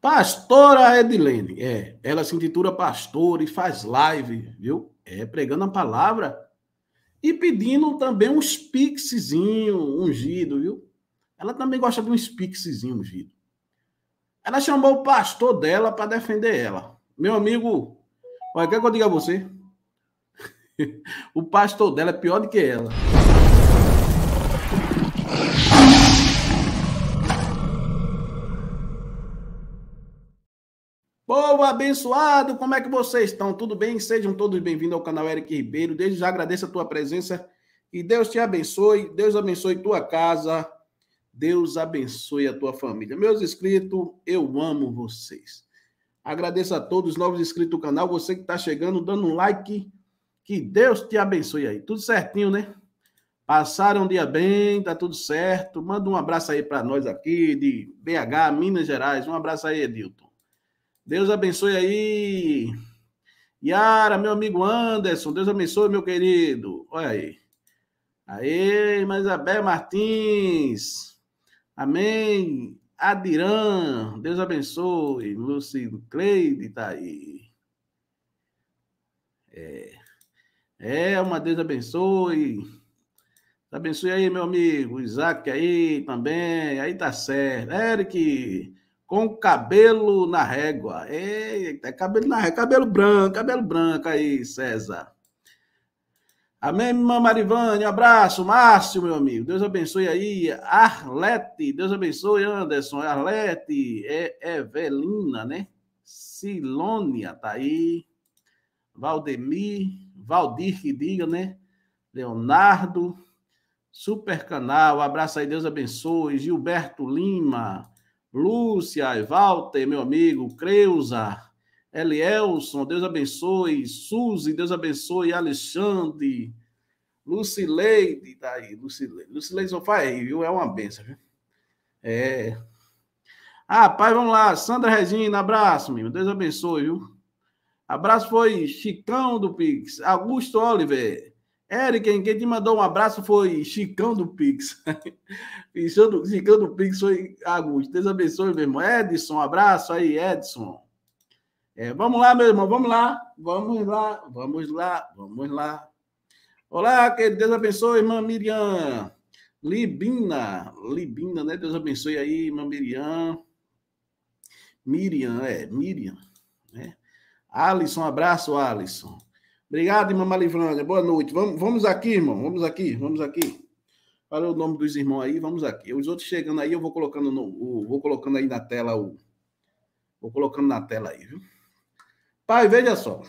Pastora Edilene, ela se intitula pastora e faz live, viu? Pregando a palavra e pedindo também um pixezinho ungido, viu? Ela também gosta de um pixezinho ungido. Ela chamou o pastor dela para defender ela. Meu amigo, olha, quer que eu diga a você? O pastor dela é pior do que ela. Povo abençoado, como é que vocês estão? Tudo bem? Sejam todos bem-vindos ao canal Eric Ribeiro. Desde já agradeço a tua presença e Deus te abençoe. Deus abençoe tua casa. Deus abençoe a tua família. Meus inscritos, eu amo vocês. Agradeço a todos os novos inscritos do canal. Você que está chegando, dando um like. Que Deus te abençoe aí. Tudo certinho, né? Passaram um dia bem, tá tudo certo. Manda um abraço aí para nós aqui de BH, Minas Gerais. Um abraço aí, Edilton. Deus abençoe aí. Yara, meu amigo Anderson, Deus abençoe, meu querido. Olha aí. Aê, Isabel Martins. Amém. Adirã, Deus abençoe. Lúcio Cleide tá aí. Uma Deus abençoe. Deus abençoe aí, meu amigo. Isaac aí também. Aí tá certo. Eric. Com cabelo na régua. Eita, cabelo na régua, cabelo branco aí, César. Amém, irmã Marivane, abraço, Márcio, meu amigo. Deus abençoe aí. Arlete, Deus abençoe, Anderson. Arlete, Evelina, né? Silônia, tá aí. Valdir, que diga, né? Leonardo, Super Canal, abraço aí, Deus abençoe. Gilberto Lima. Lúcia, Walter, meu amigo, Creuza, Elielson, Deus abençoe, Suzy, Deus abençoe, Alexandre, Lucileide, tá aí, Lucileide só faz aí, viu? É uma benção, viu? Pai, vamos lá, Sandra Regina, abraço, meu, Deus abençoe, viu? Abraço foi Chicão do Pix, Augusto Oliver, Eric, quem te mandou um abraço foi Chicão do Pix. Chicão do Pix foi Augusto. Deus abençoe, meu irmão. Edson, um abraço aí, Edson. Vamos lá, meu irmão, vamos lá. Olá, que Deus abençoe, irmã Miriam. Libina, né? Deus abençoe aí, irmã Miriam. Miriam. Né? Alisson, abraço, Alisson. Obrigado, irmã Malivânia. Boa noite. Vamos aqui, irmão. Vamos aqui. Fala o nome dos irmãos aí, vamos aqui. Os outros chegando aí, eu vou colocando aí na tela Vou colocando na tela aí, viu? Pai, veja só.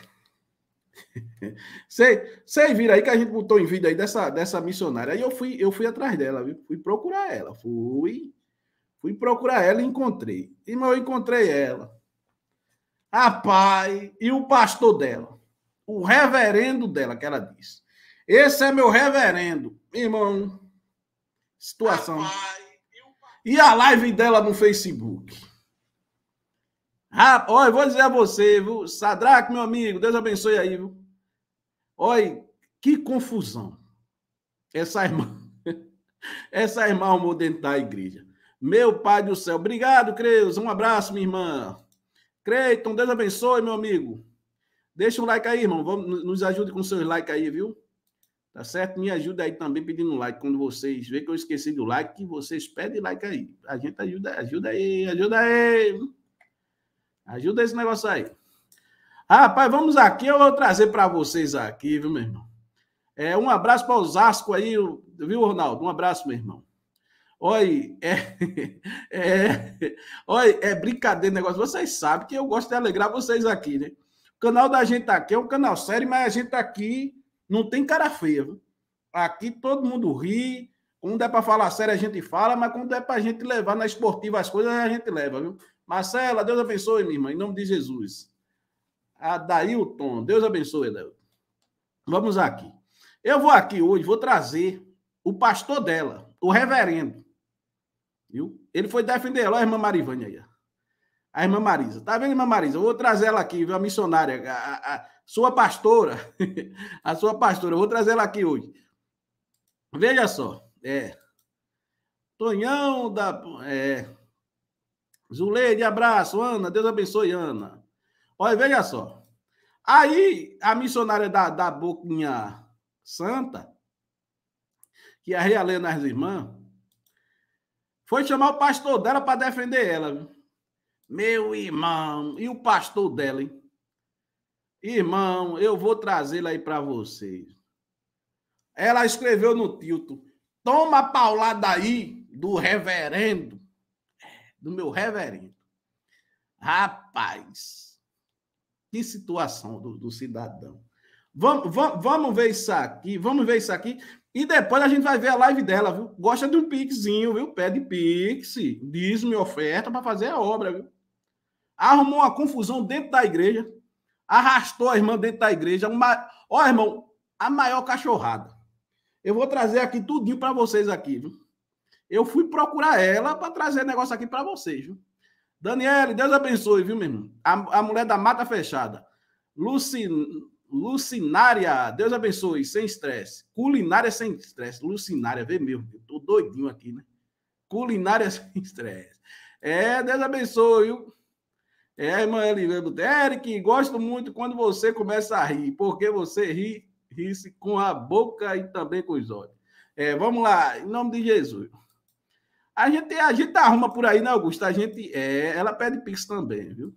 Vocês viram aí que a gente botou em vídeo aí dessa missionária. Aí eu fui atrás dela, viu? Fui procurar ela. Fui procurar ela e encontrei. Irmão, eu encontrei ela. Rapaz, e o pastor dela? O reverendo dela, que ela disse. Esse é meu reverendo. Irmão, situação. E a live dela no Facebook? Olha, vou dizer a você, viu? Sadraque, meu amigo, Deus abençoe aí, viu? Olha, que confusão. Essa irmã arrumou dentro da igreja. Meu pai do céu. Obrigado, Creus. Um abraço, minha irmã. Creiton, Deus abençoe, meu amigo. Deixa um like aí, irmão. Nos ajude com seus likes aí, viu? Tá certo? Me ajuda aí também pedindo like. Quando vocês veem que eu esqueci do like, vocês pedem like aí. A gente ajuda aí. Ajuda esse negócio aí. Rapaz, vamos aqui. Eu vou trazer para vocês aqui, viu, meu irmão? Um abraço para Osasco aí, viu, Ronaldo? Um abraço, meu irmão. Olha, olha, brincadeira negócio. Vocês sabem que eu gosto de alegrar vocês aqui, né? O canal da gente aqui é um canal sério, mas a gente aqui não tem cara feia, viu? Aqui todo mundo ri. Quando é para falar sério, a gente fala, mas quando é para a gente levar na esportiva as coisas, a gente leva, viu? Marcela, Deus abençoe, minha irmã, em nome de Jesus. Adailton, Deus abençoe, Adailton. Vamos aqui. Eu vou aqui hoje, vou trazer o pastor dela, o reverendo. Viu? Ele foi defender ela, olha a irmã Marivânia aí. A irmã Marisa. Tá vendo, irmã Marisa? Eu vou trazer ela aqui, viu? A missionária, a sua pastora. A sua pastora. Eu vou trazer ela aqui hoje. Veja só. Tonhão da... Zuleide, abraço. Ana, Deus abençoe, Ana. Olha, veja só. Aí, a missionária da Boquinha Santa, que é a Realê nas Irmãs, foi chamar o pastor dela para defender ela. Viu? Meu irmão, e o pastor dela, hein? Irmão, eu vou trazê-la aí para vocês. Ela escreveu no título: toma a paulada aí do reverendo, do meu reverendo. Rapaz, que situação do cidadão. Vamos ver isso aqui, vamos ver isso aqui. E depois a gente vai ver a live dela, viu? Gosta de um pixinho, viu? Pede pix, diz-me oferta para fazer a obra, viu? Arrumou uma confusão dentro da igreja, arrastou a irmã dentro da igreja. Ó, irmão, a maior cachorrada. Eu vou trazer aqui tudinho para vocês aqui, viu? Eu fui procurar ela para trazer negócio aqui para vocês, viu? Daniele, Deus abençoe, viu, meu irmão? A mulher da Mata Fechada. Lucinária, Deus abençoe, sem estresse. Culinária sem estresse. Lucinária, vê mesmo, eu tô doidinho aqui, né? Culinária sem estresse. Deus abençoe, viu? Irmã Elivelto, Eric, gosto muito quando você começa a rir, porque você ri-se com a boca e também com os olhos. Vamos lá, em nome de Jesus. A gente arruma por aí, né, Augusto? Ela pede pix também, viu?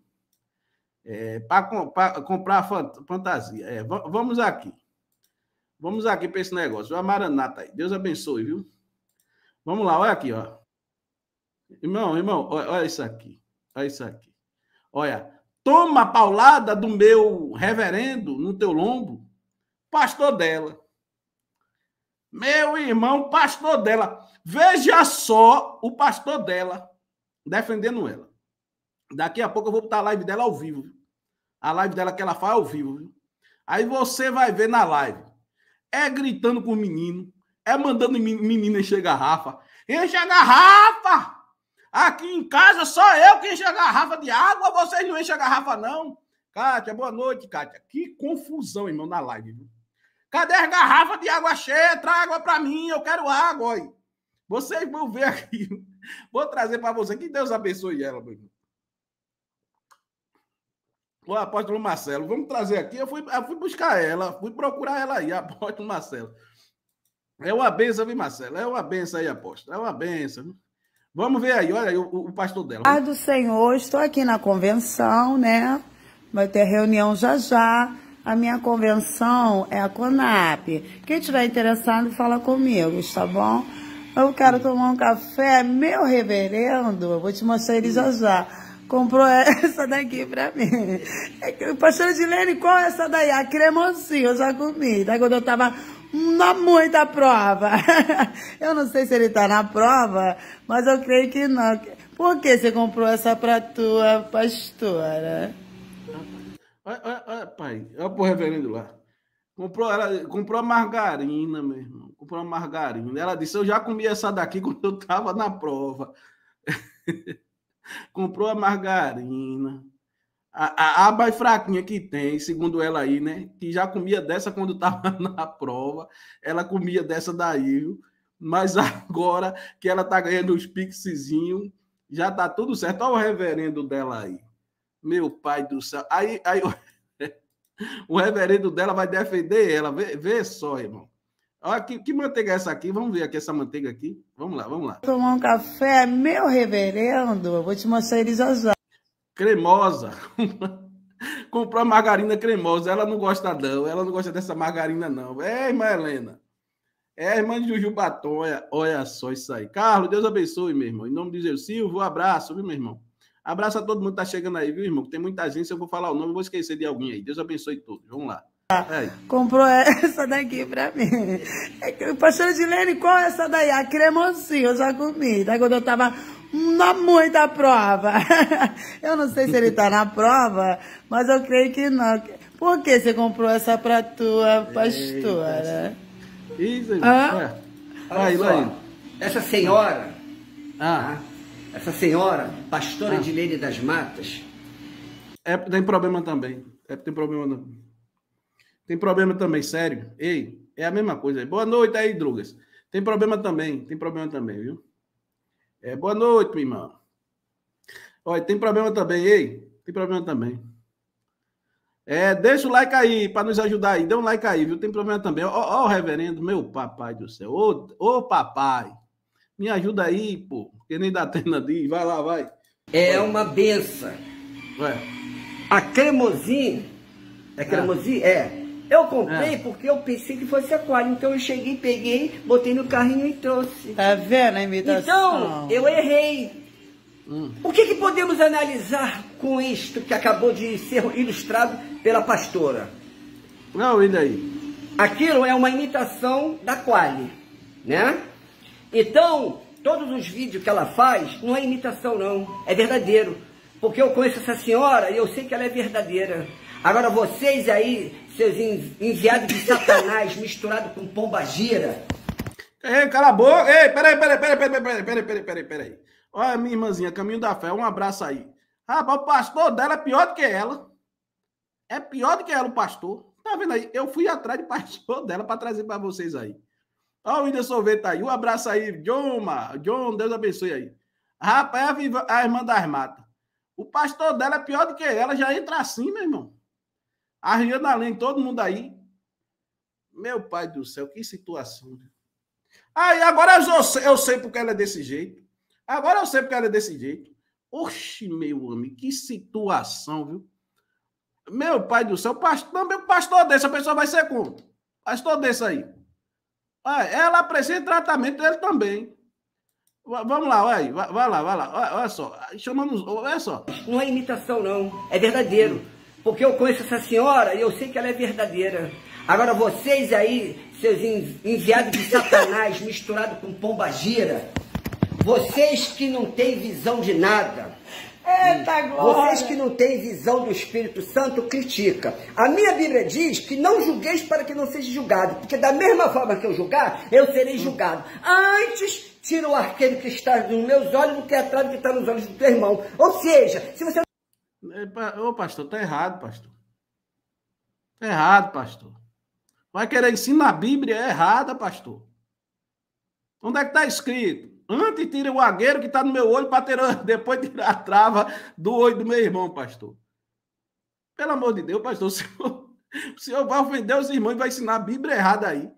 Para comprar fantasia. Vamos aqui. Vamos aqui para esse negócio. A Maranata aí. Deus abençoe, viu? Vamos lá, olha aqui, ó. Irmão, olha isso aqui. Olha isso aqui. Olha, toma a paulada do meu reverendo no teu lombo, pastor dela. Meu irmão, pastor dela. Veja só o pastor dela defendendo ela. Daqui a pouco eu vou botar a live dela ao vivo. A live dela que ela faz ao vivo. Viu? Aí você vai ver na live. Gritando com o menino. Mandando menino encher garrafa. Enche a garrafa! Aqui em casa só eu que encho a garrafa de água. Vocês não enchem a garrafa, não. Kátia, boa noite, Kátia. Que confusão, irmão, na live. Viu? Cadê as garrafas de água cheia? Traga água para mim, eu quero água. Aí. Vocês vão ver aqui. Vou trazer para você. Que Deus abençoe ela, meu irmão. O apóstolo Marcelo, vamos trazer aqui. Eu fui buscar ela, fui procurar ela aí, apóstolo Marcelo. É uma benção, viu, Marcelo? É uma benção aí, apóstolo. É uma benção. Viu? Vamos ver aí, olha aí o pastor dela. Paz do Senhor, estou aqui na convenção, né? Vai ter reunião já. A minha convenção é a CONAP. Quem estiver interessado, fala comigo, tá bom? Eu quero tomar um café. Meu reverendo, eu vou te mostrar ele já. Comprou essa daqui pra mim. Pastora Edilene, qual é essa daí? A cremosinha, eu já comi. Daí quando eu tava na muita prova. Eu não sei se ele tá na prova, mas eu creio que não. Por que você comprou essa pra tua pastora? Olha, pai, olha pro reverendo lá. Comprou a margarina, meu irmão. Comprou a margarina. Ela disse, eu já comi essa daqui quando eu tava na prova. Comprou a margarina. A mais fraquinha que tem, segundo ela aí, né? Que já comia dessa quando estava na prova. Ela comia dessa daí, viu? Mas agora que ela tá ganhando os pixezinhos, já tá tudo certo. Olha o reverendo dela aí. Meu pai do céu. Aí o reverendo dela vai defender ela. Vê só, irmão. Olha que manteiga é essa aqui? Vamos ver aqui essa manteiga aqui. Vamos lá. Tomar um café, meu reverendo. Eu vou te mostrar ele já. Cremosa. Comprou a margarina cremosa. Ela não gosta, não. Ela não gosta dessa margarina, não. Irmã Helena. Irmã de Juju Batom. Olha só isso aí. Carlos, Deus abençoe, meu irmão. Em nome de Jesus. Silvio, um abraço, viu, meu irmão? Abraço a todo mundo que tá chegando aí, viu, irmão? Tem muita gente. Se eu vou falar o nome, eu vou esquecer de alguém aí. Deus abençoe todos. Vamos lá. Comprou essa daqui pra mim. Pastora Edilene, qual é essa daí? A cremosinha, eu já comi. Daí quando eu tava na muita prova. Eu não sei se ele tá na prova, mas eu creio que não. Por que você comprou essa pra tua pastora? Isso aí. Olha só, essa senhora, essa senhora, pastora Edilene das Matas. Tem problema também. Tem problema também. Tem problema também, sério. Ei, é a mesma coisa. Boa noite aí, Drugas. Tem problema também, viu? Boa noite, minha irmã. Olha, tem problema também, ei. Tem problema também. Deixa o like aí, para nos ajudar aí. Dê um like aí, viu? Tem problema também. Ó, o reverendo, meu papai do céu. Ô, papai. Me ajuda aí, pô. Que nem dá tenda de. Vai lá, vai. É uma benção. A cremosinha. É cremosinha? Eu comprei porque eu pensei que fosse aquário. Então eu cheguei, peguei, botei no carrinho e trouxe. Tá vendo a imitação? Então, eu errei. O que podemos analisar com isto que acabou de ser ilustrado pela pastora? Não, e daí? Aquilo é uma imitação da Quali, né? Então, todos os vídeos que ela faz, não é imitação não, é verdadeiro. Porque eu conheço essa senhora e eu sei que ela é verdadeira. Agora vocês aí, seus enviados de Satanás, misturado com pombagira. Ei, cala a boca. Ei, peraí. Olha, minha irmãzinha, Caminho da Fé, um abraço aí. Rapaz, o pastor dela é pior do que ela. É pior do que ela, o pastor. Tá vendo aí? Eu fui atrás de pastor dela para trazer para vocês aí. Ó, o Whindersson Sorvete aí. Um abraço aí, John, Deus abençoe aí. Rapaz, a irmã das matas. O pastor dela é pior do que ela, já entra assim, meu irmão. A Rihanna Além, todo mundo aí. Meu pai do céu, que situação. Aí, agora eu sei porque ela é desse jeito. Agora eu sei porque ela é desse jeito. Oxe, meu amigo, que situação, viu? Meu pai do céu, também o pastor desse, a pessoa vai ser como? Pastor desse aí. Ela precisa de tratamento dele também. Vamos lá, vai lá. Olha só, olha só. Não é imitação, não. É verdadeiro. Porque eu conheço essa senhora e eu sei que ela é verdadeira. Agora vocês aí, seus enviados de Satanás, misturado com pombagira, vocês que não têm visão de nada, eita, glória. Vocês que não têm visão do Espírito Santo, critica. A minha Bíblia diz que não julgueis para que não seja julgado, porque da mesma forma que eu julgar, eu serei julgado. Antes, tira o arqueiro que está nos meus olhos do que a trave que está nos olhos do teu irmão. Ou seja, se você... Ô, pastor, tá errado, pastor. Tá errado, pastor. Vai querer ensinar a Bíblia é errada, pastor. Onde é que está escrito? Antes tira o agueiro que está no meu olho para depois tirar a trava do olho do meu irmão, pastor. Pelo amor de Deus, pastor, o senhor vai ofender os irmãos e vai ensinar a Bíblia errada aí.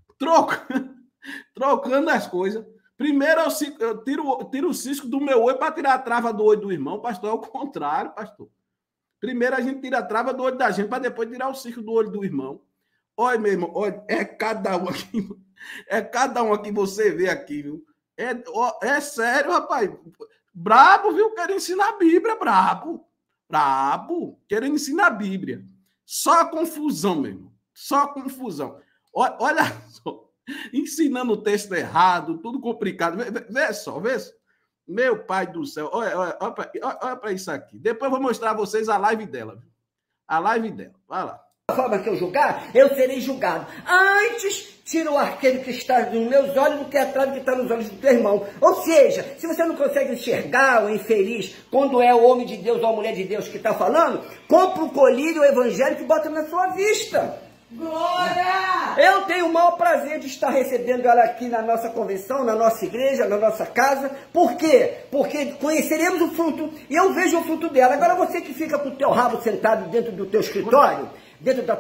Trocando as coisas. Primeiro eu tiro o cisco do meu olho para tirar a trava do olho do irmão, pastor. É o contrário, pastor. Primeiro a gente tira a trava do olho da gente para depois tirar o cisco do olho do irmão. Olha, meu irmão, olha, é cada um aqui você vê aqui, viu? É sério, rapaz. Brabo, viu? Querendo ensinar a Bíblia, brabo. Querendo ensinar a Bíblia. Só confusão, meu irmão. Só confusão. Olha só. Ensinando o texto errado, tudo complicado. Vê só. Meu pai do céu. Olha para isso aqui. Depois eu vou mostrar a vocês a live dela. Viu? A live dela. Vai lá. Da forma que eu julgar, eu serei julgado. Antes, tira o arqueiro que está nos meus olhos do que a trave que está nos olhos do teu irmão. Ou seja, se você não consegue enxergar o infeliz quando é o homem de Deus ou a mulher de Deus que está falando, compra o colírio evangélico e bota na sua vista. Glória! Eu tenho o maior prazer de estar recebendo ela aqui na nossa convenção, na nossa igreja, na nossa casa. Por quê? Porque conheceremos o fruto e eu vejo o fruto dela. Agora você que fica com o teu rabo sentado dentro do teu escritório, dentro da...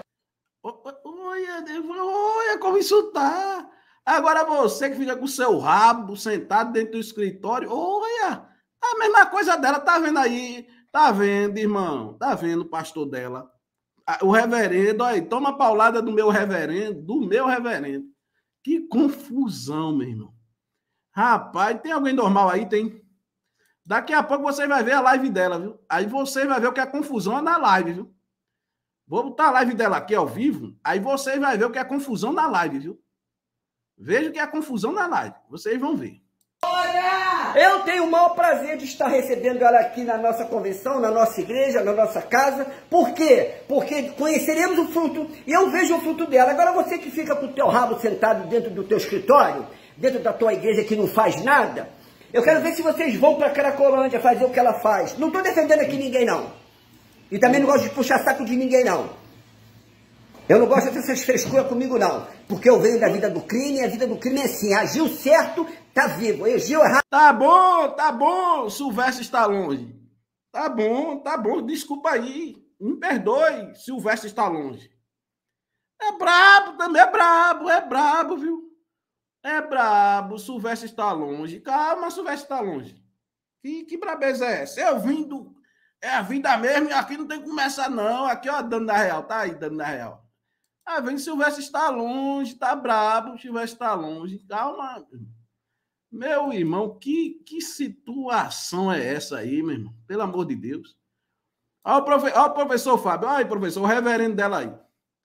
Olha como isso tá. Agora você que fica com o seu rabo sentado dentro do escritório, olha, a mesma coisa dela, tá vendo aí? Tá vendo, irmão? Tá vendo o pastor dela? O reverendo, olha, toma a paulada do meu reverendo. Que confusão, meu irmão. Rapaz, tem alguém normal aí? Tem. Daqui a pouco você vai ver a live dela, viu? Aí você vai ver o que é confusão na live, viu? Vou botar a live dela aqui ao vivo, aí você vai ver o que é confusão na live, viu? Veja o que é confusão na live. Vocês vão ver. Eu tenho o maior prazer de estar recebendo ela aqui na nossa convenção, na nossa igreja, na nossa casa. Por quê? Porque conheceremos o fruto e eu vejo o fruto dela. Agora você que fica com o teu rabo sentado dentro do teu escritório, dentro da tua igreja que não faz nada, eu quero ver se vocês vão para Cracolândia fazer o que ela faz. Não estou defendendo aqui ninguém, não. E também não gosto de puxar saco de ninguém, não. Eu não gosto dessas frescuras comigo, não. Porque eu venho da vida do crime e a vida do crime é assim. Agiu certo, tá vivo. Agiu errado. Tá bom. Silvestre está longe. tá bom, desculpa aí. Me perdoe, Silvestre está longe. É brabo, também é brabo, viu? É brabo, Silvestre está longe. Calma, Silvestre está longe. Que brabeza é essa? Eu vim do... É a vida mesmo e aqui não tem que começar, não. Aqui, ó, dando na real. Tá aí, dando na real. Ah, vem, Silvestre está longe, tá brabo, Silvestre está longe. Calma. Meu irmão, que situação é essa aí, meu irmão? Pelo amor de Deus. Olha o professor Fábio. Olha aí, professor, o reverendo dela aí.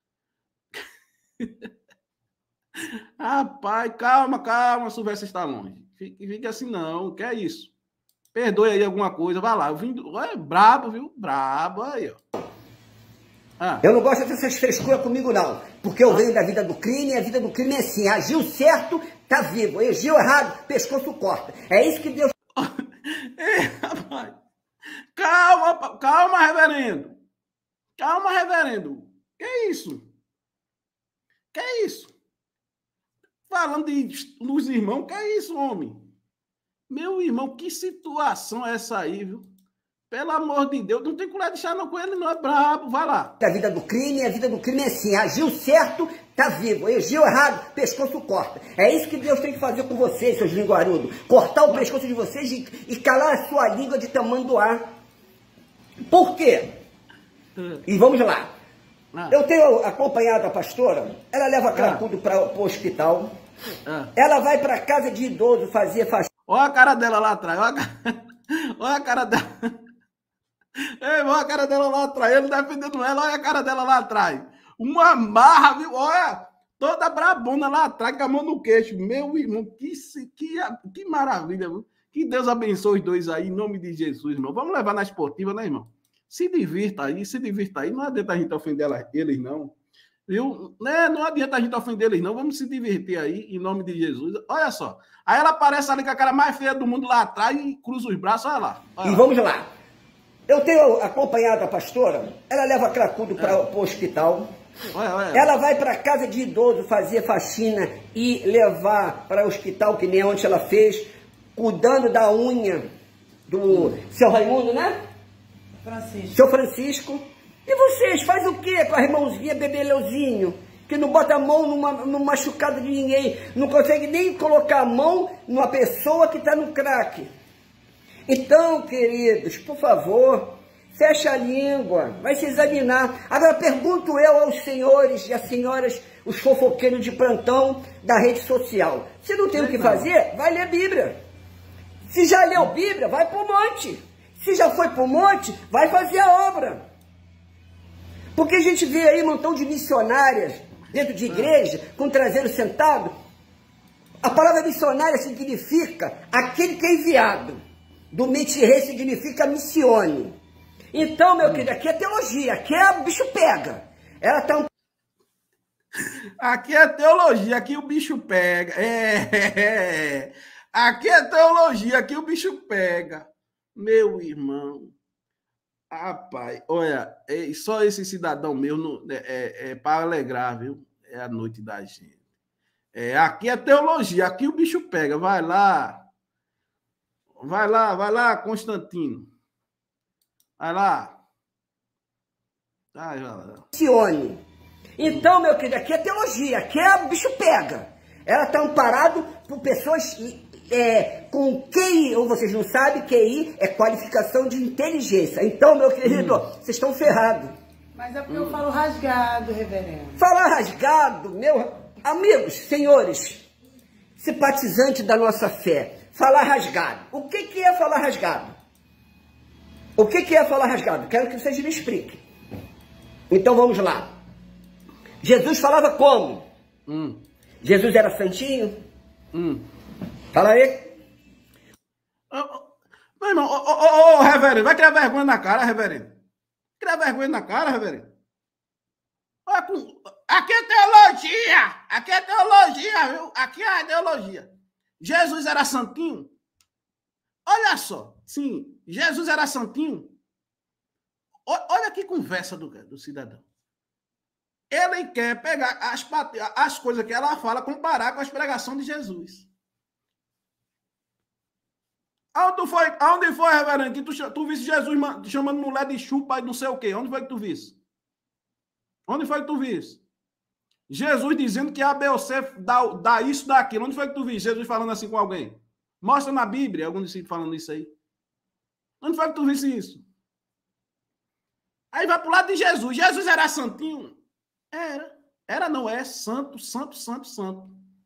Rapaz, calma, Silvestre está longe. Fique assim, não. Que é isso? Perdoe aí alguma coisa, vai lá. Eu vim do... É brabo, viu? Brabo aí, ó. Eu não gosto dessas frescuras comigo, não. Porque eu venho da vida do crime e a vida do crime é assim. Agiu certo, tá vivo. Agiu errado, pescoço corta. É isso que Deus... Ei, rapaz. Calma, reverendo. Calma, reverendo. Que é isso? Que é isso? Falando dos irmãos, que é isso, homem? Meu irmão, que situação é essa aí, viu? Pelo amor de Deus, não tem colher de chá não com ele, não é brabo, vai lá. A vida do crime é assim. Agiu certo, tá vivo. Agiu errado, pescoço corta. É isso que Deus tem que fazer com vocês, seus linguarudos. Cortar o pescoço de vocês e calar a sua língua de tamanduá. Por quê? E vamos lá. Eu tenho acompanhado a pastora, ela leva cracudo para o hospital. Ela vai para casa de idoso fazer faxina. Olha a cara dela lá atrás. Olha a cara dela. Ei, olha a cara dela lá atrás. Ele defendendo ela. Olha a cara dela lá atrás. Uma marra, viu? Olha, toda brabona lá atrás, com a mão no queixo. Meu irmão, que maravilha, viu? Que Deus abençoe os dois aí, em nome de Jesus, irmão. Vamos levar na esportiva, né, irmão? Se divirta aí. Não adianta a gente ofender eles, não. Viu? Né? Não adianta a gente ofender eles, não. Vamos se divertir aí, em nome de Jesus. Olha só. Aí ela aparece ali com a cara mais feia do mundo lá atrás e cruza os braços. Olha lá. Vamos lá. Eu tenho acompanhado a pastora, ela leva cracudo para o hospital. Olha. Ela vai para casa de idoso fazer faxina e levar para o hospital, que nem onde ela fez, cuidando da unha do seu Raimundo, né? Francisco. Seu Francisco. E vocês, faz o quê com a irmãozinha Bebeleuzinho? Que não bota a mão no machucado de ninguém, não consegue nem colocar a mão numa pessoa que está no crack. Então, queridos, por favor, fecha a língua, vai se examinar. Agora pergunto eu aos senhores e às senhoras, os fofoqueiros de plantão da rede social. Se não tem o que fazer, vai ler Bíblia. Se já leu Bíblia, vai para o monte. Se já foi para o monte, vai fazer a obra. Porque a gente vê aí um montão de missionárias dentro de igreja, com o traseiro sentado. A palavra missionária significa aquele que é enviado. Do mitirê significa missione. Então, meu querido, aqui é teologia, aqui é o bicho pega. Ela tá Aqui é teologia, aqui o bicho pega. Aqui é teologia, aqui o bicho pega. Meu irmão. Rapaz, olha, só esse cidadão meu é para alegrar, viu? É a noite da gente. Aqui é teologia, aqui o bicho pega. Vai lá, Constantino. Vai lá. Vai lá. Então, meu querido, aqui é teologia, aqui é o bicho pega. Ela está amparado por pessoas com QI, ou vocês não sabem, QI é qualificação de inteligência. Então, meu querido, vocês estão ferrados. Mas é porque eu falo rasgado, reverendo. Falar rasgado, meu... Amigos, senhores, simpatizantes da nossa fé, falar rasgado. O que é falar rasgado? O que é falar rasgado? Quero que vocês me expliquem. Então vamos lá. Jesus falava como? Jesus era santinho? Fala aí. Meu irmão, reverendo, vai criar vergonha na cara, reverendo. Criar vergonha na cara, reverendo. Aqui é teologia! Aqui é teologia, viu? Aqui é teologia. Jesus era santinho? Olha só, sim, Jesus era santinho. Olha que conversa do cidadão. Ele quer pegar as coisas que ela fala, comparar com as pregações de Jesus. Aonde foi, reverendo, que tu viste Jesus chamando mulher de chupa e não sei o quê? Onde foi que tu viste? Onde foi que tu viste? Jesus dizendo que a B ou C dá isso, dá aquilo. Onde foi que tu viste Jesus falando assim com alguém? Mostra na Bíblia algum discípulo falando isso aí. Onde foi que tu viste isso? Aí vai pro lado de Jesus. Jesus era santinho? Era. Era, não é. Santo, santo, santo, santo.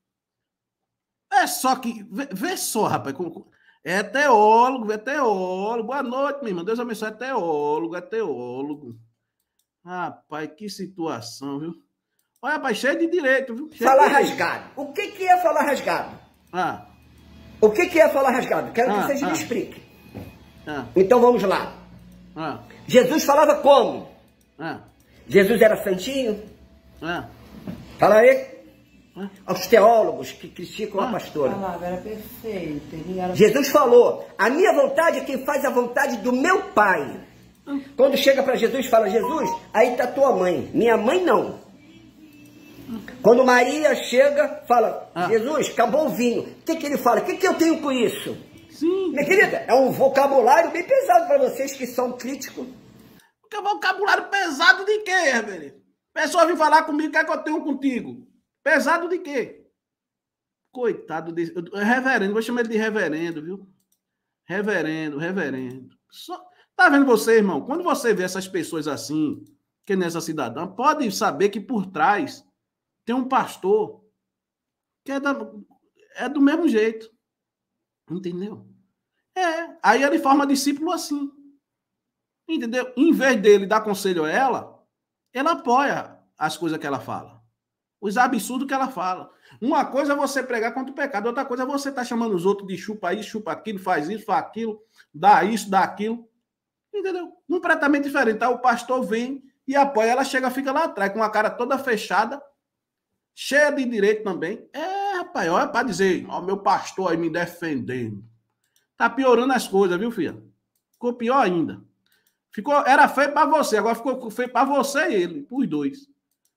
É só que... Vê só, rapaz. É teólogo, é teólogo. Boa noite, meu irmão. Deus abençoe. É teólogo, é teólogo. Rapaz, que situação, viu? Olha, rapaz, cheio de direito, viu? Falar rasgado. O que é falar rasgado? O que é falar rasgado? Quero que vocês me expliquem. Então vamos lá. Jesus falava como? Jesus era santinho? Fala aí. Aos teólogos que criticam a pastora. A palavra era perfeita. Jesus falou, a minha vontade é quem faz a vontade do meu Pai. Quando chega para Jesus, fala, Jesus, aí está tua mãe. Minha mãe não. Quando Maria chega, fala, Jesus, acabou o vinho. O que ele fala? O que eu tenho com isso? Sim. Minha querida, é um vocabulário bem pesado para vocês que são críticos. Porque vocabulário pesado de quê, velho? Pessoa vem falar comigo, o que é que eu tenho contigo? Pesado de quê? Coitado desse... Reverendo, vou chamar ele de reverendo, viu? Reverendo. Tá vendo você, irmão? Quando você vê essas pessoas assim, que nessa cidadã, pode saber que por trás tem um pastor que é do mesmo jeito. Entendeu? Aí ele forma discípulo assim. Entendeu? Em vez dele dar conselho a ela apoia as coisas que ela fala. Os absurdos que ela fala. Uma coisa é você pregar contra o pecado, outra coisa é você estar chamando os outros de chupa isso, chupa aquilo, faz isso, faz aquilo, dá isso, dá aquilo. Entendeu? Completamente diferente. Tá? O pastor vem e apoia, ela chega, fica lá atrás, com a cara toda fechada, cheia de direito também. Rapaz, olha para dizer, ó, meu pastor aí me defendendo. Tá piorando as coisas, viu, filha? Ficou pior ainda. Era feio para você, agora ficou feio para você e ele, os dois.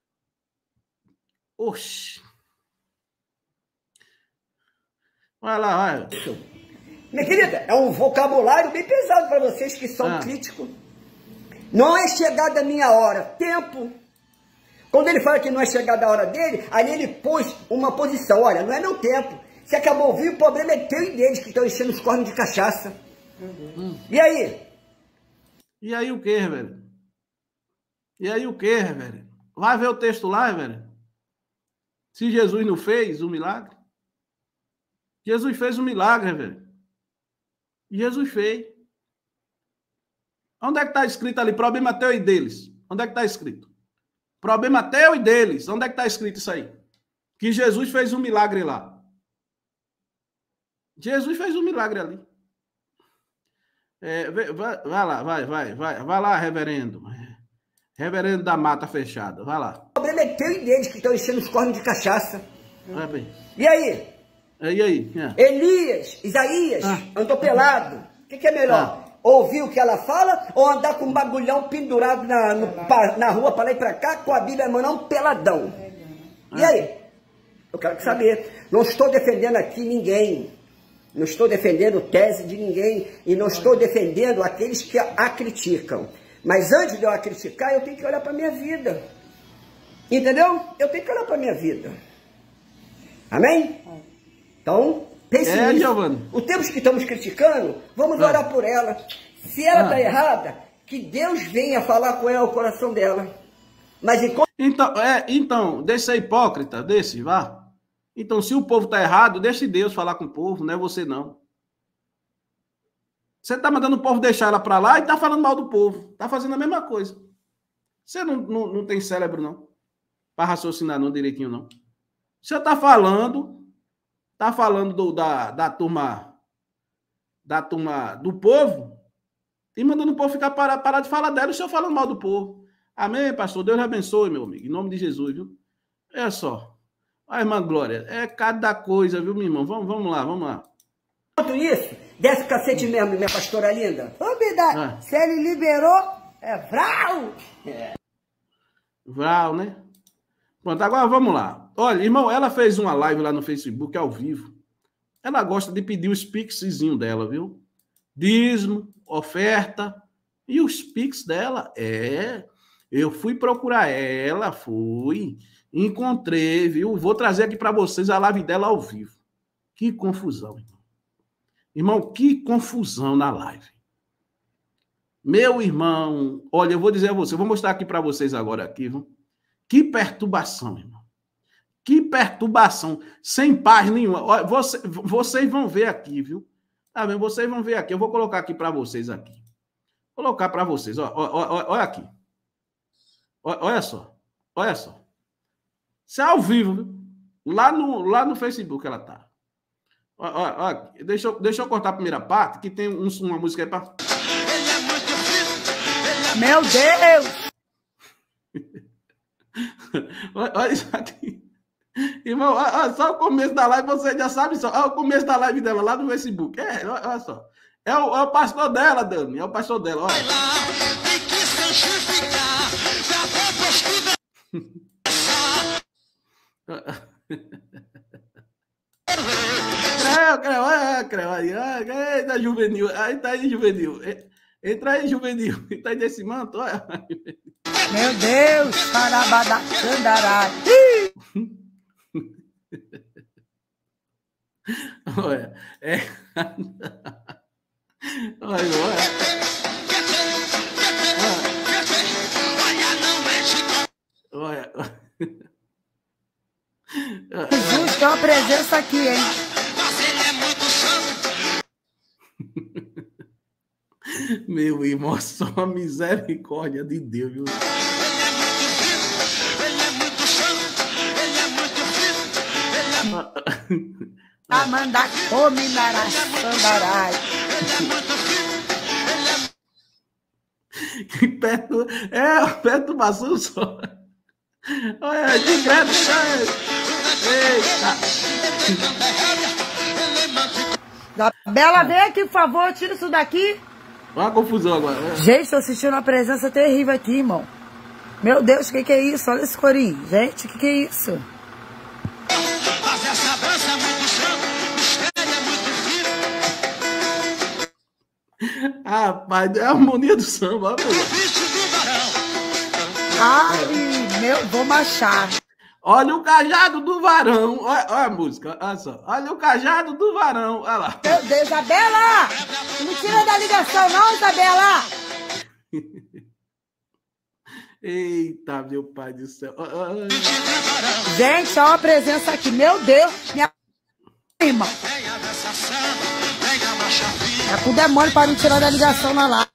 Oxi. Vai lá, vai. Minha querida, é um vocabulário bem pesado para vocês que são críticos. Não é chegada a minha hora. Tempo. Quando ele fala que não é chegada a hora dele, ali ele pôs uma posição. Olha, não é meu tempo. Se acabou o vinho, o problema é teu e deles que estão enchendo os cornos de cachaça. E aí? E aí o quê, velho? E aí o quê, velho? Vai ver o texto lá, velho? Se Jesus não fez o milagre? Jesus fez o milagre, velho. Jesus fez. Onde é que está escrito ali? Problema teu e deles. Onde é que está escrito? Problema teu e deles. Onde é que está escrito isso aí? Que Jesus fez um milagre lá. Jesus fez um milagre ali. Vai lá, vai lá, reverendo. Reverendo da mata fechada, vai lá. O problema é teu e deles que estão enchendo os cornos de cachaça. E aí? E aí? Elias, Isaías, andou pelado. O que é melhor? Ouvir o que ela fala ou andar com um bagulhão pendurado na rua para lá e para cá com a Bíblia na mão, peladão? E aí? Eu quero saber. Não estou defendendo aqui ninguém. Não estou defendendo tese de ninguém e não estou defendendo aqueles que a criticam. Mas antes de eu a criticar, eu tenho que olhar para a minha vida. Entendeu? Eu tenho que olhar para a minha vida. Amém? Então, pense nisso. Giovana. Os tempos que estamos criticando, vamos orar por ela. Se ela está errada, que Deus venha falar com ela o coração dela. Mas então, deixa ser hipócrita, vá. Então, se o povo está errado, deixe Deus falar com o povo, não é você não. Você está mandando o povo deixar ela para lá e está falando mal do povo. Está fazendo a mesma coisa. Você não tem cérebro, não. Para raciocinar não direitinho, não. Você está falando da turma do povo e mandando o povo ficar parar de falar dela e o senhor falando mal do povo. Amém, pastor? Deus abençoe, meu amigo. Em nome de Jesus, viu? É só. Ai, irmã Glória, é cada coisa, viu, meu irmão? Vamos lá. Enquanto isso, desce o cacete mesmo, minha pastora linda. Ô, Bida, se ele liberou, é vral. Vral, né? Pronto, agora vamos lá. Olha, irmão, ela fez uma live lá no Facebook, ao vivo. Ela gosta de pedir o Pixzinho dela, viu? dízimo, oferta. E os Pix dela, eu fui procurar ela, encontrei, viu? Vou trazer aqui para vocês a live dela ao vivo. Que confusão, irmão. Irmão, que confusão na live. Meu irmão, olha, eu vou dizer a você, eu vou mostrar aqui para vocês agora aqui, viu? Que perturbação, irmão. Que perturbação, sem paz nenhuma. Olha, vocês vão ver aqui, viu? Tá vendo? Vocês vão ver aqui. Eu vou colocar aqui para vocês aqui. Vou colocar para vocês. Olha aqui. Olha só. Olha só. Isso é ao vivo, viu? Lá no Facebook ela tá. Olha, deixa eu cortar a primeira parte, que tem uma música aí para... Meu Deus! Olha isso aqui. Irmão, olha só o começo da live, você já sabe só. Olha o começo da live dela lá no Facebook. Olha só. É o pastor dela, Dani. É o pastor dela. Olha. Creu. Eita, juvenil. Aí tá aí, juvenil. Entra aí, juvenil. Tá aí desse manto. Olha. Meu Deus! Parabadacandarai. Olha, olha. Jesus, tem uma presença aqui, hein? Meu irmão, só a misericórdia de Deus, viu? Amanda come naraçandarai. Que perturbação só. Olha, de credo. Eita. Bela, vem aqui, por favor, tira isso daqui. Olha a confusão agora. Gente, tô assistindo uma presença terrível aqui, irmão. Meu Deus, o que é isso? Olha esse corinho. Gente, o que é isso? Rapaz, é a harmonia do samba. Ai, meu, vou machar. Olha o cajado do varão. Olha a música, olha só. Olha o cajado do varão. Olha lá. Meu Deus, Isabela! Não tira da ligação, não, Isabela! Eita, meu pai do céu. Gente, olha a presença aqui. Meu Deus, minha irmã. É pro demônio para não tirar da ligação na live.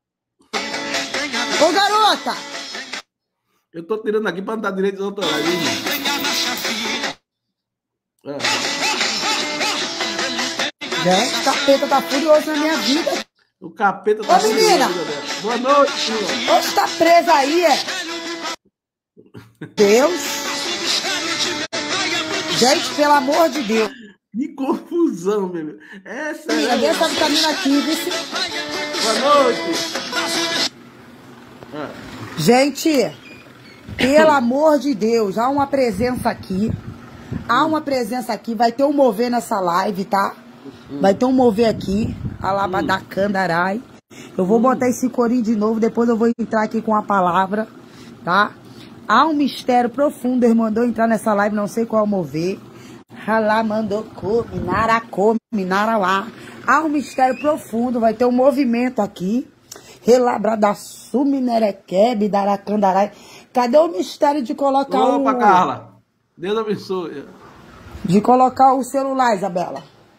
Ô, garota! Eu tô tirando aqui para não dar direitos autorais. Gente, o capeta tá furioso na minha vida. O capeta tá furioso. Ô, menina! Boa noite, menina. Onde tá presa aí, Deus! Gente, pelo amor de Deus. Que confusão, meu. Essa é... Vem essa vitamina aqui, viu? Boa noite. Gente, pelo amor de Deus, há uma presença aqui. Há uma presença aqui. Vai ter um mover nessa live, tá? Vai ter um mover aqui. Alabadacandarai. Eu vou botar esse corinho de novo. Depois eu vou entrar aqui com a palavra, tá? Há um mistério profundo. Ele mandou entrar nessa live, não sei qual mover. Halá mandou come, naralá. Há um mistério profundo, vai ter um movimento aqui. Relabradassu, minerequebe, daracandarai. Cadê o mistério de colocar Opa, Carla. Deus abençoe. De colocar o celular, Isabela.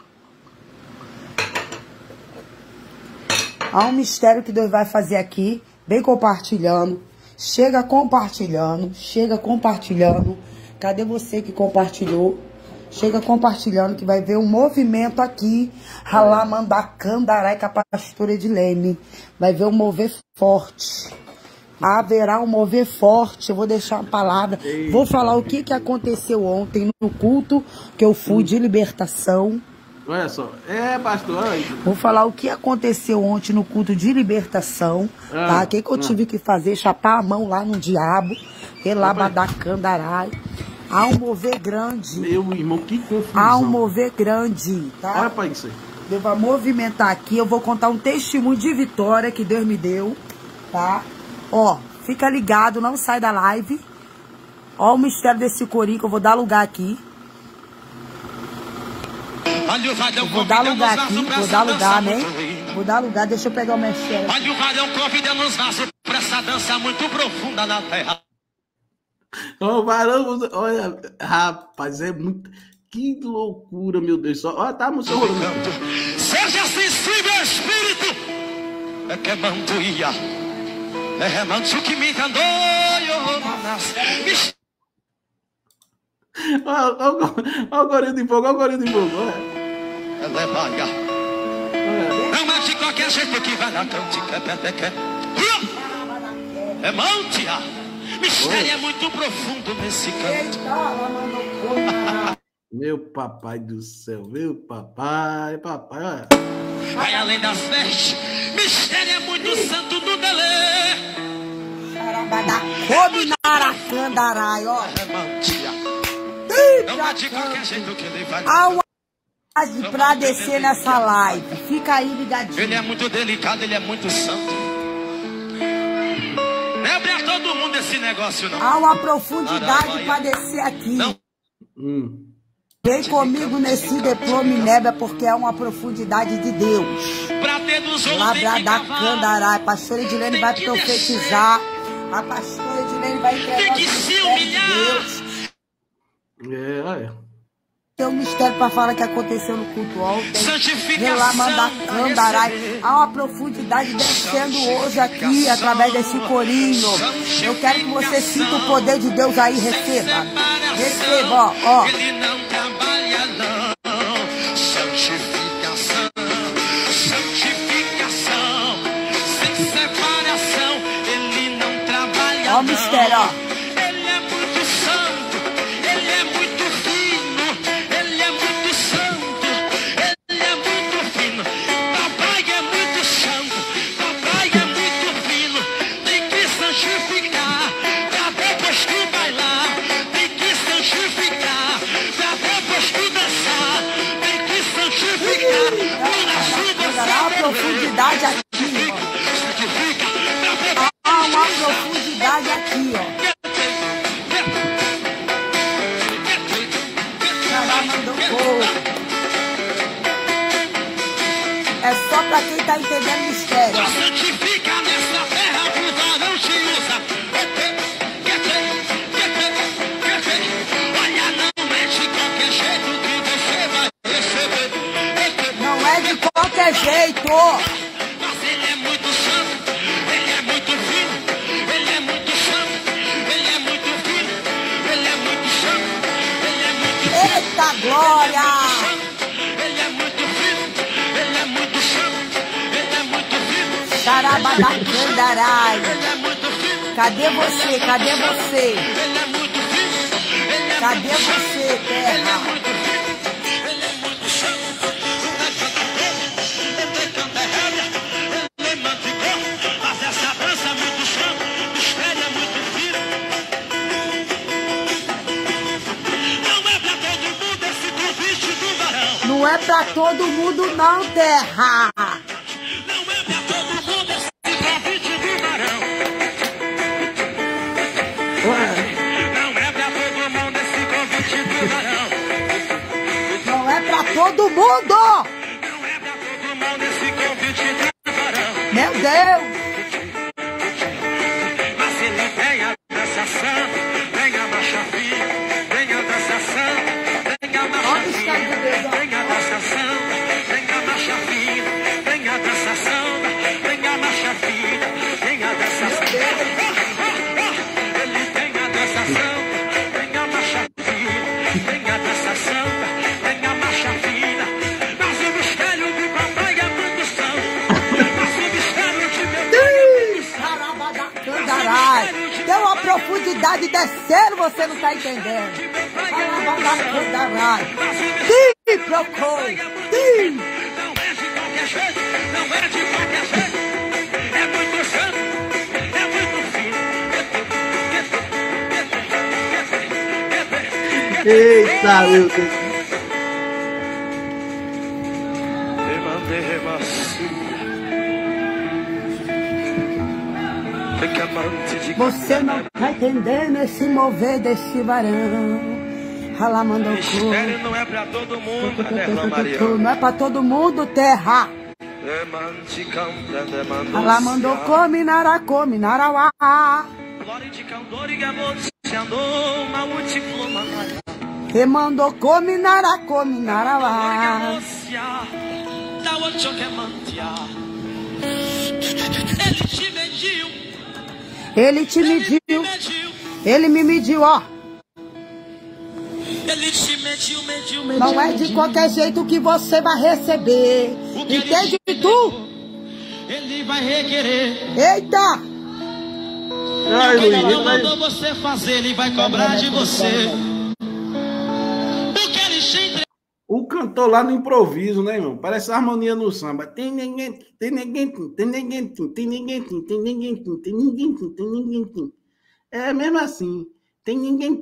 Há um mistério que Deus vai fazer aqui. Vem compartilhando. Chega compartilhando. Chega compartilhando. Cadê você que compartilhou? Chega compartilhando que vai ver um movimento aqui. Ralamandacandarai com a pastora Edilene. Vai ver um mover forte. Haverá um mover forte. Eu vou deixar uma palavra. Vou falar o que aconteceu ontem no culto que eu fui de libertação. Olha só. Pastor. Vou falar o que aconteceu ontem no culto de libertação. Tá? O que eu tive que fazer? Chapar a mão lá no diabo. Relabadacandarai. Há um mover grande. Meu irmão, que confusão. Há um mover grande, tá? Olha pra isso aí. Deus vai movimentar aqui. Eu vou contar um testemunho de vitória que Deus me deu, tá? Ó, fica ligado, não sai da live. Ó o mistério desse corinho que eu vou dar lugar aqui. Eu vou dar lugar aqui, vou dar lugar, né? Vou dar lugar, deixa eu pegar o mistério. Olha o varão convidando os vasos pra essa dança muito profunda na terra. Ó, o varão, olha, rapaz, é muito... Que loucura, meu Deus. Olha, tá a música rolando. Seja sensível ao espírito. É que manduia. É remanso que me encantou. Olha o corinho de fogo, olha o corinho de fogo. Ela é vaga. Não é de qualquer jeito que vai na cantica. É mantia. Mistério é muito profundo nesse canto. Meu papai do céu, meu papai, olha. Vai além das vestes. Mistério é muito santo do Delê. Come na Aracandarai, ó. É mantia. Não é de qualquer jeito que ele vai. Pra descer nessa live. Fica aí ligadinho. Ele é muito delicado, ele é muito santo. Não é pra todo mundo esse negócio, não. Há uma profundidade pra descer aqui. Não. Vem comigo nesse diploma nébia, porque é uma profundidade de Deus. Pra ter dos outros Labra da Candarai. A pastora Edilene vai profetizar. A pastora Edilene vai entregar tem que o se mistério de humilhar. Deus. Olha. Tem um mistério para falar que aconteceu no culto ontem. Santificação. Lá mandar Candarai. Há uma profundidade descendo hoje aqui através desse corinho. Eu quero que você sinta o poder de Deus aí. Receba. Receba, ó. Ele não trabalha, não. Santificação. Santificação. Sem separação. Ele não trabalha, Ó o mistério, ó. Ele é muito santo. Ele é muito fino. Ele é muito santo. Ele é muito fino. Papai é muito santo. Papai é muito fino. Tem que santificar. Pra depois tu vai lá. Tem que santificar. Pra depois tu dançar. Tem que santificar. Há uma profundidade aqui, ó. Há uma profundidade aqui, ó. É só pra quem tá entendendo o mistério. Santifica nessa terra, o varão te usa. Olha, não é de qualquer jeito que você vai receber. Não é de qualquer jeito. Mas ele é muito santo, ele é muito fino, ele é muito santo, ele é muito fino, ele é muito santo, ele é muito fino. Eita glória! Ele é muito fino, ele é muito santo, ele é muito fino. Xarabadacandarai. Ele é muito fino, Cadê você? Cadê você? ele é muito fino, ele é Cadê você, terra? muito fino, ele é muito santo. Ele canta errada, ele mantigou, mas essa dança é muito santo, mistério é muito fino. Não é pra todo mundo esse convite do varão. Não é pra todo mundo não, terra. Não é pra todo mundo esse convite do varão. Não é pra todo mundo esse convite do varão. Não é pra todo mundo. Não é pra todo mundo esse convite do varão. Meu Deus. Mas ele vem a dançação, vem a marcha fina, vem a dançação, vem a marcha fina, vem a dançação, vem a marcha fina, vem a dançação, vem a marcha fina, vem a dançação. Ele vem a dançação, vem a marcha fina, vem a dançação, vem a marcha fina. Mas o mistério do papai é muito santo, mas o mistério de meu pai é muito santo. Xarabadacandarai. Tem uma profundidade descendo, você não tá entendendo. Xarabadacandarai. Sim, procure. Sim. Não é de qualquer jeito, não é de qualquer jeito. É muito santo, é muito fino. Eita, meu Deus. Você não tá entendendo esse mover desse varão. Ralamandocô. Mistério não é pra todo mundo, Aderlan Mariano. Não é pra todo mundo, terra. Ralamandocô, minaracô, minarauá. Remandocô, minaracô, minarauá. Ele te mediu. Ele me mediu, ó. Ele te mediu. Não é de qualquer jeito que você vai receber. Entende tu? Ele vai requerer. Eita! Ai, O que ele Luiz, não mandou você fazer, ele vai cobrar de você. Porque ele te entregou. o cantor lá no improviso, né, irmão? Parece harmonia no samba. Tem ninguém. É mesmo assim. Tem ninguém.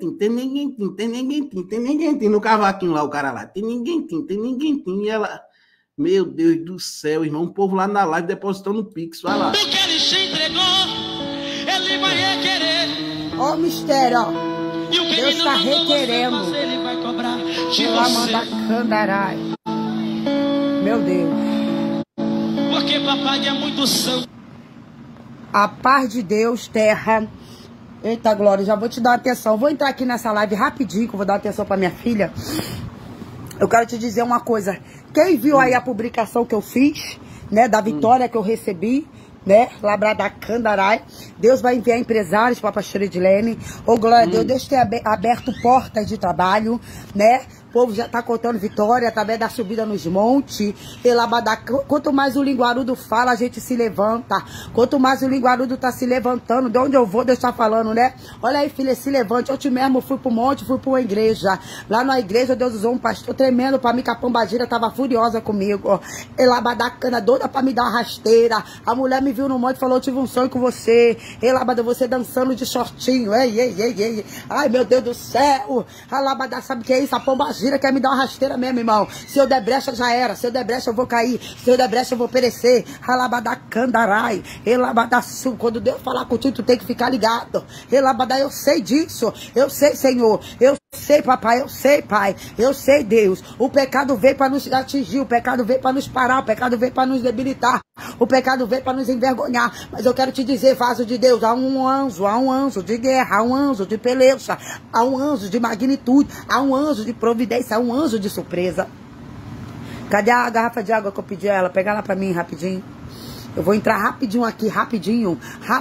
No cavaquinho lá, o cara lá. Tem ninguém. E ela. Meu Deus do céu, irmão. O povo lá na live depositando no Pix. Vai lá. Porque ele te entregou, ele vai requerer. Ó o mistério, ó. E o que Deus ele não tá mandou você requerendo. fazer, ele vai cobrar de Ela você. manda candarai. Meu Deus. Porque papai é muito santo. A paz de Deus, terra. Eita, Glória, já vou te dar atenção. Vou entrar aqui nessa live rapidinho, que eu vou dar atenção pra minha filha. Eu quero te dizer uma coisa. Quem viu aí a publicação que eu fiz, né, da vitória que eu recebi, né, Labrada Candarai, Deus vai enviar empresários para a pastora Edilene. Ô, glória a Deus, Deus tem aberto portas de trabalho, né? O povo já tá contando vitória através da subida nos montes. Quanto mais o linguarudo fala, a gente se levanta. Quanto mais o linguarudo tá se levantando, de onde eu vou, Deus tá falando, né? Olha aí, filha, se levante. Ontem mesmo fui pro monte, fui pra uma igreja. Lá na igreja, Deus usou um pastor tremendo pra mim, que a pombagira tava furiosa comigo. Elabadacana, doida pra me dar uma rasteira. A mulher me viu no monte e falou: eu tive um sonho com você. Elabada, você dançando de shortinho. Ei. Ai, meu Deus do céu. Alabada, sabe o que é isso? A pombagira quer me dar uma rasteira mesmo, irmão. Se eu der brecha, já era. Se eu der brecha, eu vou cair. Se eu der brecha, eu vou perecer. Alabada candarai. Elabada sul. Quando Deus falar contigo, tu tem que ficar ligado. Elabada, eu sei disso. Eu sei, Senhor. Eu sei, papai. Eu sei, pai. Eu sei, Deus. O pecado veio para nos atingir. O pecado veio para nos parar. O pecado veio para nos debilitar. O pecado veio para nos envergonhar. Mas eu quero te dizer, vaso de Deus, há um anjo de guerra, há um anjo de peleja, há um anjo de magnitude, há um anjo de providência, há um anjo de surpresa. Cadê a garrafa de água que eu pedi a ela? Pega ela para mim rapidinho. Eu vou entrar rapidinho aqui, rapidinho.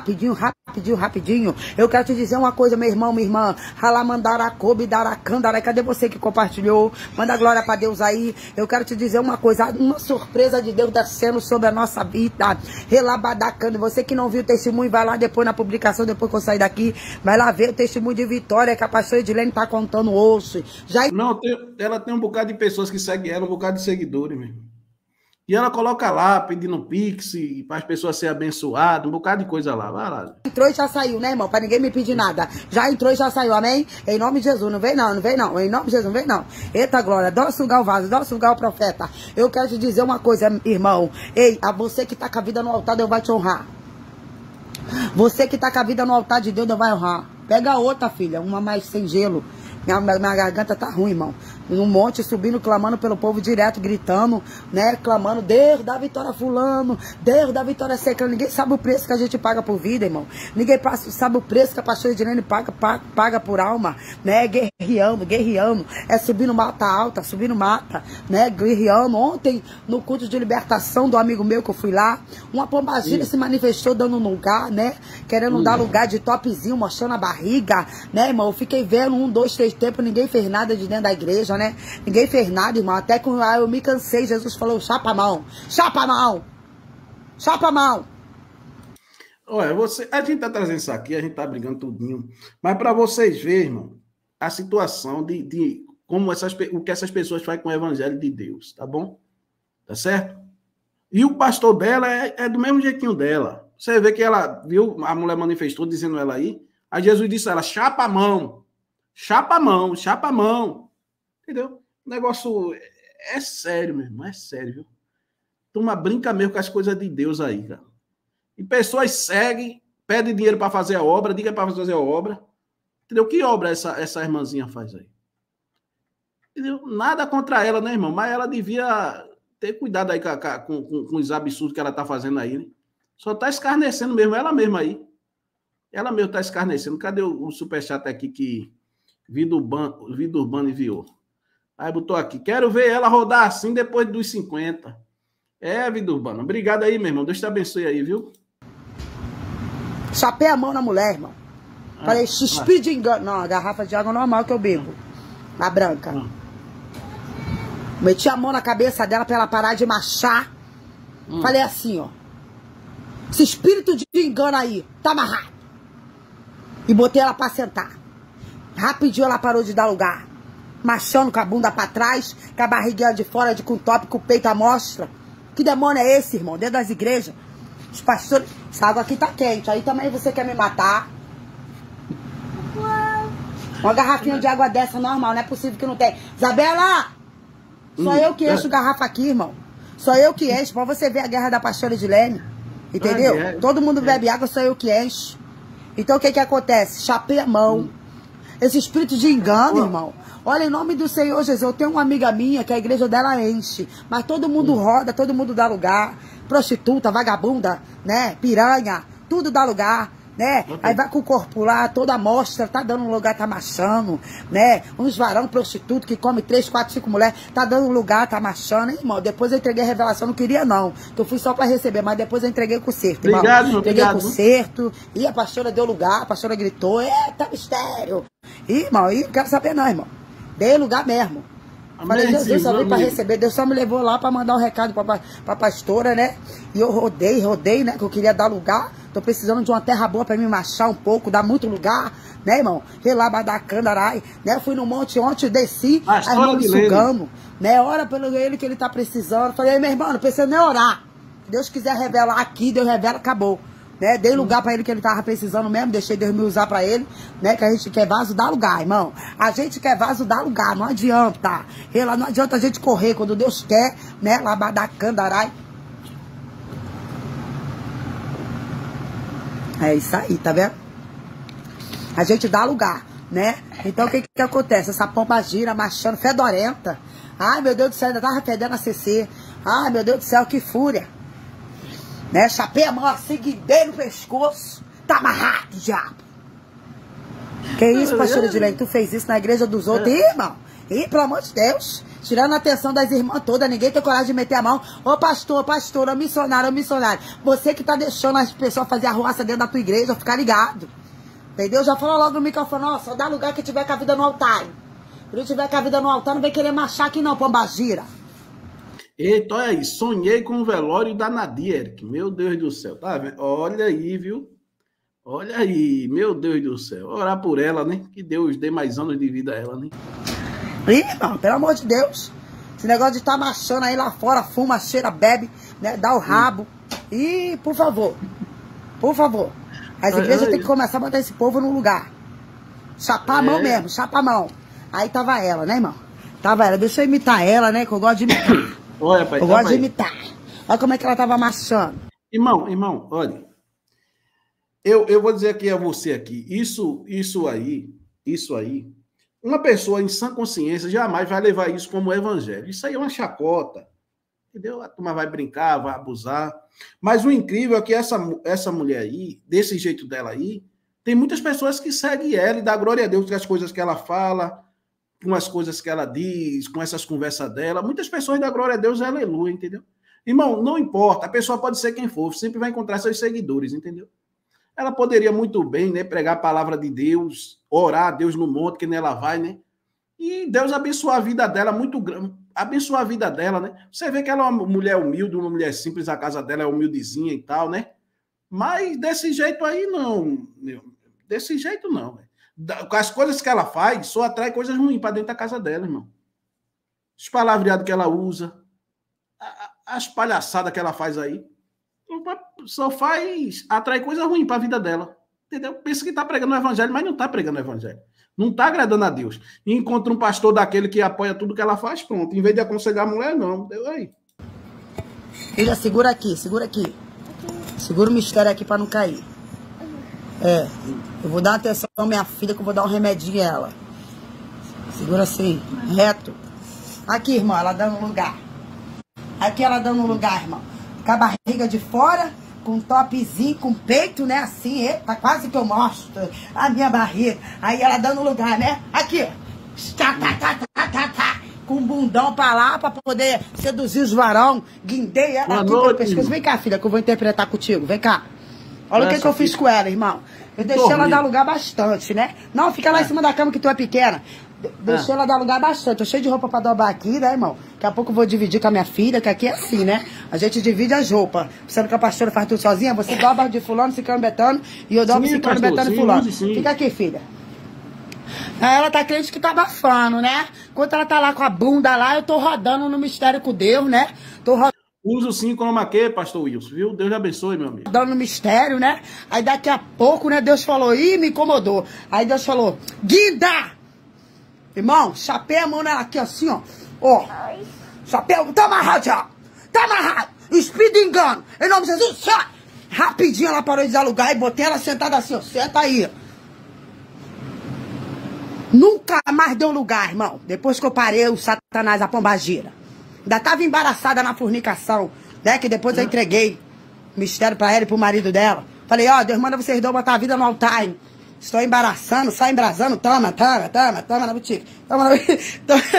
Eu quero te dizer uma coisa, meu irmão, minha irmã. Ralamandaracobi, daracandarai. Cadê você que compartilhou? Manda glória pra Deus aí. Eu quero te dizer uma coisa, uma surpresa de Deus descendo sobre a nossa vida. Relabadacando. Você que não viu o testemunho, vai lá depois na publicação, depois que eu sair daqui. Vai lá ver o testemunho de vitória que a pastora Edilene tá contando hoje. Não, ela tem um bocado de pessoas que seguem ela, um bocado de seguidores mesmo. E ela coloca lá, pedindo Pix, para as pessoas serem abençoadas, um bocado de coisa lá. Vai lá. Entrou e já saiu, né, irmão? Pra ninguém me pedir nada. Já entrou e já saiu, amém? Em nome de Jesus, não vem não. Em nome de Jesus, não vem não. Eita glória, dá sugar o vaso, dá sugar o profeta. Eu quero te dizer uma coisa, irmão. Ei, a você que tá com a vida no altar, Deus vai te honrar. Você que tá com a vida no altar de Deus, Deus vai honrar. Pega outra, filha, uma mais sem gelo. Minha garganta tá ruim, irmão. No monte, subindo, clamando pelo povo direto, gritando, né? Clamando, Deus da vitória fulano, Deus da vitória secando. Ninguém sabe o preço que a gente paga por vida, irmão. Ninguém sabe o preço que a pastora Edilene paga por alma, né? Guerreando. É subindo mata alta, subindo mata, né? Guerreando. Ontem, no culto de libertação do amigo meu que eu fui lá, uma pombagira se manifestou dando um lugar, né? Querendo dar lugar de topzinho, mostrando a barriga, né, irmão? Eu fiquei vendo 1, 2, 3 tempos, ninguém fez nada de dentro da igreja, né? Ninguém fez nada, irmão. Até que eu me cansei, Jesus falou, chapa a mão. Olha, a gente tá trazendo isso aqui, a gente tá brigando tudinho. Mas para vocês verem, irmão, a situação de como o que essas pessoas fazem com o evangelho de Deus, tá bom? Tá certo? E o pastor dela é do mesmo jeitinho dela. Você vê que ela viu, a mulher manifestou dizendo ela aí Jesus disse a ela, chapa a mão. Entendeu? O negócio é sério mesmo, é sério, viu? Turma brinca mesmo com as coisas de Deus aí, cara. E pessoas seguem, pede dinheiro para fazer a obra, diga para fazer a obra. Entendeu? Que obra essa irmãzinha faz aí? Entendeu? Nada contra ela, né, irmão? Mas ela devia ter cuidado aí com os absurdos que ela tá fazendo aí, né? Só tá escarnecendo mesmo, ela mesma aí. Ela mesmo tá escarnecendo. Cadê o superchat aqui que Vida Urbana enviou? Aí botou aqui, quero ver ela rodar assim depois dos 50. É, Vida Urbana. Obrigado aí, meu irmão. Deus te abençoe aí, viu? Chapei a mão na mulher, irmão. Falei, espírito de engano. Não, a garrafa de água normal que eu bebo. A branca. Meti a mão na cabeça dela pra ela parar de marchar. Falei assim, ó. Esse espírito de engano aí, tá amarrado. E botei ela pra sentar. Rapidinho ela parou de dar lugar. Machando com a bunda pra trás, com a barriguinha de fora, com o top, com o peito à mostra. Que demônio é esse, irmão? Dentro das igrejas. Os pastores... Essa água aqui tá quente. Aí também você quer me matar. Uma garrafinha de água dessa normal. Não é possível que não tem. Isabela! Só eu que encho garrafa aqui, irmão. Só eu que encho. Pra você ver a guerra da pastora de Leme. Entendeu? Todo mundo bebe água, só eu que encho. Então o que que acontece? Chapei a mão. Esse espírito de engano, irmão. Olha, em nome do Senhor Jesus, eu tenho uma amiga minha que a igreja dela enche. Mas todo mundo roda, todo mundo dá lugar. Prostituta, vagabunda, né? Piranha, tudo dá lugar, né? Aí vai com o corpo lá, toda amostra, tá dando um lugar, tá machando, né? Uns varão prostituto que come 3, 4, 5 mulheres, tá dando um lugar, tá machando, hein, irmão? Depois eu entreguei a revelação, não queria não, que eu fui só pra receber, mas depois eu entreguei com o conserto, irmão. Obrigado, entreguei com o conserto, e a pastora deu lugar, a pastora gritou, eita, mistério. E, irmão, e não quero saber não, irmão. Dei lugar mesmo. Falei, Jesus, só vim pra receber. Deus só me levou lá pra mandar um recado pra pastora, né? E eu rodei, né? Que eu queria dar lugar. Tô precisando de uma terra boa pra me marchar um pouco, dar muito lugar, né, irmão? Relabadacandarai, né? Fui no monte ontem, desci, a irmã me sugando, né? Ora pelo ele que ele tá precisando. Falei, meu irmão, não precisa nem orar. Se Deus quiser revelar aqui, Deus revela, acabou. Né? Dei lugar pra ele que ele tava precisando mesmo, deixei Deus me usar pra ele, né? Que a gente quer vaso, dá lugar, irmão. A gente quer vaso, dá lugar, não adianta. Não adianta a gente correr quando Deus quer, né? Labadacandarai. É isso aí, tá vendo? A gente dá lugar, né? Então o que que acontece? Essa pomba gira, marchando, fedorenta. Ai, meu Deus do céu, ainda tava fedendo a CC. Ai, meu Deus do céu, que fúria. Né? Chapei a mão assim, guindei no pescoço. Tá amarrado, diabo. Que isso, pastora Edilene? Tu fez isso na igreja dos outros? Ih, irmão. Ih, pelo amor de Deus. Tirando a atenção das irmãs todas. Ninguém tem coragem de meter a mão. Ô pastor, ô missionário, ô missionário. Você que tá deixando as pessoas fazer a roça dentro da tua igreja, ficar ligado. Entendeu? Já falou logo no microfone, ó, só dá lugar que tiver com a vida no altar. Se não tiver com a vida no altar, não vem querer marchar aqui não, pombagira. Eita, olha aí, sonhei com o velório da Nadia, Eric. Meu Deus do céu, tá vendo? Olha aí, viu? Olha aí, meu Deus do céu. Orar por ela, né? Que Deus dê mais anos de vida a ela, né? Ih, irmão, pelo amor de Deus. Esse negócio de estar marchando aí lá fora, fuma, cheira, bebe, né? Dá o rabo. E, por favor, as igrejas têm que começar a botar esse povo no lugar. Chapar a mão mesmo, chapa a mão. Aí tava ela, né, irmão? Tava ela. Deixa eu imitar ela, né? Que eu gosto de imitar. Olha, pai, eu gosto de imitar. Olha como é que ela tava marchando. Irmão, olha. Eu vou dizer aqui a você aqui. Isso aí. Uma pessoa em sã consciência jamais vai levar isso como evangelho. Isso aí é uma chacota. Entendeu? A turma vai brincar, vai abusar. Mas o incrível é que essa mulher aí, desse jeito dela aí, tem muitas pessoas que seguem ela e dá glória a Deus com as coisas que ela fala, com as coisas que ela diz, com essas conversas dela. Muitas pessoas dão glória a Deus e aleluia, entendeu? Irmão, não importa. A pessoa pode ser quem for, sempre vai encontrar seus seguidores, entendeu? Ela poderia muito bem, né, pregar a palavra de Deus, orar a Deus no monte, que nela vai, né? E Deus abençoar a vida dela, muito grande, abençoar a vida dela, né? Você vê que ela é uma mulher humilde, uma mulher simples, a casa dela é humildezinha e tal, né? Mas desse jeito aí, não. Desse jeito, não. Com as coisas que ela faz, só atrai coisas ruins para dentro da casa dela, irmão. Os palavreados que ela usa, as palhaçadas que ela faz aí, só atrai coisa ruim para a vida dela. Entendeu? Pensa que está pregando o evangelho, mas não está pregando o evangelho. Não está agradando a Deus. E encontra um pastor daquele que apoia tudo que ela faz, pronto. Em vez de aconselhar a mulher, não. Deu aí. Filha, segura aqui, segura aqui. Segura o mistério aqui para não cair. É. Eu vou dar atenção à minha filha, que eu vou dar um remedinho a ela. Segura assim, reto. Aqui, irmão, ela dando lugar. Aqui ela dando lugar, irmão. Com a barriga de fora, com um topzinho, com peito, né? Assim, eita, quase que eu mostro a minha barriga. Aí ela dando lugar, né? Aqui, ó. Com um bundão pra lá, pra poder seduzir os varão. Guindei ela aqui pelo pescoço. Vem cá, filha, que eu vou interpretar contigo. Vem cá. Olha o que eu fiz com ela, irmão. Eu deixei ela dar lugar bastante, né? Não, fica lá em cima da cama que tu é pequena. Deixei ela dar lugar bastante. Tô cheio de roupa pra dobrar aqui, né, irmão? Daqui a pouco eu vou dividir com a minha filha, que aqui é assim, né? A gente divide as roupas. Sendo que a pastora faz tudo sozinha, você dobra de fulano, ciclano, betano, e eu dobro ciclano, betano e fulano. Fica aqui, filha. Aí ela tá crente que tá abafando, né? Enquanto ela tá lá com a bunda lá, eu tô rodando no mistério com Deus, né? Tô rodando. Uso sim como aqui, pastor Wilson, viu? Deus abençoe, meu amigo. Dando mistério, né? Aí daqui a pouco, né, Deus falou, ih, me incomodou. Aí Deus falou, Guida! Irmão, chapei a mão nela aqui assim, ó. Ó, chapéu, tá amarrado já. Tá amarrado. Espírito de engano. Em nome de Jesus, sai. Rapidinho ela parou de dar lugar e botei ela sentada assim, ó. Senta aí. Nunca mais deu lugar, irmão. Depois que eu parei, o Satanás, a pombagira. Ainda tava embaraçada na fornicação, né? Que depois eu entreguei mistério pra ela e pro marido dela. Falei, ó, Deus manda vocês dois botar a vida no altar, hein? Estou embaraçando, sai embrasando, toma na boutique. Toma na boutique.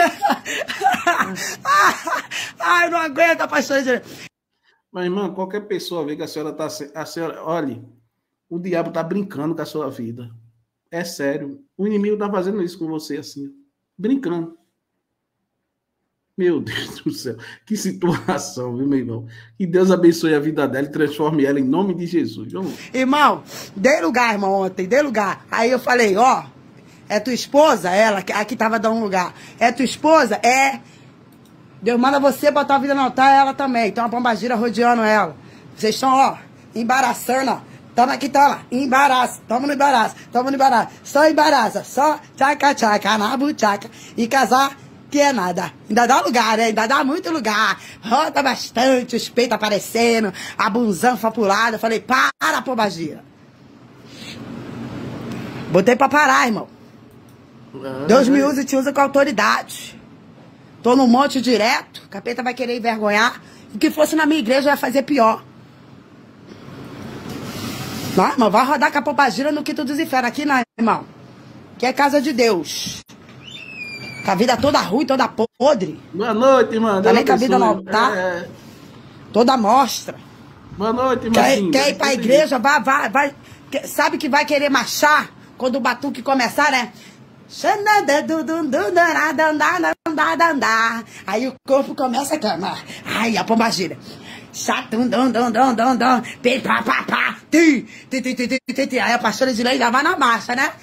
Ai, não aguento, pastor. Mas, irmã, qualquer pessoa vê que a senhora tá... A senhora, olha, o diabo tá brincando com a sua vida. É sério. O inimigo tá fazendo isso com você assim, brincando. Meu Deus do céu, que situação, viu, meu irmão? Que Deus abençoe a vida dela e transforme ela em nome de Jesus. Vamos. Irmão, dei lugar, irmão, ontem, dei lugar. Aí eu falei, ó, é tua esposa? Ela, aqui tava dando lugar. É tua esposa? É. Deus manda você botar a vida no altar, ela também. Então a pombagira rodeando ela. Vocês estão, ó, embaraçando, ó. Toma aqui, toma. Embaraço. Toma no embaraço. Toma no embaraço. Só embaraça. Só tchaca, na buchaca. E casar... que é nada. Ainda dá lugar, né? Ainda dá muito lugar. Roda bastante, os peitos aparecendo, a bunzanfa pro lado. Eu falei, para, pombagira. Botei pra parar, irmão. Deus me usa e te usa com autoridade. Tô no monte direto, o capeta vai querer envergonhar. O que fosse na minha igreja, eu ia fazer pior. Não, irmão, vai rodar com a pombagira no quinto dos infernos. Aqui não, irmão. Que é casa de Deus. Com a vida toda ruim, toda podre. Boa noite, irmã. Tá nem com a vida no altar. Toda mostra. Boa noite, irmã. Quer ir pra igreja, vai. Sabe que vai querer marchar quando o batuque começar, né? Aí o corpo começa a clamar. Ai, a pombagira. Aí a pastora de lei já vai na marcha, né?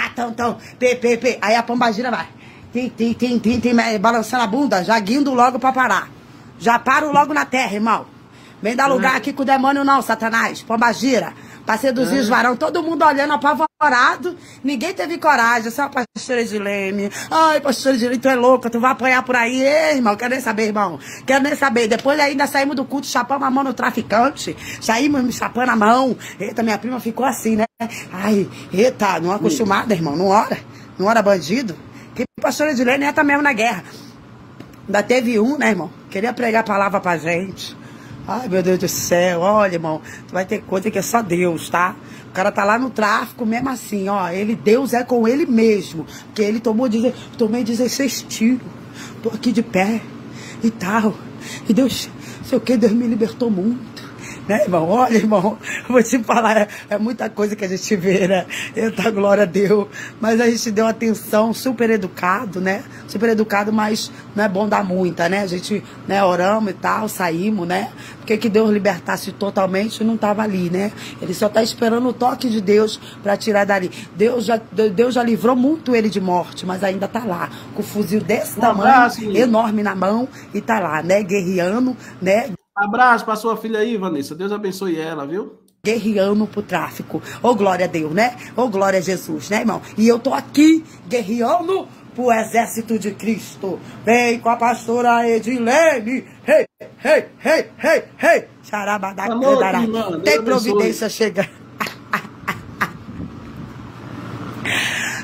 Aí a pombagira vai. Balançando a bunda, já guindo logo pra parar. Já paro logo na terra, irmão. Vem dar lugar aqui com o demônio não, Satanás. Pombagira. Pra seduzir os varão. Todo mundo olhando apavorado. Ninguém teve coragem. Só a pastora Edilene. Ai, pastora Edilene, tu é louca. Tu vai apanhar por aí. Ei, irmão, quero nem saber, irmão. Quero nem saber. Depois ainda saímos do culto, chapamos a mão no traficante. Saímos me chapando a mão. Eita, minha prima ficou assim, né? Ai, eita, não acostumada, irmão. Não ora bandido. Que pastora Edilene entra mesmo na guerra. Ainda teve um, né, irmão? Queria pregar a palavra pra gente. Ai, meu Deus do céu. Olha, irmão, tu vai ter coisa que é só Deus, tá? O cara tá lá no tráfico mesmo assim, ó. Deus é com ele mesmo. Porque ele tomei 16 tiros. Tô aqui de pé e tal. E Deus, sei o que, Deus me libertou muito. Né, irmão? Olha, irmão, vou te falar, é muita coisa que a gente vê, né? Eita, glória a Deus. Mas a gente deu atenção, super educado, né? Super educado, mas não é bom dar muita, né? A gente, né, oramos e tal, saímos, né? Porque que Deus libertasse totalmente, não tava ali, né? Ele só tá esperando o toque de Deus pra tirar dali. Deus já livrou muito ele de morte, mas ainda tá lá, com o fuzil desse tamanho, enorme na mão, e tá lá, né? Guerreando, né? Abraço pra sua filha aí, Vanessa. Deus abençoe ela, viu? Guerreando pro tráfico. Ô, glória a Deus, né? Ô, glória a Jesus, né, irmão? E eu tô aqui guerreando pro exército de Cristo. Vem com a pastora Edilene. Hey, hey, hey, hey, hey. Xarabadacandará. Tem providência chegando.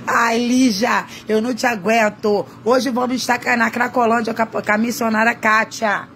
Ai, Lígia, eu não te aguento. Hoje vamos estar na Cracolândia com a missionária Kátia.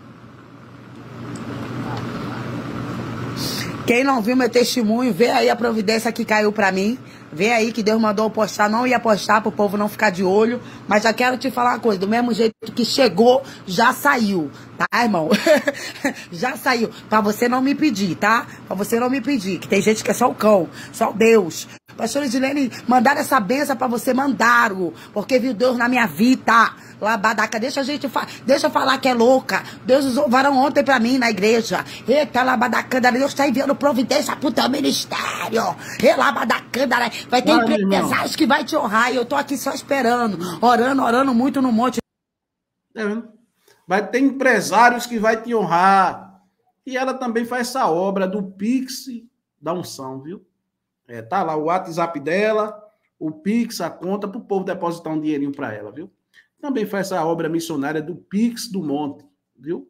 Quem não viu meu testemunho, vê aí a providência que caiu pra mim. Vê aí que Deus mandou eu postar. Não ia postar pro povo não ficar de olho. Mas já quero te falar uma coisa. Do mesmo jeito que chegou, já saiu. Tá, irmão? Já saiu. Pra você não me pedir, tá? Pra você não me pedir. Que tem gente que é só o cão. Só Deus. Pastora Edilene, mandaram essa benção pra você. Mandaram. Porque viu Deus na minha vida. Labadaca, deixa eu falar que é louca. Deus usou varão ontem pra mim na igreja. Eita, labadacanda, Deus tá enviando providência pro teu ministério. E labadacanda, vai ter empresários que vai te honrar. E eu tô aqui só esperando, orando muito no monte. É vendo? Vai ter empresários que vai te honrar. E ela também faz essa obra do Pix da unção, viu? Tá lá o WhatsApp dela, o Pix, a conta, pro povo depositar um dinheirinho pra ela, viu? Também faz essa obra missionária do Pix do Monte, viu?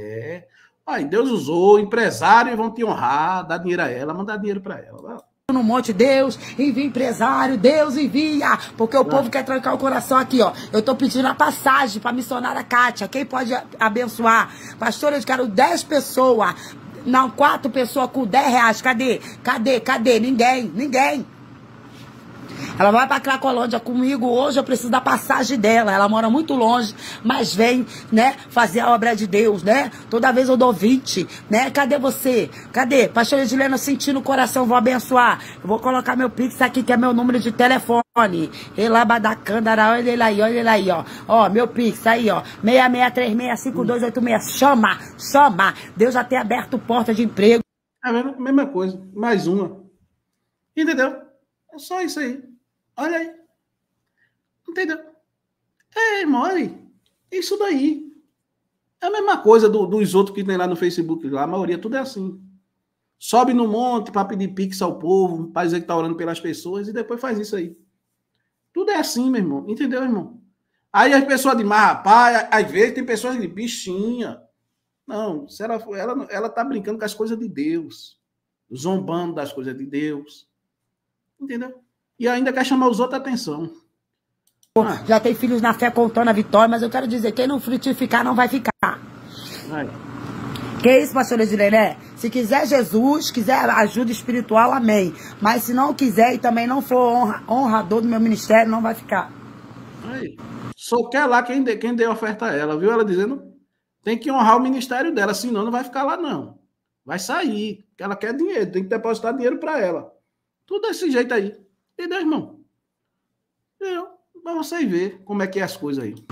Aí Deus usou, empresários vão te honrar, dar dinheiro a ela, mandar dinheiro para ela. No monte, Deus envia empresário, Deus envia, porque o povo quer trancar o coração aqui, ó. Eu tô pedindo a passagem pra missionária Kátia. Quem pode abençoar? Pastor, eu quero 10 pessoas, não, 4 pessoas com 10 reais. Cadê? Ninguém. Ela vai pra Cracolândia comigo. Hoje eu preciso da passagem dela. Ela mora muito longe, mas vem, né, fazer a obra de Deus, né? Toda vez eu dou 20, né? Cadê você? Cadê? Pastor Edilene, eu senti no coração, vou abençoar. Eu vou colocar meu Pix aqui, que é meu número de telefone. Elabadacandara, olha ele aí, ó. Ó, meu Pix, aí, ó. 66365286. Chama. Deus já tem aberto porta de emprego. É a mesma coisa. Mais uma. Entendeu? É só isso aí. Olha aí. Entendeu? Irmão, olha aí. Isso daí. É a mesma coisa dos outros que tem lá no Facebook. Lá, a maioria, tudo é assim. Sobe no monte para pedir pix ao povo, para dizer que tá orando pelas pessoas, e depois faz isso aí. Tudo é assim, meu irmão. Entendeu, irmão? Aí as pessoas dizem, mas rapaz, às vezes tem pessoas que dizem, bichinha. Não, se ela tá brincando com as coisas de Deus. Zombando das coisas de Deus. Entendeu? E ainda quer chamar os outros a atenção. Já tem filhos na fé contando a vitória, mas eu quero dizer, quem não frutificar não vai ficar. Vai. Que isso, pastor Edilene? Se quiser Jesus, quiser ajuda espiritual, amém. Mas se não quiser e também não for honrador do meu ministério, não vai ficar. Aí. Só quer lá quem deu oferta a ela, viu? Ela dizendo, tem que honrar o ministério dela, senão não vai ficar lá não. Vai sair, porque ela quer dinheiro, tem que depositar dinheiro para ela. Tudo desse jeito aí. Entendeu, irmão? Pra você ver como é que é as coisas aí.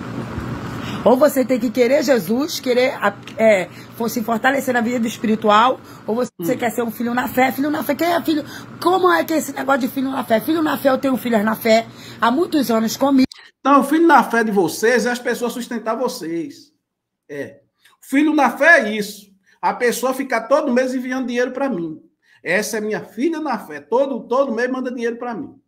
Ou você tem que querer Jesus, querer se fortalecer na vida espiritual, ou você quer ser um filho na fé. Filho na fé, quem é filho? Como é que é esse negócio de filho na fé? Filho na fé, eu tenho filhas na fé há muitos anos comigo. Então, o filho na fé de vocês é as pessoas sustentar vocês. Filho na fé é isso. A pessoa ficar todo mês enviando dinheiro para mim. Essa é minha filha na fé. Todo mês manda dinheiro para mim.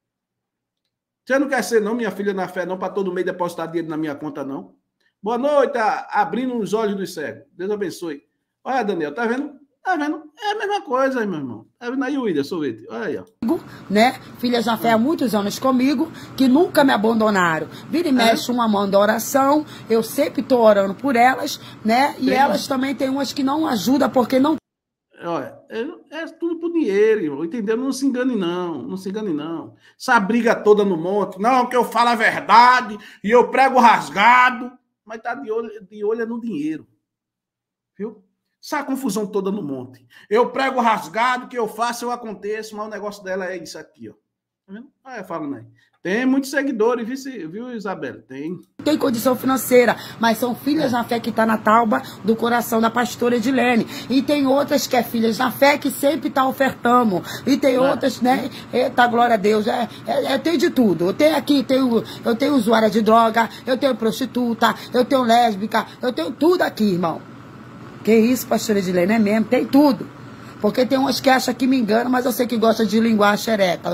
Você não quer ser, não, minha filha na fé, não, para todo mês depositar dinheiro na minha conta, não? Boa noite, abrindo os olhos dos cegos. Deus abençoe. Olha, Daniel, tá vendo? Tá vendo? É a mesma coisa aí, meu irmão. Tá vendo aí o William, sorvete? Olha aí, ó. Né? Filhas na fé há muitos anos comigo, que nunca me abandonaram. Vira e mexe, uma manda oração, eu sempre tô orando por elas, né? E elas também tem umas que não ajudam, porque não. Olha, é tudo por dinheiro, irmão, entendeu? Não se engane, não. Não se engane, não. Essa briga toda no monte. Não, que eu falo a verdade e eu prego rasgado. Mas tá de olho no dinheiro. Viu? Essa confusão toda no monte. Eu prego rasgado, que eu faço, eu aconteço, mas o negócio dela é isso aqui, ó. Tá vendo? Falando aí. Tem muitos seguidores, viu, Isabela? Tem condição financeira, mas são filhas na fé que tá na tauba do coração da pastora Edilene. E tem outras que é filhas na fé que sempre tá ofertando. E tem outras, né? Eita, glória a Deus. Tem de tudo. Eu tenho aqui, eu tenho usuária de droga, eu tenho prostituta, eu tenho lésbica, eu tenho tudo aqui, irmão. Que isso, pastora Edilene? É mesmo, tem tudo. Porque tem umas que acham que me enganam, mas eu sei que gosta de linguar xereca.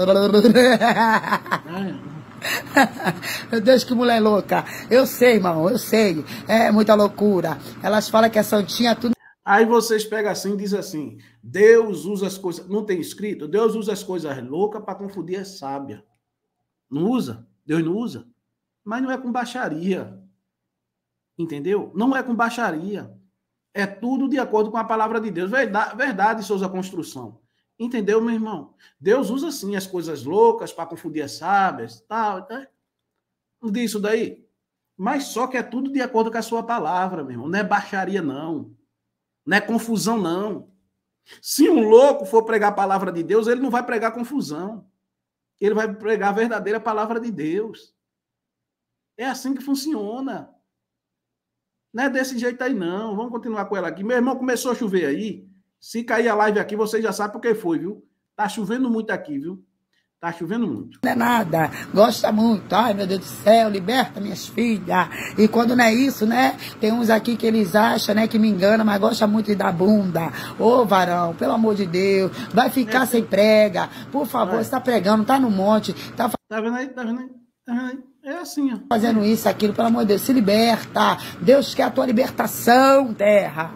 Meu Deus, que mulher louca. Eu sei, irmão, eu sei. É muita loucura. Elas falam que é santinha, tudo. Aí vocês pegam assim e dizem assim, Deus usa as coisas... Não tem escrito? Deus usa as coisas loucas para confundir a sábia. Não usa? Deus não usa? Mas não é com baixaria. Entendeu? Não é com baixaria. É tudo de acordo com a palavra de Deus. Verdade, Souza Construção. Entendeu, meu irmão? Deus usa, sim, as coisas loucas para confundir as sábias. Tal, não diz isso daí? Mas só que é tudo de acordo com a sua palavra, meu irmão. Não é baixaria, não. Não é confusão, não. Se um louco for pregar a palavra de Deus, ele não vai pregar confusão. Ele vai pregar a verdadeira palavra de Deus. É assim que funciona. Não é desse jeito aí, não. Vamos continuar com ela aqui. Meu irmão, começou a chover aí. Se cair a live aqui, você já sabe por que foi, viu? Tá chovendo muito aqui, viu? Tá chovendo muito. Não é nada. Gosta muito. Ai, meu Deus do céu, liberta minhas filhas. E quando não é isso, né? Tem uns aqui que eles acham, né, que me enganam, mas gosta muito de dar bunda. Ô, varão, pelo amor de Deus. Vai ficar sem prega. Por favor, você tá pregando, tá no monte. Tá vendo aí? Tá vendo aí? Tá vendo aí? É assim, ó. Fazendo isso, aquilo, pelo amor de Deus. Se liberta. Deus quer a tua libertação, terra.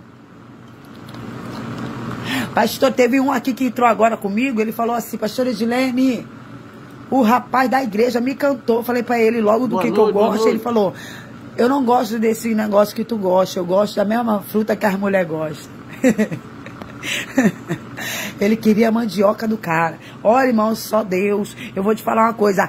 Pastor, teve um aqui que entrou agora comigo, ele falou assim, pastor Edilene, o rapaz da igreja me cantou, falei pra ele logo do que eu gosto, ele falou, eu não gosto desse negócio que tu gosta, eu gosto da mesma fruta que as mulheres gostam. Ele queria a mandioca do cara. Olha, irmão, só Deus, eu vou te falar uma coisa,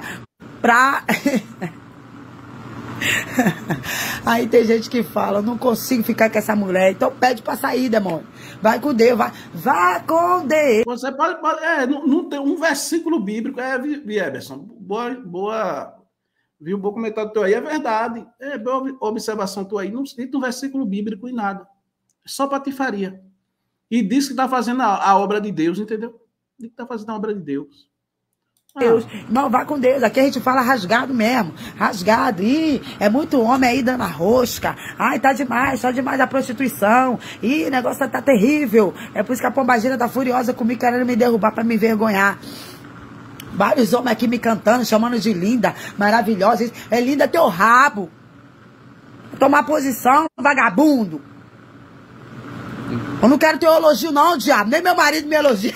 Aí tem gente que fala, eu não consigo ficar com essa mulher, então pede pra sair, demônio. Vai com Deus, vai com Deus. Você pode não tem um versículo bíblico, Eberson, boa, viu, bom comentário teu aí, é verdade, boa observação tua aí, não cita um versículo bíblico e nada, só patifaria. E diz que tá fazendo a obra de Deus, entendeu? Diz que tá fazendo a obra de Deus. Deus, não, vai com Deus, aqui a gente fala rasgado mesmo, rasgado, ih, é muito homem aí dando a rosca, ai, tá demais a prostituição, ih, o negócio tá terrível, é por isso que a pombagira tá furiosa comigo, querendo me derrubar pra me envergonhar. Vários homens aqui me cantando, chamando de linda, maravilhosa, é linda teu rabo, tomar posição, vagabundo. Eu não quero teu elogio não, diabo, nem meu marido me elogia.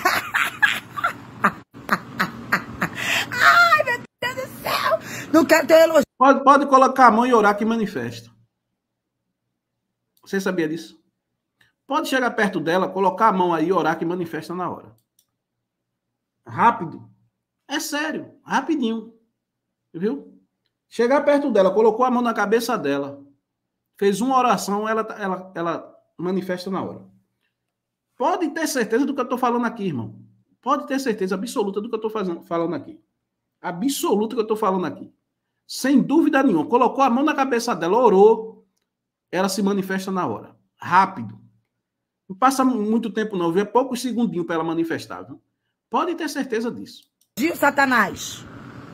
Ai, meu Deus do céu! Não quero ter elogio. Pode colocar a mão e orar que manifesta. Você sabia disso? Pode chegar perto dela, colocar a mão aí e orar que manifesta na hora. Rápido. É sério. Rapidinho. Viu? Chegar perto dela, colocou a mão na cabeça dela, fez uma oração, ela manifesta na hora. Pode ter certeza do que eu estou falando aqui, irmão. Pode ter certeza absoluta do que eu estou falando aqui. Absoluta que eu estou falando aqui. Sem dúvida nenhuma. Colocou a mão na cabeça dela, orou, ela se manifesta na hora. Rápido. Não passa muito tempo não, viu? É poucos segundinhos para ela manifestar, viu? Pode ter certeza disso. Diz Satanás.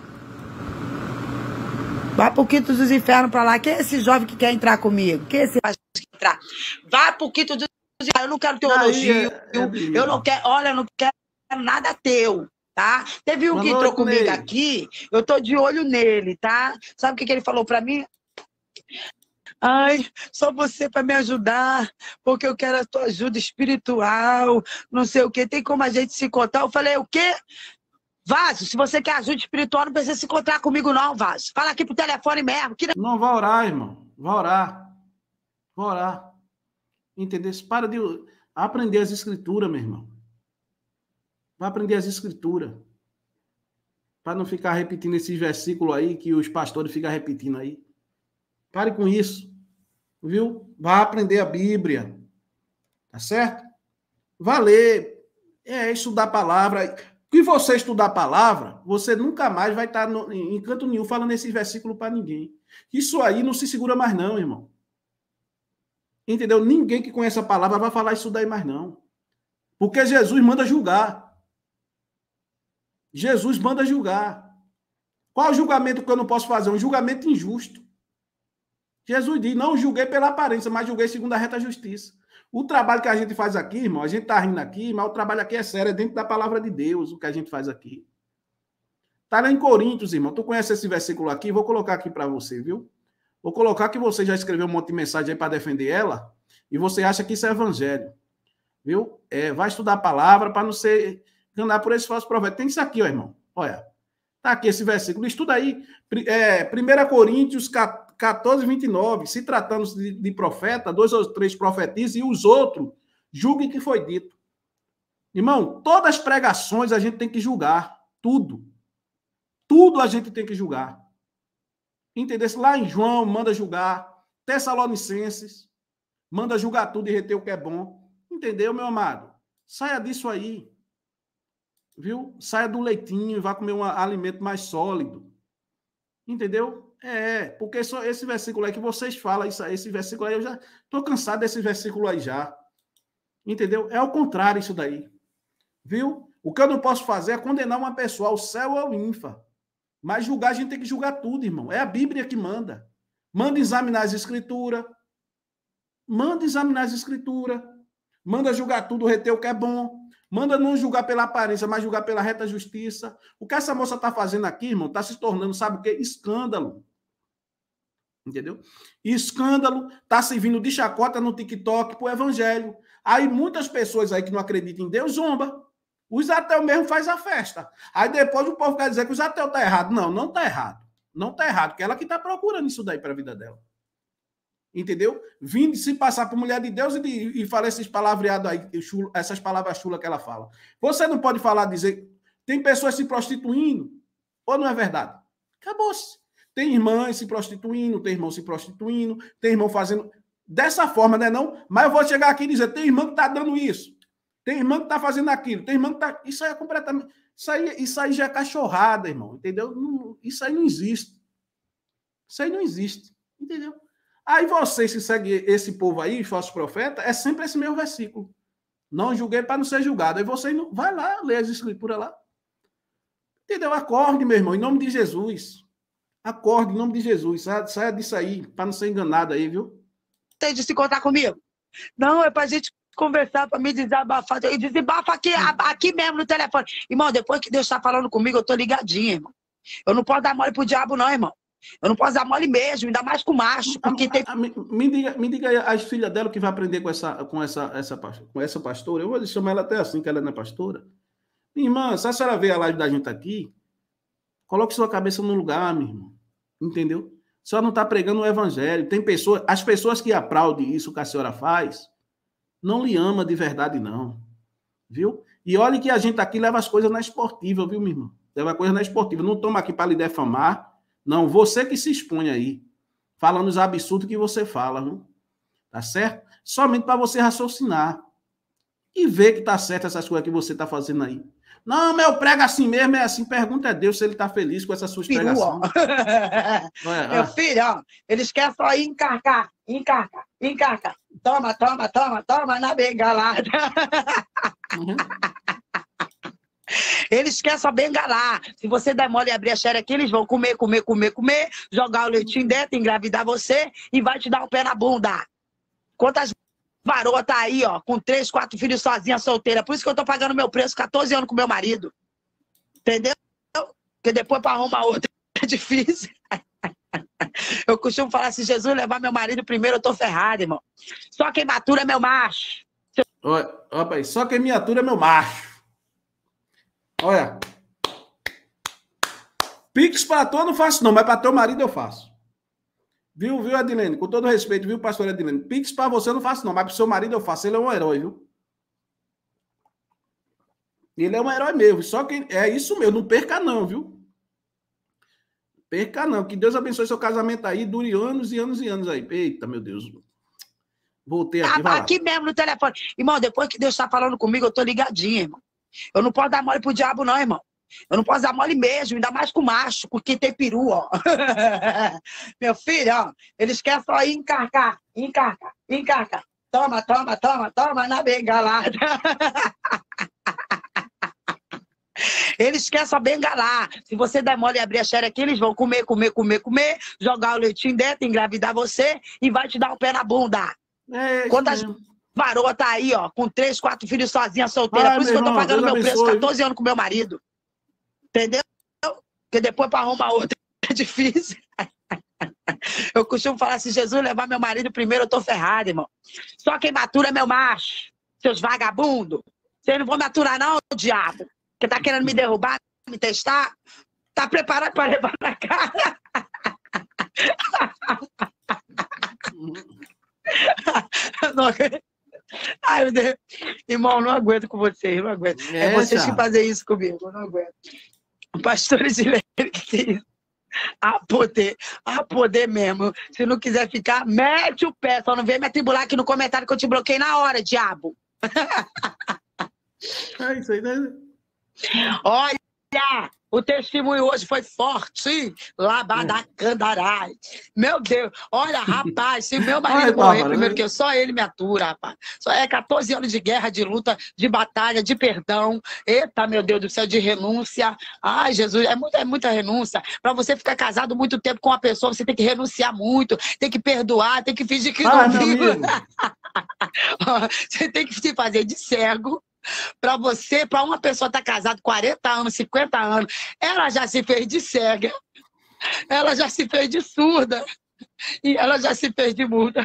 Vai pro quinto dos infernos pra lá. Quem é esse jovem que quer entrar comigo? Quem é esse jovem que quer entrar? Vai pro quinto dos infernos. Eu não quero teu elogio. Eu não quero, olha, eu não quero nada teu, tá? Teve um que entrou comigo aqui, eu tô de olho nele, tá? Sabe o que ele falou pra mim? Ai, só você pra me ajudar, porque eu quero a tua ajuda espiritual, não sei o quê. Tem como a gente se encontrar? Eu falei, o quê? Vaso, se você quer ajuda espiritual, não precisa se encontrar comigo não, Vaso. Fala aqui pro telefone mesmo. Não, vai orar, irmão. Vai orar. Vai orar. Entendeu? Para de aprender as escrituras, meu irmão. Vai aprender as escrituras. Para não ficar repetindo esses versículos aí que os pastores ficam repetindo aí. Pare com isso. Viu? Vai aprender a Bíblia. Tá certo? Vai ler. Estudar a palavra. Que você estudar a palavra, você nunca mais vai estar em canto nenhum falando esse versículo para ninguém. Isso aí não se segura mais não, irmão. Entendeu? Ninguém que conhece a palavra vai falar isso daí mais não. Porque Jesus manda julgar. Jesus manda julgar. Qual o julgamento que eu não posso fazer? Um julgamento injusto. Jesus diz, não julguei pela aparência, mas julguei segundo a reta justiça. O trabalho que a gente faz aqui, irmão, a gente tá rindo aqui, mas o trabalho aqui é sério, é dentro da palavra de Deus, o que a gente faz aqui. Tá lá em Coríntios, irmão. Tu conhece esse versículo aqui? Vou colocar aqui para você, viu? Vou colocar que você já escreveu um monte de mensagem aí para defender ela, e você acha que isso é evangelho. Viu? Vai estudar a palavra para não ser enganar por esse falso profeta. Tem isso aqui, ó, irmão. Olha. Tá aqui esse versículo. Estuda aí. 1 Coríntios 14, 29. Se tratando de profeta, 2 ou 3 profetizam e os outros julguem que foi dito. Irmão, todas as pregações a gente tem que julgar. Tudo. Tudo a gente tem que julgar. Entendeu? Lá em João, manda julgar. Tessalonicenses, manda julgar tudo e reter o que é bom. Entendeu, meu amado? Saia disso aí. Viu? Saia do leitinho e vá comer um alimento mais sólido. Entendeu? Porque só esse versículo aí que vocês falam, esse versículo aí, eu já estou cansado desse versículo aí já. Entendeu? É o contrário isso daí. Viu? O que eu não posso fazer é condenar uma pessoa ao céu ou ao ínfaro. Mas julgar, a gente tem que julgar tudo, irmão. É a Bíblia que manda. Manda examinar as escrituras. Manda examinar as escrituras. Manda julgar tudo, reter o que é bom. Manda não julgar pela aparência, mas julgar pela reta justiça. O que essa moça está fazendo aqui, irmão, está se tornando, sabe o quê? Escândalo. Entendeu? Escândalo, está servindo de chacota no TikTok para o evangelho. Aí muitas pessoas aí que não acreditam em Deus zombam. Os ateus mesmo faz a festa. Aí depois o povo quer dizer que os ateus estão errados. Não, não está errado. Não está errado, porque ela que está procurando isso daí para a vida dela. Entendeu? Vindo se passar por mulher de Deus e falar esses palavreados aí, essas palavras chulas que ela fala. Você não pode falar, dizer, tem pessoas se prostituindo, ou não é verdade? Acabou-se. Tem irmãs se prostituindo, tem irmão se prostituindo, tem irmão fazendo dessa forma, né não? Mas eu vou chegar aqui e dizer, tem irmão que está dando isso, tem irmão que está fazendo aquilo, tem irmão que está... Isso aí é completamente... Isso aí já é cachorrada, irmão, entendeu? Isso aí não existe. Isso aí não existe, entendeu? Aí vocês que seguem esse povo aí, falsos profetas, é sempre esse mesmo versículo. Não julguei para não ser julgado. Aí você não... vai lá, lê as escrituras lá. Entendeu? Acorde, meu irmão, em nome de Jesus. Acorde, em nome de Jesus. Saia disso aí, para não ser enganado aí, viu? Tem de se contar comigo? Não, é pra gente conversar, pra me desabafar. E desabafa aqui mesmo no telefone. Irmão, depois que Deus tá falando comigo, eu tô ligadinho, irmão. Eu não posso dar mole pro diabo, não, irmão. Eu não posso dar mole mesmo, ainda mais com macho, porque tem... Me diga aí, as filhas dela que vai aprender com essa pastora, eu vou chamar ela até assim, que ela não é pastora. Minha irmã, se a senhora vê a live da gente aqui, coloque sua cabeça no lugar, minha irmã. Entendeu? A senhora não está pregando o evangelho. Tem pessoas, as pessoas que aplaudem isso que a senhora faz, não lhe ama de verdade, não. Viu? E olha que a gente aqui leva as coisas na esportiva, viu, minha irmã? Leva a coisa na esportiva. Não estamos aqui para lhe defamar. Não, você que se expõe aí, falando os absurdos que você fala, viu? Tá certo? Somente para você raciocinar e ver que tá certo essas coisas que você tá fazendo aí. Não, mas eu prego assim mesmo, é assim. Pergunta a Deus se ele tá feliz com essas suas pregações. Meu filho, ó, eles querem só ir encarcar. Toma na bengalada. Uhum. Eles querem só bengalar. Se você der mole e abrir a xereca, eles vão comer, jogar o leitinho dentro, engravidar você e vai te dar um pé na bunda. Quantas varotas aí, ó, com 3, 4 filhos sozinha, solteira. Por isso que eu tô pagando meu preço 14 anos com meu marido. Entendeu? Porque depois para arrumar outra é difícil. Eu costumo falar, se Jesus levar meu marido primeiro, eu tô ferrado, irmão. Só quem matura é meu macho. Olha, rapaz, só quem me atura é meu macho. Olha. Pix para tu eu não faço, não, mas para teu marido eu faço. Viu, Adilene? Com todo respeito, viu, pastor Adilene? Pix para você eu não faço, não, mas para o seu marido eu faço. Ele é um herói, viu? Ele é um herói mesmo. Só que é isso mesmo, não perca, não, viu? Perca, não. Que Deus abençoe seu casamento aí, dure anos e anos e anos aí. Eita, meu Deus. Voltei aqui, vai lá. Aqui mesmo no telefone. Irmão, depois que Deus tá falando comigo, eu tô ligadinho, irmão. Eu não posso dar mole pro diabo, não, irmão. Eu não posso dar mole mesmo, ainda mais com macho, porque tem peru, ó. Meu filho, ó, eles querem só ir encarcar. Toma na bengalada. Eles querem só bengalar. Se você der mole e abrir a xereca, eles vão comer, jogar o leitinho dentro, engravidar você e vai te dar um pé na bunda. Quantas varotas aí, ó, com 3, 4 filhos sozinha, solteira. Por isso que eu tô pagando meu preço 14 anos com meu marido. Entendeu? Porque depois para arrumar outra é difícil. Eu costumo falar, se Jesus levar meu marido primeiro, eu tô ferrado, irmão. Só quem matura é meu macho. Seus vagabundos. Vocês não vão me aturar, não, diabo. Porque tá querendo me derrubar, me testar. Tá preparado para levar na cara? Não, ai, meu Deus. Irmão, não aguento com vocês, não aguento. É vocês que fazem isso comigo, eu não aguento. Pastores de lei, que tem isso. A poder mesmo. Se não quiser ficar, mete o pé. Só não vem me atribular aqui no comentário que eu te bloqueei na hora, diabo. É isso aí, né? Olha, o testemunho hoje foi forte. Labadacandarai. Meu Deus, olha, rapaz, se meu marido morrer primeiro que eu, só ele me atura, rapaz. Só é 14 anos de guerra, de luta, de batalha, de perdão. Eita, meu Deus do céu, de renúncia. Ai, Jesus, é muita renúncia. Para você ficar casado muito tempo com uma pessoa, você tem que renunciar muito, tem que perdoar, tem que fingir que não viu. Você tem que se fazer de cego. Para uma pessoa estar casada 40 anos, 50 anos, ela já se fez de cega, ela já se fez de surda e ela já se fez de muda.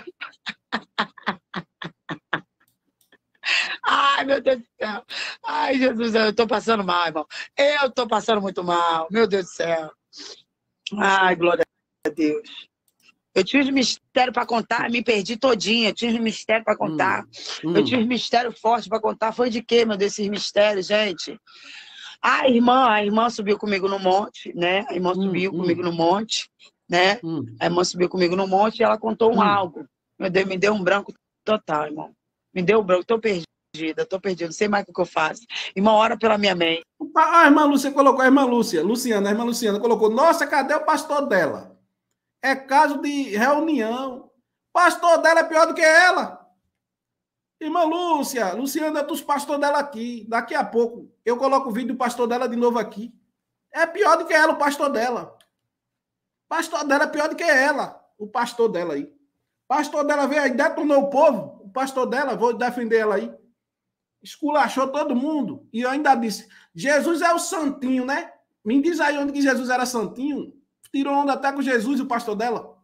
Ai, meu Deus do céu. Ai, Jesus, eu tô passando mal, irmão. Eu tô passando muito mal, meu Deus do céu. Ai, glória a Deus. Eu tinha uns mistérios para contar, me perdi todinha. Eu tinha uns mistérios para contar. Eu tinha uns mistérios fortes para contar. Foi de quê, meu, desses mistérios, gente? A irmã subiu comigo no monte, né? A irmã subiu comigo no monte, né? A irmã subiu comigo no monte e ela contou algo. Meu Deus, me deu um branco total, irmão. Me deu um branco, tô perdida, não sei mais o que eu faço. Irmão, ora pela minha mente. A irmã Lúcia colocou, a irmã Luciana colocou, nossa, cadê o pastor dela? É caso de reunião. Pastor dela é pior do que ela. Irmã Luciana, eu tô os pastor dela aqui. Daqui a pouco eu coloco o vídeo do pastor dela de novo aqui. É pior do que ela, o pastor dela. O pastor dela é pior do que ela. O pastor dela aí. O pastor dela veio aí, detonou o povo. O pastor dela, vou defender ela aí. Esculachou todo mundo. E eu ainda disse, Jesus é o santinho, né? Me diz aí onde que Jesus era santinho. Tirou onda até com Jesus e o pastor dela.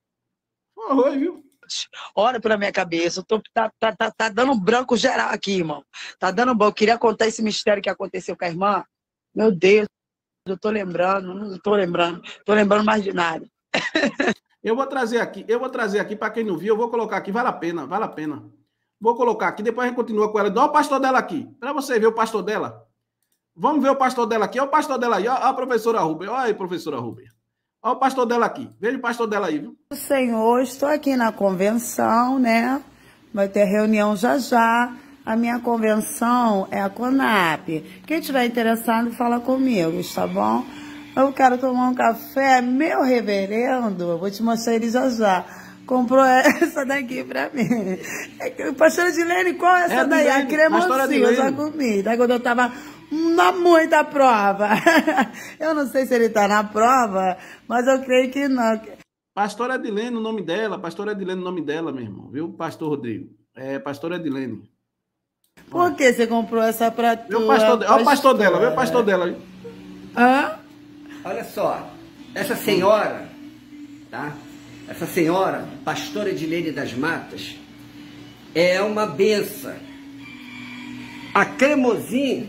Oi, viu? Ora pela minha cabeça. Tá dando branco geral aqui, irmão. Tá dando branco. Eu queria contar esse mistério que aconteceu com a irmã. Meu Deus, eu tô lembrando. Não tô lembrando. Tô lembrando mais de nada. Eu vou trazer aqui para quem não viu. Eu vou colocar aqui. Vale a pena. Vou colocar aqui. Depois a gente continua com ela. Dá o pastor dela aqui. Para você ver o pastor dela. Vamos ver o pastor dela aqui. Olha o pastor dela aí. Olha a professora Rubem. Olha aí, professora Rubem. Olha o pastor dela aqui. Veja o pastor dela aí, viu? Senhor, estou aqui na convenção, né? Vai ter reunião já já. A minha convenção é a CONAP. Quem tiver interessado, fala comigo, tá bom? Eu quero tomar um café. Meu reverendo, eu vou te mostrar ele já já. Comprou essa daqui pra mim. Pastora Edilene, qual é essa daí? A cremosinha, eu já comi. Daí quando eu tava na muita prova. Eu não sei se ele tá na prova, mas eu creio que não. Pastora Edilene, o nome dela. Pastora Edilene, o nome dela, meu irmão. Viu, pastor Rodrigo? É Pastora Edilene. Por que você comprou essa pra tu? Olha o pastor dela, vê o pastor dela. Hã? Olha só, essa senhora, tá? Essa senhora, pastora Edilene das Matas, é uma benção. A cremosinha,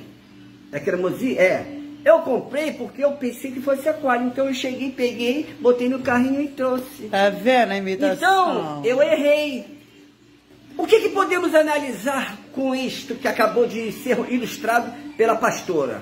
eu comprei porque eu pensei que fosse aquário, então eu cheguei, peguei, botei no carrinho e trouxe. Tá vendo a imitação? Então, eu errei. O que podemos analisar com isto que acabou de ser ilustrado pela pastora?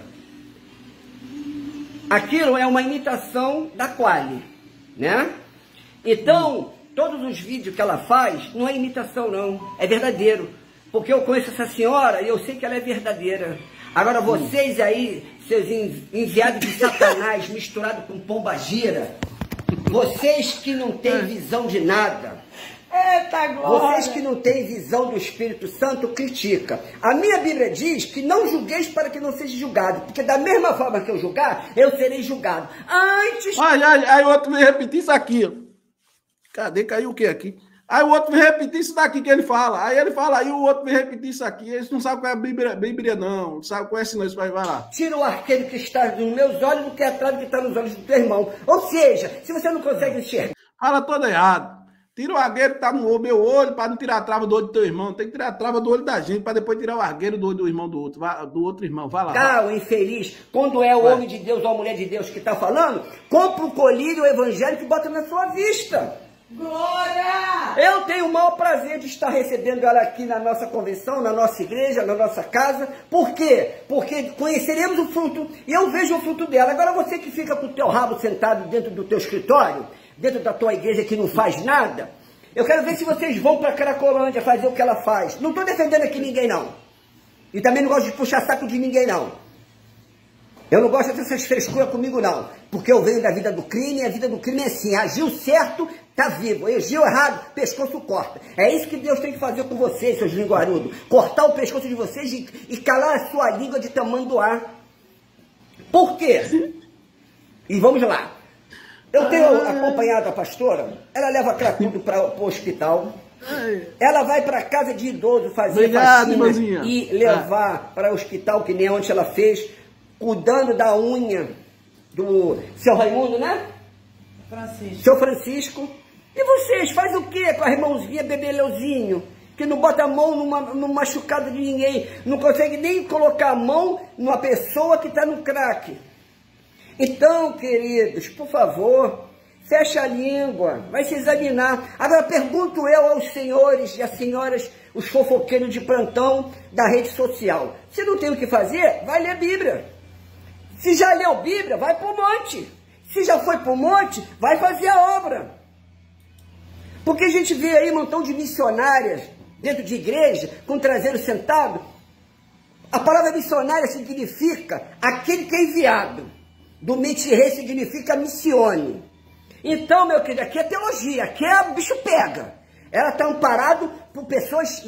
Aquilo é uma imitação da Quali, né? Então, todos os vídeos que ela faz, não é imitação não, é verdadeiro. Porque eu conheço essa senhora e eu sei que ela é verdadeira. Agora vocês aí, seus enviados de Satanás misturados com pombagira, vocês que não têm visão de nada, eita glória! Vocês que não têm visão do Espírito Santo, critica. A minha Bíblia diz que não julgueis para que não seja julgado, porque da mesma forma que eu julgar, eu serei julgado. Antes... Aí o outro me repetir isso aqui, ó. Cadê? Caiu o que aqui? Aí o outro me repetir isso daqui que ele fala. Aí ele fala, aí o outro me repetir isso aqui. Eles não sabem qual é a Bíblia não. Não sabem qual é não. Isso vai lá. Tira o arqueiro que está nos meus olhos do que atrás do que está nos olhos do teu irmão. Ou seja, se você não consegue enxergar... Fala todo errado. Tira o argueiro que tá no meu olho para não tirar a trava do olho do teu irmão. Tem que tirar a trava do olho da gente para depois tirar o argueiro do olho do irmão do outro. Do outro irmão. Vai lá. Tá, o infeliz. Quando é o homem de Deus ou a mulher de Deus que tá falando, compra um colírio evangélico e bota na sua vista. Glória! Eu tenho o maior prazer de estar recebendo ela aqui na nossa convenção, na nossa igreja, na nossa casa. Por quê? Porque conheceremos o fruto e eu vejo o fruto dela. Agora você que fica com o teu rabo sentado dentro do teu escritório, dentro da tua igreja que não faz nada, eu quero ver se vocês vão para Cracolândia fazer o que ela faz. Não estou defendendo aqui ninguém não. E também não gosto de puxar saco de ninguém não. Eu não gosto dessas frescuras comigo não. Porque eu venho da vida do crime e a vida do crime é assim. Agiu certo, tá vivo. Agiu errado, pescoço corta. É isso que Deus tem que fazer com vocês, seus linguarudos. Cortar o pescoço de vocês e calar a sua língua de tamanduá. Por quê? E vamos lá. Eu tenho acompanhado a pastora. Ela leva cracudo para o hospital. Ela vai para casa de idoso fazer vacina e levar para o hospital, que nem onde ela fez, cuidando da unha do seu Raimundo, né? Francisco. Seu Francisco. E vocês, faz o quê com a irmãozinha Bebeleuzinho? Que não bota a mão numa machucada de ninguém, não consegue nem colocar a mão numa pessoa que está no crack. Então, queridos, por favor, fecha a língua, vai se examinar. Agora pergunto eu aos senhores e às senhoras, os fofoqueiros de plantão da rede social. Se não tem o que fazer, vai ler Bíblia. Se já leu Bíblia, vai para o monte. Se já foi para o monte, vai fazer a obra. Porque a gente vê aí um montão de missionárias dentro de igreja, com o traseiro sentado. A palavra missionária significa aquele que é enviado. Do mitirê significa missione. Então, meu querido, aqui é teologia, aqui é bicho pega. Ela está amparado por pessoas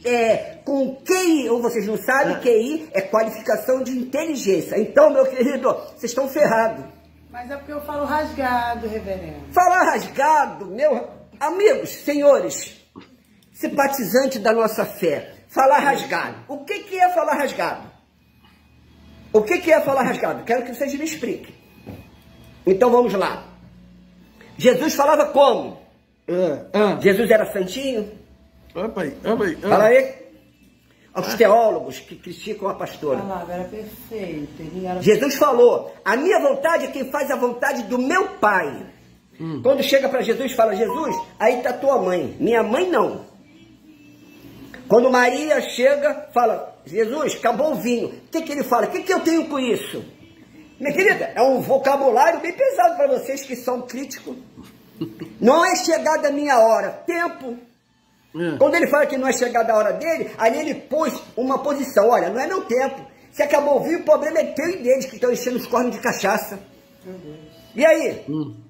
com QI, ou vocês não sabem, QI é qualificação de inteligência. Então, meu querido, vocês estão ferrados. Mas é porque eu falo rasgado, reverendo. Falar rasgado, meu... Amigos, senhores, simpatizantes da nossa fé, falar rasgado. O que é falar rasgado? O que é falar rasgado? Quero que vocês me expliquem. Então vamos lá. Jesus falava como? Jesus era santinho? Fala aí. Aos teólogos que criticam a pastora. A palavra era perfeita. Jesus falou, a minha vontade é quem faz a vontade do meu Pai. Quando chega para Jesus, fala, Jesus, aí está tua mãe. Minha mãe não. Quando Maria chega, fala, Jesus, acabou o vinho. O que ele fala? O que eu tenho com isso? Minha querida, é um vocabulário bem pesado para vocês que são críticos. Não é chegada a minha hora. Tempo. Quando ele fala que não é chegada a hora dele, aí ele pôs uma posição. Olha, não é meu tempo. Se acabou o vinho, o problema é teu e deles que estão enchendo os cornos de cachaça. E aí?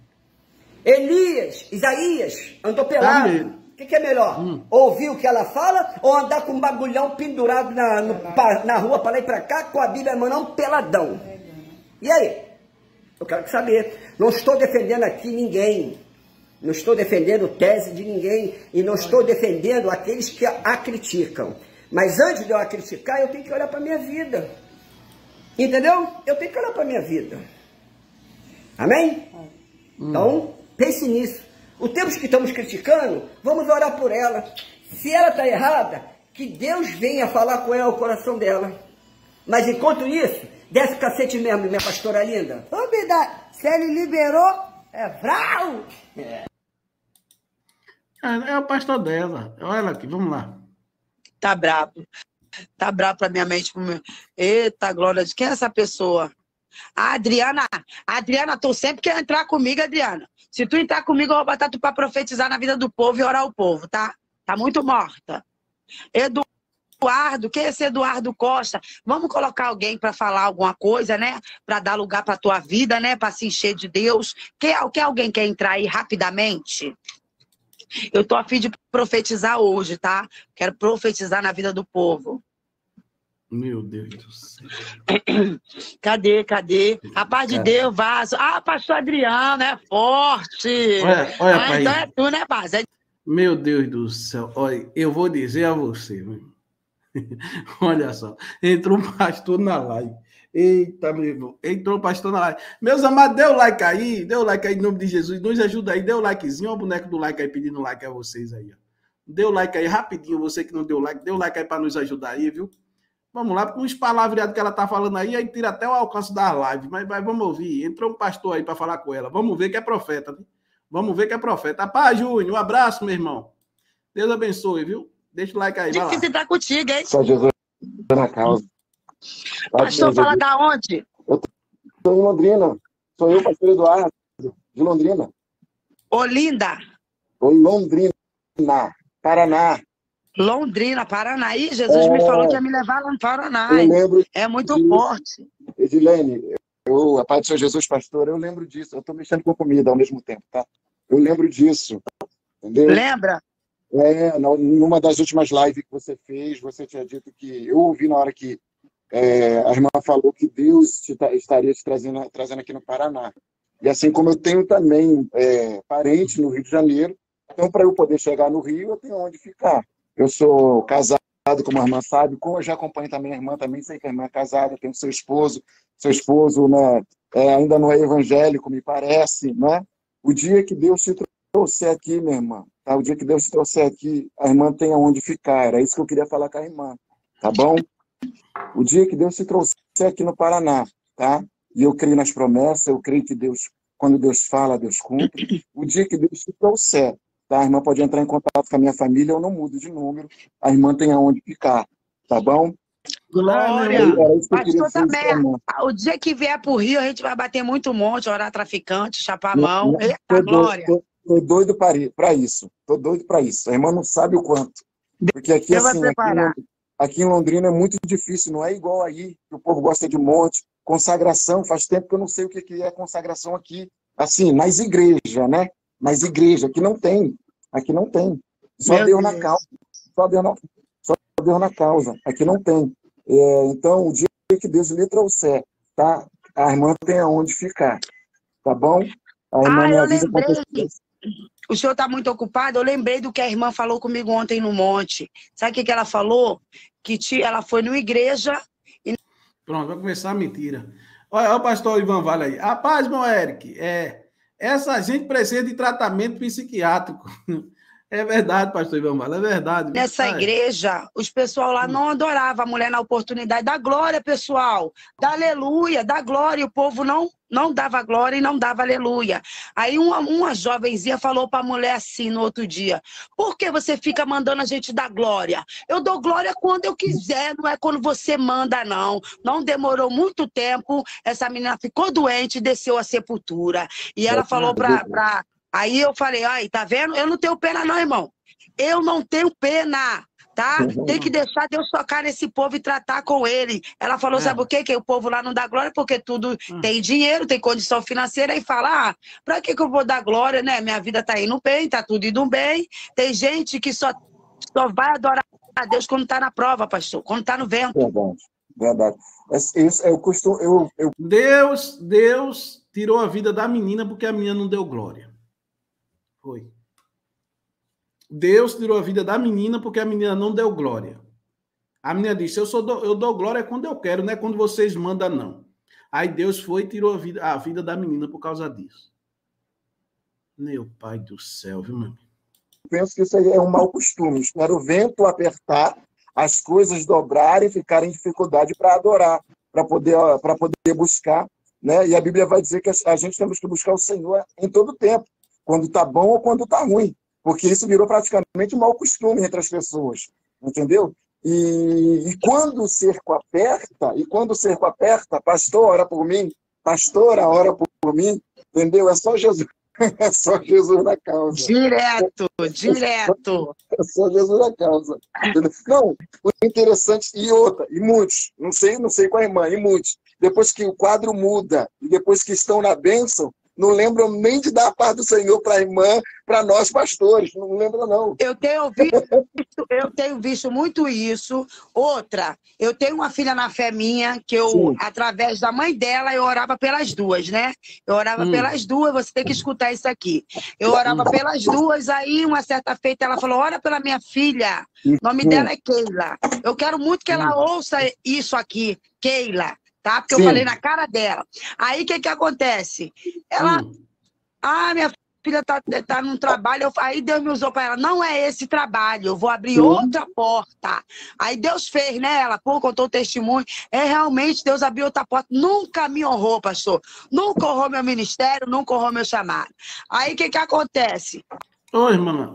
Elias, Isaías, andou pelado. O que é melhor? Ouvir o que ela fala ou andar com um bagulhão pendurado na rua para lá e para cá com a Bíblia na mão, peladão? E aí? Eu quero saber. Não estou defendendo aqui ninguém. Não estou defendendo tese de ninguém. E não estou defendendo aqueles que a criticam. Mas antes de eu a criticar, eu tenho que olhar para a minha vida. Entendeu? Eu tenho que olhar para a minha vida. Amém? Então, pense nisso. O tempo que estamos criticando, vamos orar por ela. Se ela está errada, que Deus venha falar com ela o coração dela. Mas enquanto isso, desce o cacete mesmo, minha pastora linda. Ô, Bida, se ele liberou, é vrau! É o pastor dela. Olha aqui, vamos lá. Tá brabo. Tá brabo pra minha mente. Eita, glória de quem é essa pessoa? A Adriana, tu sempre quer entrar comigo, Adriana. Se tu entrar comigo, eu vou botar tu pra profetizar na vida do povo e orar o povo, tá? Tá muito morta. Eduardo, quem é esse Eduardo Costa? Vamos colocar alguém pra falar alguma coisa, né? Pra dar lugar pra tua vida, né? Pra se encher de Deus. Quem alguém quer entrar aí rapidamente? Eu tô a fim de profetizar hoje, tá? Quero profetizar na vida do povo. Meu Deus do céu. Cadê? A paz de Deus, vaso. Ah, pastor Adriano, é forte. Olha pai. Então é tu, né, vaso? Meu Deus do céu. Olha, eu vou dizer a você, olha só. Entrou um pastor na live. Eita, meu irmão. Entrou o pastor na live. Meus amados, dê o like aí em nome de Jesus. Nos ajuda aí, dê o likezinho. Olha o boneco do like aí pedindo like a vocês aí. Ó. Dê o like aí rapidinho, você que não deu like, dê o like aí para nos ajudar aí, viu? Vamos lá, porque uns palavreados que ela tá falando aí tira até o alcance da live. Mas vamos ouvir. Entrou um pastor aí para falar com ela. Vamos ver que é profeta. Né? Vamos ver que é profeta. Paz, Júnior, um abraço, meu irmão. Deus abençoe, viu? Deixa o like aí, vai lá. Difícil estar contigo, hein? Só Jesus na causa. Pastor, fala da onde? Eu estou em Londrina. Sou eu, pastor Eduardo, de Londrina. Olinda. Londrina, Paraná. Londrina, Paraná. Ih, Jesus me falou que ia me levar lá no Paraná. Eu lembro é muito forte. Edilene, a paz do Senhor Jesus, pastor, eu lembro disso. Eu estou mexendo com comida ao mesmo tempo, tá? Eu lembro disso. Entendeu? Lembra? Numa das últimas lives que você fez, você tinha dito que... Eu ouvi na hora que a irmã falou que Deus estaria te trazendo aqui no Paraná. E assim como eu tenho também parentes no Rio de Janeiro, então para eu poder chegar no Rio, eu tenho onde ficar. Eu sou casado, como a irmã sabe, como eu já acompanho também a irmã, também sei que a irmã é casada, tem seu esposo né, ainda não é evangélico, me parece, né? O dia que Deus te trouxer aqui, minha irmã, tá? O dia que Deus te trouxer aqui, a irmã tem onde ficar. Era isso que eu queria falar com a irmã, tá bom? O dia que Deus te trouxer aqui no Paraná, tá? E eu creio nas promessas, eu creio que Deus, quando Deus fala, Deus cumpre. O dia que Deus te trouxer, tá? A irmã pode entrar em contato com a minha família, eu não mudo de número, a irmã tem aonde ficar, tá bom? Glória! Pastor também, o dia que vier pro Rio, a gente vai bater muito monte, orar traficante, chapar a mão. Eita, glória! Tô doido para isso. Tô doido para isso. A irmã não sabe o quanto. Porque aqui, assim, aqui em Londrina é muito difícil, não é igual aí, que o povo gosta de monte. Consagração, faz tempo que eu não sei o que é consagração aqui. Assim, nas igrejas, né? Nas igrejas, aqui não tem. Aqui não tem. Só Deus na causa. Só Deus na causa. Aqui não tem. Então, o dia que Deus lhe trouxer, tá? A irmã tem aonde ficar. Tá bom? A irmã me avisa com o senhor está muito ocupado? Eu lembrei do que a irmã falou comigo ontem no monte. Sabe o que ela falou? Que ela foi numa igreja e... Pronto, vai começar a mentira. Olha o pastor Ivan Vale aí. Rapaz, meu Eric, essa gente precisa de tratamento psiquiátrico. É verdade, pastor Ivan Vale, é verdade. Nessa igreja, os pessoal lá não adoravam a mulher na oportunidade da glória, pessoal. Da aleluia, da glória. E o povo não dava glória e não dava aleluia. Aí uma jovenzinha falou para a mulher assim no outro dia: por que você fica mandando a gente dar glória? Eu dou glória quando eu quiser, não é quando você manda, não. Não demorou muito tempo, essa menina ficou doente e desceu à sepultura. E ela falou para... Aí eu falei: ai, tá vendo? Eu não tenho pena não, irmão. Eu não tenho pena, tá? Tem que deixar Deus tocar nesse povo e tratar com ele. Ela falou, sabe o quê? Que o povo lá não dá glória porque tudo tem dinheiro, tem condição financeira. E fala, pra que eu vou dar glória, né? Minha vida tá indo bem, tá tudo indo bem. Tem gente que só vai adorar a Deus quando tá na prova, pastor. Quando tá no vento. Verdade. Isso eu costumo... Deus tirou a vida da menina porque a menina não deu glória. Foi. Deus tirou a vida da menina porque a menina não deu glória. A menina disse, eu dou glória quando eu quero, não é quando vocês mandam, não. Aí Deus foi e tirou a vida da menina por causa disso. Meu pai do céu, viu, meu amigo? Penso que isso aí é um mau costume. Espero o vento apertar, as coisas dobrarem e ficarem em dificuldade para adorar, para poder buscar, né? E a Bíblia vai dizer que a gente temos que buscar o Senhor em todo tempo, quando está bom ou quando está ruim, porque isso virou praticamente um mau costume entre as pessoas, entendeu? E quando o cerco aperta, pastor, ora por mim, pastora, ora por mim, entendeu? É só Jesus. É só Jesus na causa. Direto. É só Jesus na causa. Entendeu? Não, o interessante, e muitos, não sei com a irmã, e muitos, depois que o quadro muda, e depois que estão na bênção, não lembram nem de dar a paz do Senhor para a irmã, para nós pastores, não lembram não. Eu tenho visto muito isso. Outra, eu tenho uma filha na fé minha, que através da mãe dela, eu orava pelas duas, né? Eu orava pelas duas, você tem que escutar isso aqui. Eu orava pelas duas, aí uma certa feita ela falou, ora pela minha filha, o nome dela é Keila. Eu quero muito que ela ouça isso aqui, Keila. tá? Porque eu falei na cara dela. Aí, o que acontece? Ela... minha filha tá num trabalho, aí Deus me usou para ela, não é esse trabalho, eu vou abrir outra porta. Aí Deus fez, né? Ela contou o testemunho, realmente Deus abriu outra porta, nunca me honrou, pastor, nunca honrou meu ministério, nunca honrou meu chamado. Aí o que acontece? Oi, irmã,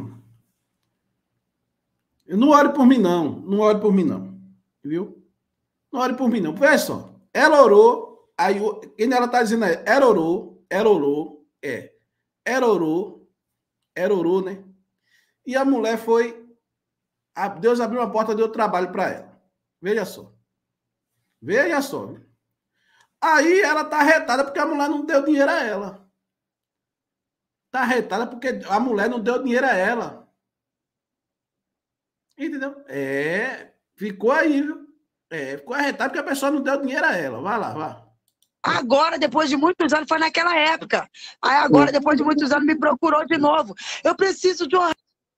não ore por mim, não, viu? Não ore por mim, não. Veja só, ela orou, aí, quem ela tá dizendo aí, ela orou, né? E a mulher foi... Deus abriu uma porta, deu trabalho para ela. Veja só. Aí ela tá arretada porque a mulher não deu dinheiro a ela. Tá arretada porque a mulher não deu dinheiro a ela. Entendeu? Ficou aí, viu? Ficou arretada porque a pessoa não deu dinheiro a ela. Vai lá, vá. Agora, depois de muitos anos, foi naquela época. Aí agora, depois de muitos anos, me procurou de novo. Eu preciso de uma...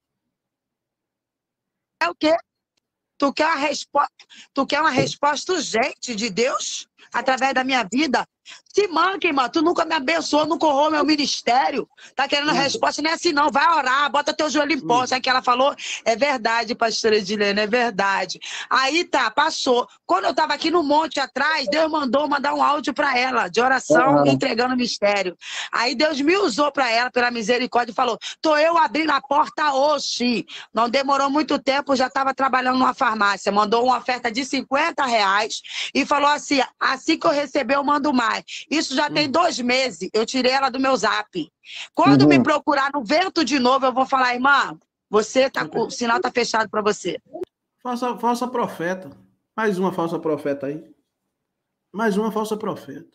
É o quê? Tu quer uma resposta urgente de Deus através da minha vida? Se manca, irmã, tu nunca me abençoou, nunca honrou meu ministério. Tá querendo resposta? Não é assim, não. Vai orar, bota teu joelho em pó. Sabe o que ela falou? É verdade, pastora Edilene, é verdade. Aí tá, passou. Quando eu tava aqui no monte atrás, Deus mandar um áudio pra ela, de oração, entregando o mistério. Aí Deus me usou pra ela, pela misericórdia, e falou, tô eu abrindo a porta hoje. Não demorou muito tempo, já tava trabalhando numa farmácia. Mandou uma oferta de R$50 e falou assim, assim que eu receber, eu mando mais. Isso já tem 2 meses. Eu tirei ela do meu zap. Quando me procurar no vento de novo, eu vou falar, irmã, você tá, o sinal tá fechado para você. Falsa profeta. Mais uma falsa profeta aí. Mais uma falsa profeta.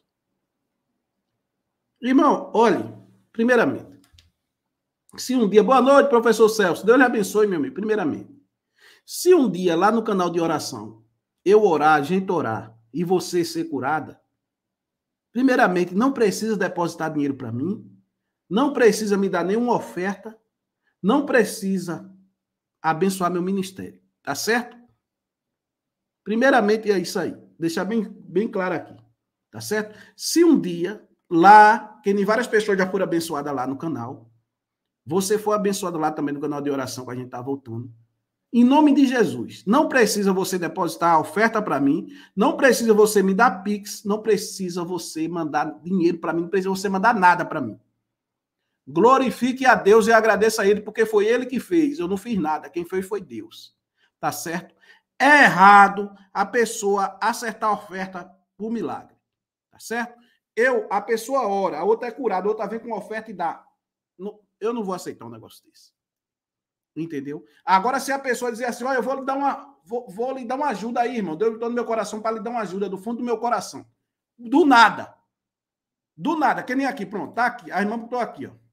Irmão, olhe, primeiramente, se um dia... Boa noite, professor Celso. Deus lhe abençoe, meu amigo. Primeiramente, se um dia lá no canal de oração, eu orar, a gente orar, e você ser curada, primeiramente, não precisa depositar dinheiro para mim, não precisa me dar nenhuma oferta, não precisa abençoar meu ministério, tá certo? Primeiramente é isso aí, deixar bem claro aqui, tá certo? Se um dia, lá, que nem várias pessoas já foram abençoadas lá no canal, você for abençoado lá também no canal de oração que a gente tá voltando, em nome de Jesus, não precisa você depositar a oferta para mim, não precisa você me dar Pix, não precisa você mandar dinheiro para mim, não precisa você mandar nada para mim. Glorifique a Deus e agradeça a Ele, porque foi Ele que fez, eu não fiz nada, quem fez foi Deus, tá certo? É errado a pessoa acertar a oferta por milagre, tá certo? A pessoa ora, a outra é curada, a outra vem com uma oferta e dá. Eu não vou aceitar um negócio desse. Entendeu? Agora, se a pessoa dizer assim, olha, eu vou lhe dar uma ajuda aí, irmão. Deus botou no meu coração para lhe dar uma ajuda do fundo do meu coração. Do nada. Do nada. Que nem aqui, pronto. Tá aqui. A irmã botou aqui, ó.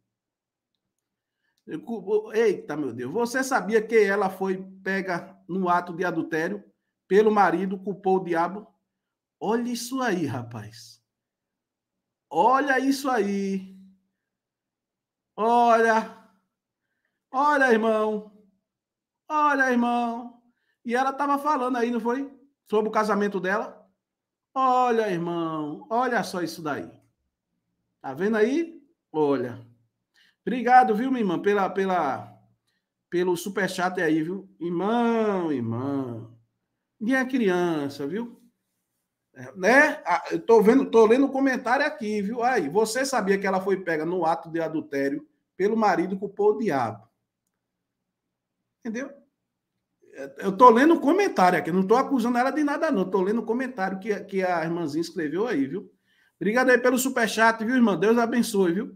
Eita, meu Deus. Você sabia que ela foi pega no ato de adultério pelo marido, culpou o diabo? Olha isso aí, rapaz. Olha isso aí. Olha, irmão. Olha, irmão. E ela estava falando aí, não foi? Sobre o casamento dela. Olha, irmão. Olha só isso daí. Tá vendo aí? Olha. Obrigado, viu, minha irmã, pelo superchat aí, viu? Irmão. Ninguém é criança, viu? Né? Eu tô lendo o comentário aqui, viu? Aí, você sabia que ela foi pega no ato de adultério pelo marido que culpou o diabo? Entendeu? Eu tô lendo o comentário aqui, não tô acusando ela de nada, não. Tô lendo o comentário que a irmãzinha escreveu aí, viu? Obrigado aí pelo superchat, viu, irmã? Deus abençoe, viu?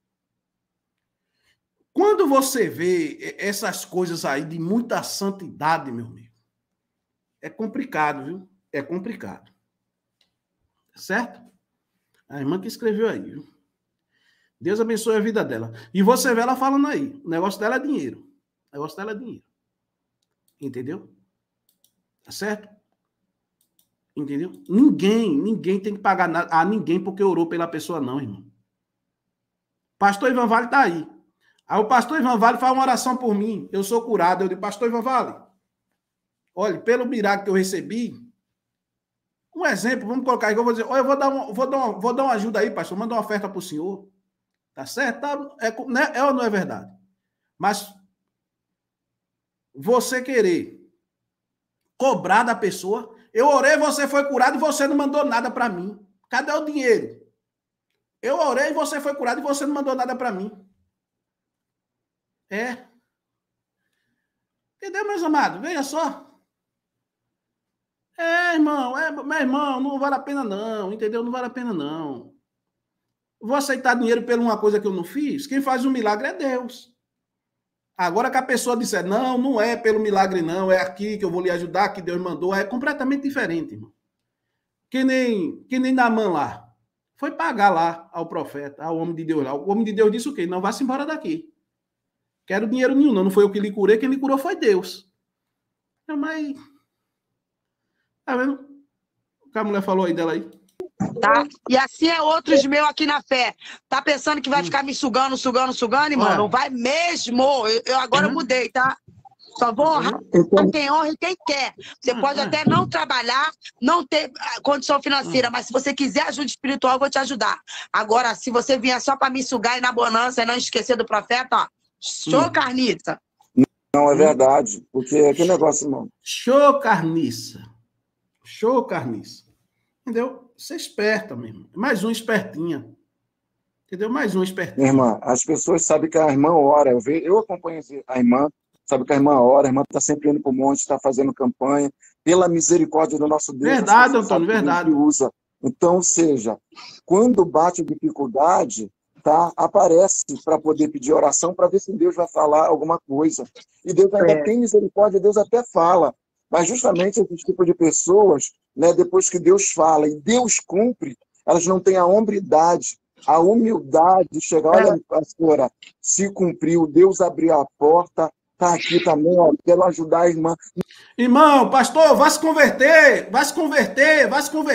Quando você vê essas coisas aí de muita santidade, meu amigo, é complicado, viu? É complicado. Certo? A irmã que escreveu aí, viu? Deus abençoe a vida dela. E você vê ela falando aí, o negócio dela é dinheiro. O negócio dela é dinheiro. Entendeu? Tá certo? Entendeu? Ninguém tem que pagar nada a ninguém porque orou pela pessoa, não, irmão. Pastor Ivan Vale tá aí. Aí o pastor Ivan Vale faz uma oração por mim. Eu sou curado. Eu digo, pastor Ivan Vale, olha, pelo milagre que eu recebi, Um exemplo, vamos colocar aí, que eu vou dizer, eu vou dar uma ajuda aí, pastor, manda uma oferta para o senhor. Tá certo? É ou não é verdade? Mas você querer cobrar da pessoa, eu orei, você foi curado e você não mandou nada para mim. Cadê o dinheiro? Eu orei, você foi curado e você não mandou nada para mim. Entendeu, meus amados? Veja só. Irmão, meu irmão, não vale a pena não, entendeu? Não vale a pena não. Vou aceitar dinheiro por uma coisa que eu não fiz? Quem faz o milagre é Deus. Agora que a pessoa disser, não é pelo milagre não, é aqui que eu vou lhe ajudar, que Deus mandou, é completamente diferente, irmão. Que nem Naamã lá. Foi pagar lá ao profeta, ao homem de Deus lá. O homem de Deus disse o quê? Não, vá-se embora daqui. Quero dinheiro nenhum, não. Não foi eu que lhe curei, quem lhe curou foi Deus. Mas... Tá vendo? O que a mulher falou aí dela aí? Tá? E assim é outros meus aqui na fé. Tá pensando que vai ficar me sugando, irmão? Não vai mesmo. Eu agora mudei, tá? Só vou honrar quem honra e quem quer. Você pode até não trabalhar, não ter condição financeira, mas se você quiser ajuda espiritual, eu vou te ajudar. Agora, se você vier só para me sugar e na bonança e não esquecer do profeta, ó, show carniça. Não, é verdade. Porque que negócio, irmão? Show carniça. Show carniça. Entendeu? Você é esperta mesmo. Mais um espertinha. Entendeu? Mais um espertinha. Minha irmã, as pessoas sabem que a irmã ora. Eu acompanho a irmã. Sabe que a irmã ora, a irmã está sempre indo para o monte, está fazendo campanha, pela misericórdia do nosso Deus. Verdade, Antônio, verdade. Usa. Então, ou seja, quando bate dificuldade, tá, aparece para poder pedir oração, para ver se Deus vai falar alguma coisa. E Deus ainda tem misericórdia, Deus até fala. Mas justamente esse tipo de pessoas, né, depois que Deus fala e Deus cumpre, elas não têm a hombridade, a humildade de chegar, olha, pastora, se cumpriu, Deus abriu a porta, tá aqui também, ó, quero ajudar a irmã. Irmão, pastor, vá se converter, vá se converter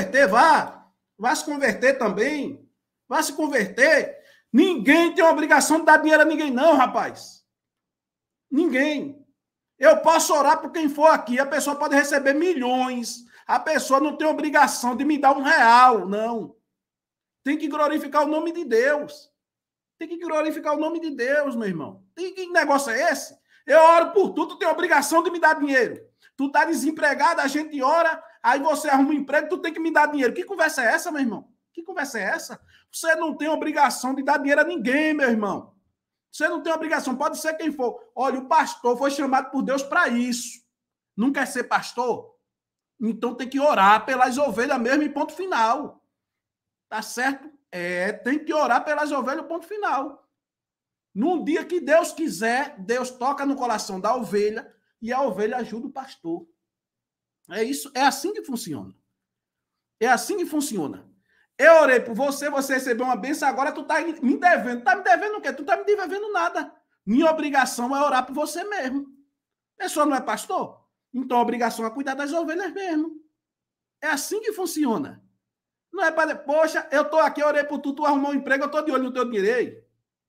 também, vá se converter. Ninguém tem a obrigação de dar dinheiro a ninguém não, rapaz. Ninguém. Eu posso orar por quem for aqui, a pessoa pode receber milhões, a pessoa não tem obrigação de me dar R$1, não. Tem que glorificar o nome de Deus. Tem que glorificar o nome de Deus, meu irmão. Que negócio é esse? Eu oro por tu tem obrigação de me dar dinheiro. Tu tá desempregado, a gente ora, aí você arruma um emprego, tu tem que me dar dinheiro. Que conversa é essa, meu irmão? Que conversa é essa? Você não tem obrigação de dar dinheiro a ninguém, meu irmão. Você não tem obrigação, pode ser quem for. Olha, o pastor foi chamado por Deus para isso. Não quer ser pastor? Então tem que orar pelas ovelhas mesmo e ponto final. Tá certo? Tem que orar pelas ovelhas, ponto final. Num dia que Deus quiser, Deus toca no coração da ovelha e a ovelha ajuda o pastor. É isso, é assim que funciona. É assim que funciona. Eu orei por você, você recebeu uma bênção, agora tu tá me devendo. Tá me devendo o quê? Tu tá me devendo nada. Minha obrigação é orar por você mesmo. A pessoa não é pastor? Então a obrigação é cuidar das ovelhas mesmo. É assim que funciona. Não é para... Poxa, eu tô aqui, eu orei por tu arrumou um emprego, eu tô de olho no teu dinheiro aí.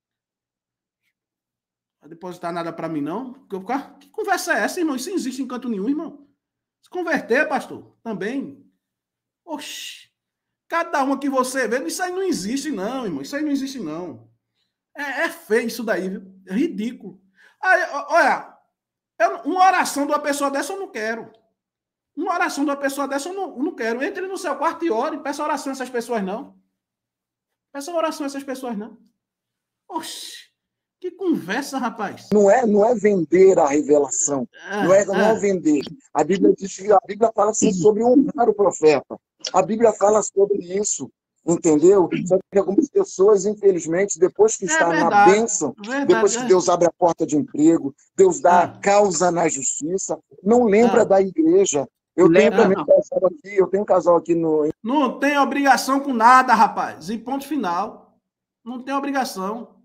Não vai depositar nada para mim, não? Que conversa é essa, irmão? Isso não existe em canto nenhum, irmão. Se converter, pastor, também. Oxi. Cada uma que você vê, isso aí não existe, não, irmão. Isso aí não existe, não. É feio isso daí, viu? É ridículo. Aí, olha, uma oração de uma pessoa dessa eu não quero. Uma oração de uma pessoa dessa eu não quero. Entre no seu quarto e ore. Peça oração a essas pessoas, não. Peça oração a essas pessoas, não. Oxi. Que conversa, rapaz. Não é vender a revelação. Não é vender. A Bíblia diz que a Bíblia fala assim, sobre honrar o profeta. A Bíblia fala sobre isso. Entendeu? Só que algumas pessoas, infelizmente, depois que está na bênção, depois que Deus abre a porta de emprego, Deus dá a causa na justiça, não lembra da igreja. Eu tenho um casal aqui no... Não tem obrigação com nada, rapaz. E ponto final. Não tem obrigação.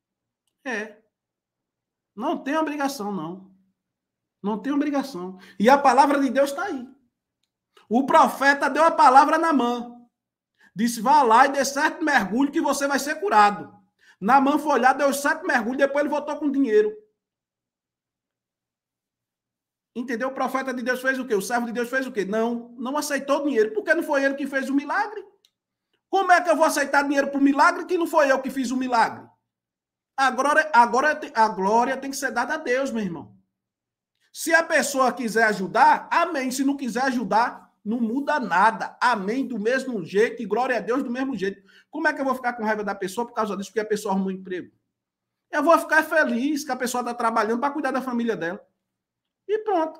Não tem obrigação, não. Não tem obrigação. E a palavra de Deus está aí. O profeta deu a palavra na mão. Disse, vá lá e dê 7 mergulhos que você vai ser curado. Naamã foi lá, deu 7 mergulhos, depois ele voltou com dinheiro. Entendeu? O profeta de Deus fez o quê? O servo de Deus fez o quê? Não aceitou dinheiro, porque não foi ele que fez o milagre. Como é que eu vou aceitar dinheiro para o milagre que não foi eu que fiz o milagre? A glória tem que ser dada a Deus, meu irmão. Se a pessoa quiser ajudar, amém. Se não quiser ajudar, não muda nada. Amém, do mesmo jeito, e glória a Deus do mesmo jeito. Como é que eu vou ficar com raiva da pessoa por causa disso, porque a pessoa arrumou um emprego? Eu vou ficar feliz que a pessoa está trabalhando para cuidar da família dela. E pronto.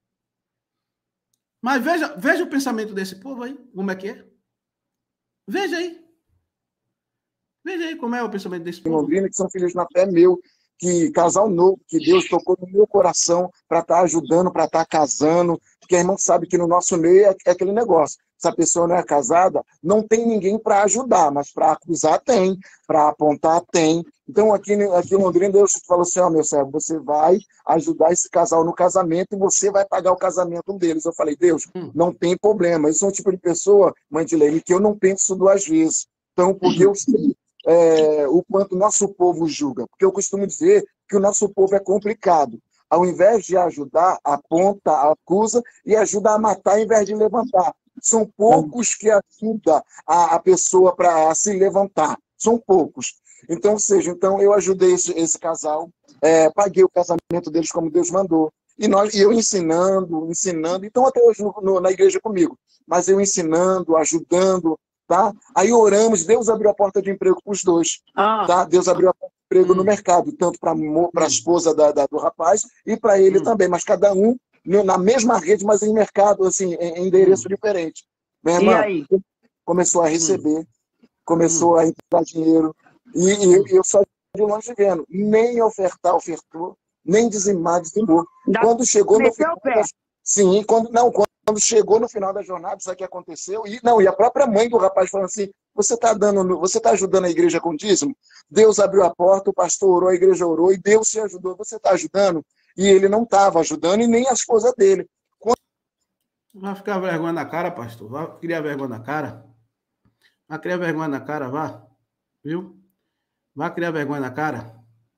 Mas veja o pensamento desse povo aí, como é que é. Veja aí. Veja aí como é o pensamento desse povo. Londrina, que são filhos na fé meu, que casal novo, que Deus tocou no meu coração para estar ajudando, para estar casando, porque a irmã sabe que no nosso meio é aquele negócio. Se a pessoa não é casada, não tem ninguém para ajudar, mas para acusar tem, para apontar tem. Então aqui em Londrina, Deus falou assim, ó, meu servo, você vai ajudar esse casal no casamento e você vai pagar o casamento deles. Eu falei, Deus, não tem problema. Eu sou um tipo de pessoa, mãe de Leile, que eu não penso duas vezes. Então, porque eu sei o quanto o nosso povo julga. Porque eu costumo dizer que o nosso povo é complicado. Ao invés de ajudar, aponta, acusa e ajuda a matar ao invés de levantar. São poucos que ajudam a pessoa para se levantar. São poucos. Então, então eu ajudei esse casal, paguei o casamento deles como Deus mandou. E eu ensinando. Então, até hoje na igreja comigo. Mas eu ensinando, ajudando, tá? Aí oramos, Deus abriu a porta de emprego para os dois. Tá? Deus abriu a porta de emprego no mercado, tanto para a esposa do rapaz e para ele também. Mas cada um na mesma rede, mas em mercado, assim, em endereço diferente. Minha irmã começou a receber, começou a entrar dinheiro, e eu só de longe vendo, nem ofertou, nem dizimar, dizimou. Quando chegou no final quando chegou no final da jornada, sabe o que aconteceu? E a própria mãe do rapaz falando assim, você está ajudando a igreja com dízimo? Deus abriu a porta, o pastor orou, a igreja orou, e Deus se ajudou. Você está ajudando? E ele não estava ajudando, e nem a esposa dele. Vai ficar vergonha na cara, pastor. Vai criar vergonha na cara. Vai criar vergonha na cara, vá. Viu? Vai criar vergonha na cara.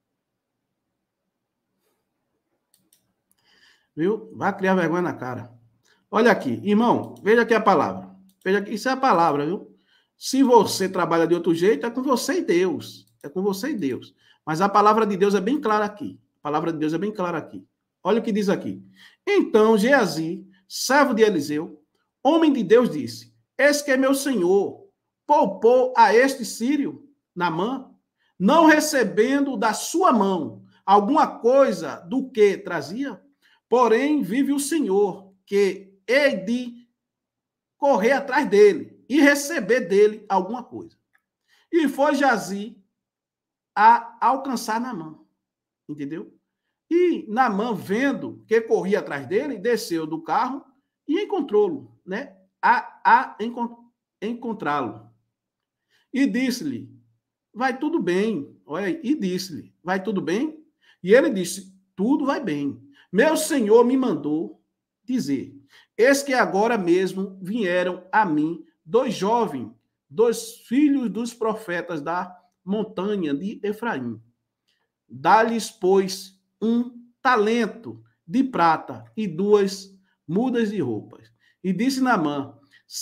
Viu? Vai criar vergonha na cara. Olha aqui, irmão, veja aqui a palavra. Veja aqui, isso é a palavra, viu? Se você trabalha de outro jeito, é com você e Deus. É com você e Deus. Mas a palavra de Deus é bem clara aqui. A palavra de Deus é bem clara aqui. Olha o que diz aqui. Então, Geazi, servo de Eliseu, homem de Deus, disse, eis que meu senhor poupou a este sírio, Naamã, não recebendo da sua mão alguma coisa do que trazia, porém vive o Senhor, que hei de correr atrás dele e receber dele alguma coisa. E foi Geazi a alcançar Naamã. Entendeu? E Naamã, vendo que corria atrás dele, desceu do carro e encontrou-lo, né? Encontrá-lo. E disse-lhe, vai tudo bem. Olha aí, e disse-lhe, vai tudo bem? E ele disse, tudo vai bem. Meu senhor me mandou dizer, eis que agora mesmo vieram a mim dois jovens, dois filhos dos profetas da montanha de Efraim. Dá-lhes, pois, 1 talento de prata e 2 mudas de roupas. E disse Naamã,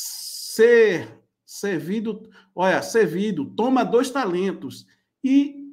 servido, toma 2 talentos e,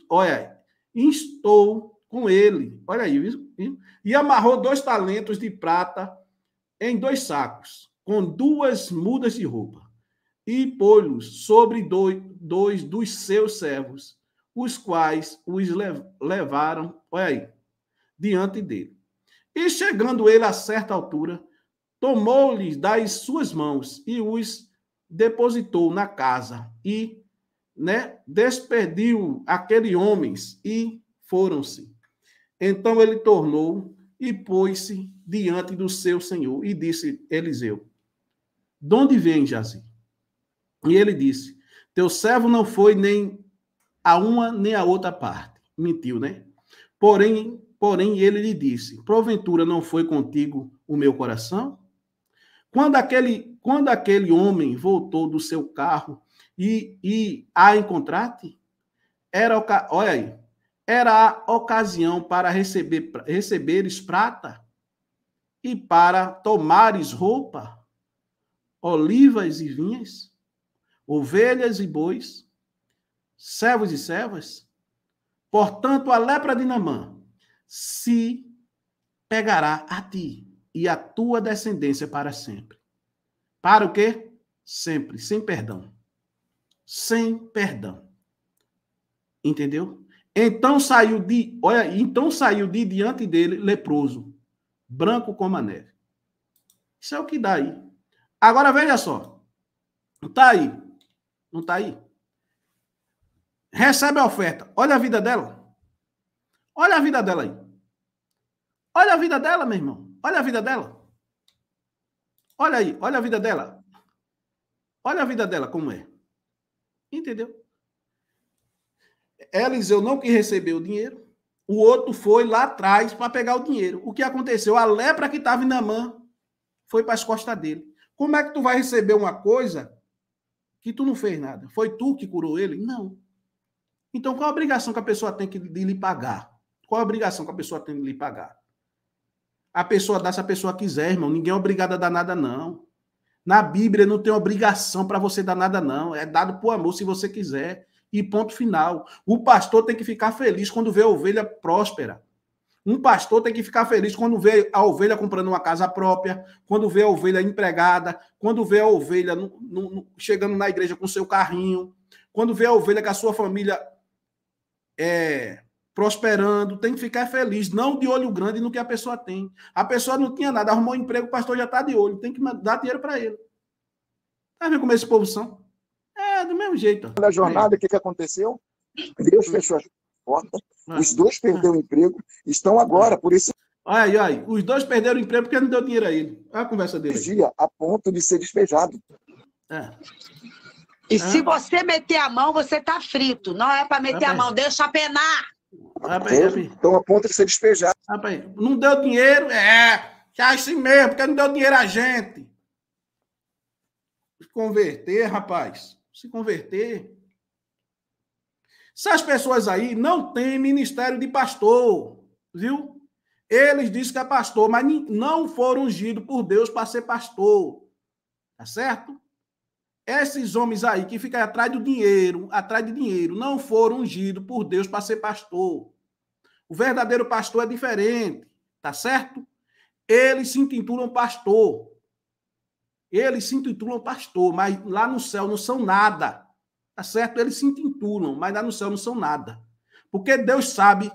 instou com ele, olha aí, viu? E amarrou 2 talentos de prata em 2 sacos, com 2 mudas de roupa, e pôs-los sobre dois dos seus servos, os quais os levaram, olha aí, diante dele. E chegando ele a certa altura, tomou-lhes das suas mãos e os depositou na casa e, despediu aqueles homens e foram-se. Então ele tornou e pôs-se diante do seu senhor e disse Eliseu, de onde vem, Geazi? E ele disse, teu servo não foi nem a uma nem a outra parte. Mentiu, né? Porém ele lhe disse, porventura não foi contigo o meu coração? Quando aquele homem voltou do seu carro e a encontraste, era a ocasião para receberes prata e para tomares roupa, olivas e vinhas, ovelhas e bois, servos e servas? Portanto, a lepra de Naamã se pegará a ti e a tua descendência para sempre. Para o quê? Sempre, sem perdão. Sem perdão. Entendeu? Então saiu de diante dele leproso, branco como a neve. Isso é o que dá aí. Agora veja só. Não está aí. Não está aí. Recebe a oferta. Olha a vida dela. Olha a vida dela aí. Olha a vida dela, meu irmão. Olha a vida dela. Olha aí. Olha a vida dela. Olha a vida dela como é. Entendeu? Eliseu não quis receber o dinheiro. O outro foi lá atrás para pegar o dinheiro. O que aconteceu? A lepra que estava em Naamã foi para as costas dele. Como é que tu vai receber uma coisa que tu não fez nada? Foi tu que curou ele? Não. Então, qual a obrigação que a pessoa tem de lhe pagar? Qual a obrigação que a pessoa tem de lhe pagar? A pessoa dá se a pessoa quiser, irmão. Ninguém é obrigado a dar nada, não. Na Bíblia não tem obrigação para você dar nada, não. É dado por amor, se você quiser. E ponto final. O pastor tem que ficar feliz quando vê a ovelha próspera. Um pastor tem que ficar feliz quando vê a ovelha comprando uma casa própria, quando vê a ovelha empregada, quando vê a ovelha chegando na igreja com seu carrinho, quando vê a ovelha com a sua família prosperando. Tem que ficar feliz, não de olho grande no que a pessoa tem. A pessoa não tinha nada, arrumou um emprego, o pastor já está de olho, tem que dar dinheiro para ele. Tá vendo como esse povo são? É, do mesmo jeito. Na jornada, o que aconteceu? Deus fechou as portas, os dois perderam o emprego, estão agora, por isso... Olha aí, os dois perderam o emprego porque não deu dinheiro a ele. Olha a conversa dele. A ponto de ser despejado. E se você meter a mão, você tá frito. Não é para meter a mão, deixa penar. Estão a ponto de ser despejado. Não deu dinheiro? Já assim mesmo, porque não deu dinheiro a gente. Se converter, rapaz. Se converter. Essas pessoas aí não têm ministério de pastor, viu? Eles dizem que é pastor, mas não foram ungidos por Deus para ser pastor. Tá certo? Esses homens aí que ficam atrás de dinheiro, não foram ungidos por Deus para ser pastor. O verdadeiro pastor é diferente, tá certo? Eles se intitulam pastor. Eles se intitulam pastor, mas lá no céu não são nada. Tá certo? Eles se intitulam, mas lá no céu não são nada. Porque Deus sabe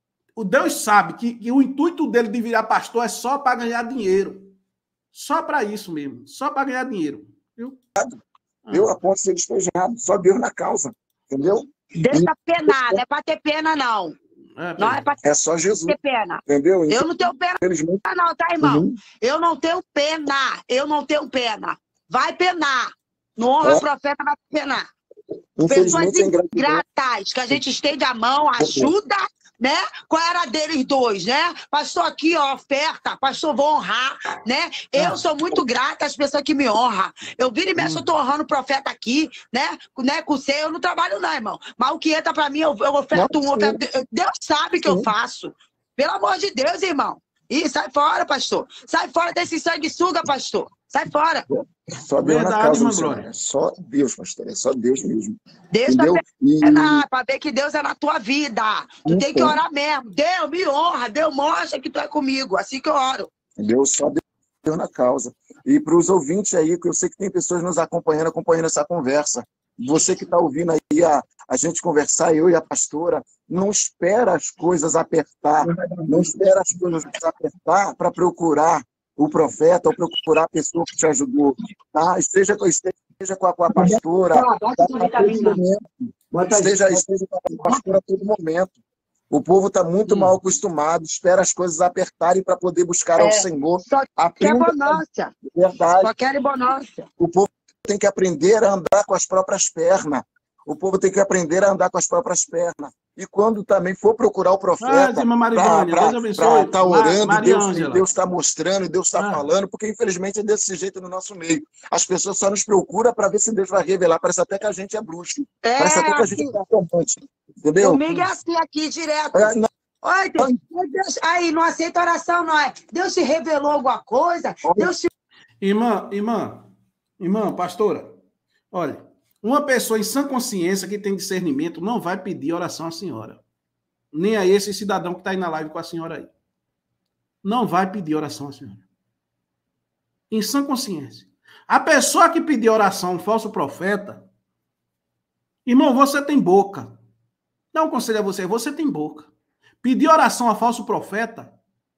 que o intuito dele de virar pastor é só para ganhar dinheiro. Só para isso mesmo. Só para ganhar dinheiro. Viu? Eu a ponto de ser despejado. Só Deus na causa. Entendeu? Deixa penar, não é para ter pena, não. Não é para ter só Jesus. Pena. Entendeu? Eu não tenho pena, não, tá, irmão? Eu não tenho pena. Eu não tenho pena. Vai penar. Não honra profeta, vai penar. Pessoas ingratas, que a gente estende a mão, ajuda, né? Qual era a deles dois, né? Pastor, aqui, ó, oferta, pastor, vou honrar, né? Eu sou muito grata às pessoas que me honram. Eu viro e mexo, eu tô honrando o profeta aqui, né? Com você, eu não trabalho não, irmão. Mas o que entra pra mim, eu oferto Deus sabe que eu faço. Pelo amor de Deus, irmão. Ih, sai fora, pastor. Sai fora desse sanguessuga, pastor. Sai fora. Só Deus na causa, é só Deus, pastor. É só Deus mesmo. Deixa para ver que Deus é na tua vida. Tu tem que orar mesmo. Deus me honra. Deus mostra que tu é comigo. Assim que eu oro. Deus, só Deus na causa. E para os ouvintes aí, que eu sei que tem pessoas nos acompanhando essa conversa. Você que está ouvindo aí a gente conversar, eu e a pastora, não espera as coisas apertar. Não espera as coisas apertar para procurar o profeta ou procurar a pessoa que te ajudou, tá? Esteja com a pastora a todo momento. Esteja com a pastora a todo momento. O povo está muito mal acostumado, espera as coisas apertarem para poder buscar ao Senhor. Só quer bonança. Verdade. Só quer bonança. O povo tem que aprender a andar com as próprias pernas. O povo tem que aprender a andar com as próprias pernas. E quando também for procurar o profeta para estar orando, Deus está mostrando, Deus está falando, porque infelizmente é desse jeito no nosso meio. As pessoas só nos procuram para ver se Deus vai revelar. Parece até que a gente é bruxo. Parece até que a gente é cartomante. Entendeu? Comigo é assim aqui, direto. Oi, Deus, aí, não aceita oração, não é? Deus te revelou alguma coisa? Deus te... Irmã, pastora, olha, uma pessoa em sã consciência que tem discernimento não vai pedir oração à senhora. Nem a esse cidadão que está aí na live com a senhora aí. Não vai pedir oração à senhora. Em sã consciência. A pessoa que pedir oração a um falso profeta, irmão, você tem boca. Dá um conselho a você, você tem boca. Pedir oração a falso profeta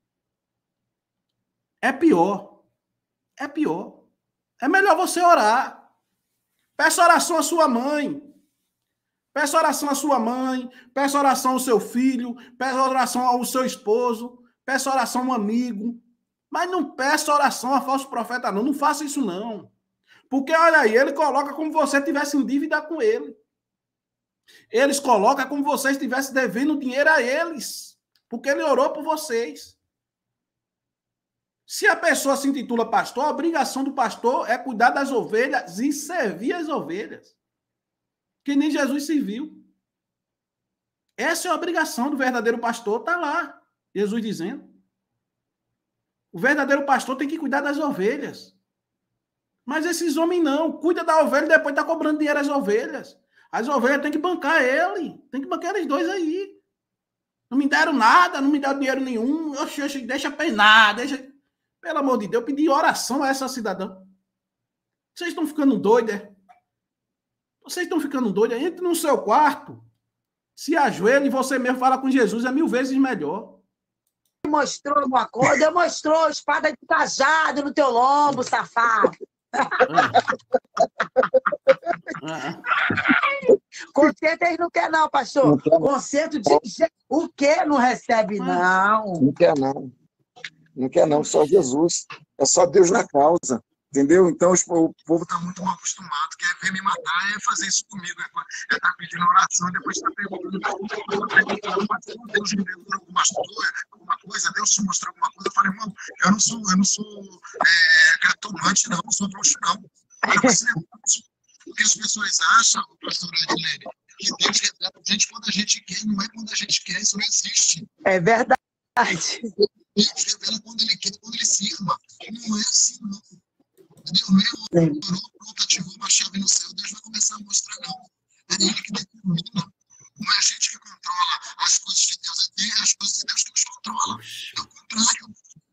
é pior. É pior. É melhor você orar. Peça oração à sua mãe. Peça oração à sua mãe. Peça oração ao seu filho. Peça oração ao seu esposo. Peça oração a um amigo. Mas não peça oração a falso profeta, não. Não faça isso, não. Porque, olha aí, ele coloca como se você tivesse em dívida com ele. Eles colocam como se você estivesse devendo dinheiro a eles. Porque ele orou por vocês. Se a pessoa se intitula pastor, a obrigação do pastor é cuidar das ovelhas e servir as ovelhas. Que nem Jesus serviu. Essa é a obrigação do verdadeiro pastor, está lá. Jesus dizendo. O verdadeiro pastor tem que cuidar das ovelhas. Mas esses homens não. Cuida da ovelha e depois está cobrando dinheiro às ovelhas. As ovelhas têm que bancar ele. Tem que bancar eles dois aí. Não me deram nada, não me deram dinheiro nenhum. Oxe, deixa penar, deixa... Pelo amor de Deus, eu pedi oração a essa cidadã. Vocês estão ficando doidos, é? Vocês estão ficando doidos? Entre no seu quarto, se ajoelhe e você mesmo fala com Jesus, é 1000 vezes melhor. Mostrou uma coisa, mostrou espada de cajado no teu lombo, safado. Concerto eles não quer não, pastor. Concerto de o quê? Não recebe, não. Não quer não. Não quer não, só Jesus. É só Deus na causa. Entendeu? Então o povo está muito mal acostumado. Quer ver me matar é fazer isso comigo. É estar pedindo oração e depois está perguntando. Deus me revelou alguma coisa, Deus te mostrou alguma coisa. Eu falei, irmão, eu não sou cartomante, não sou bruxo, não. O que as pessoas acham, pastor Adilene, que Deus revela a gente quando a gente quer, não é quando a gente quer, isso não existe. É verdade. Deus revela quando ele quer, quando ele se irma. Não é assim, não. Deus mesmo orou, pronto, ativou uma chave no céu, Deus vai começar a mostrar, não. É ele que determina. Não é a gente que controla as coisas de Deus, é as coisas de Deus que nos controlam. É o contrário.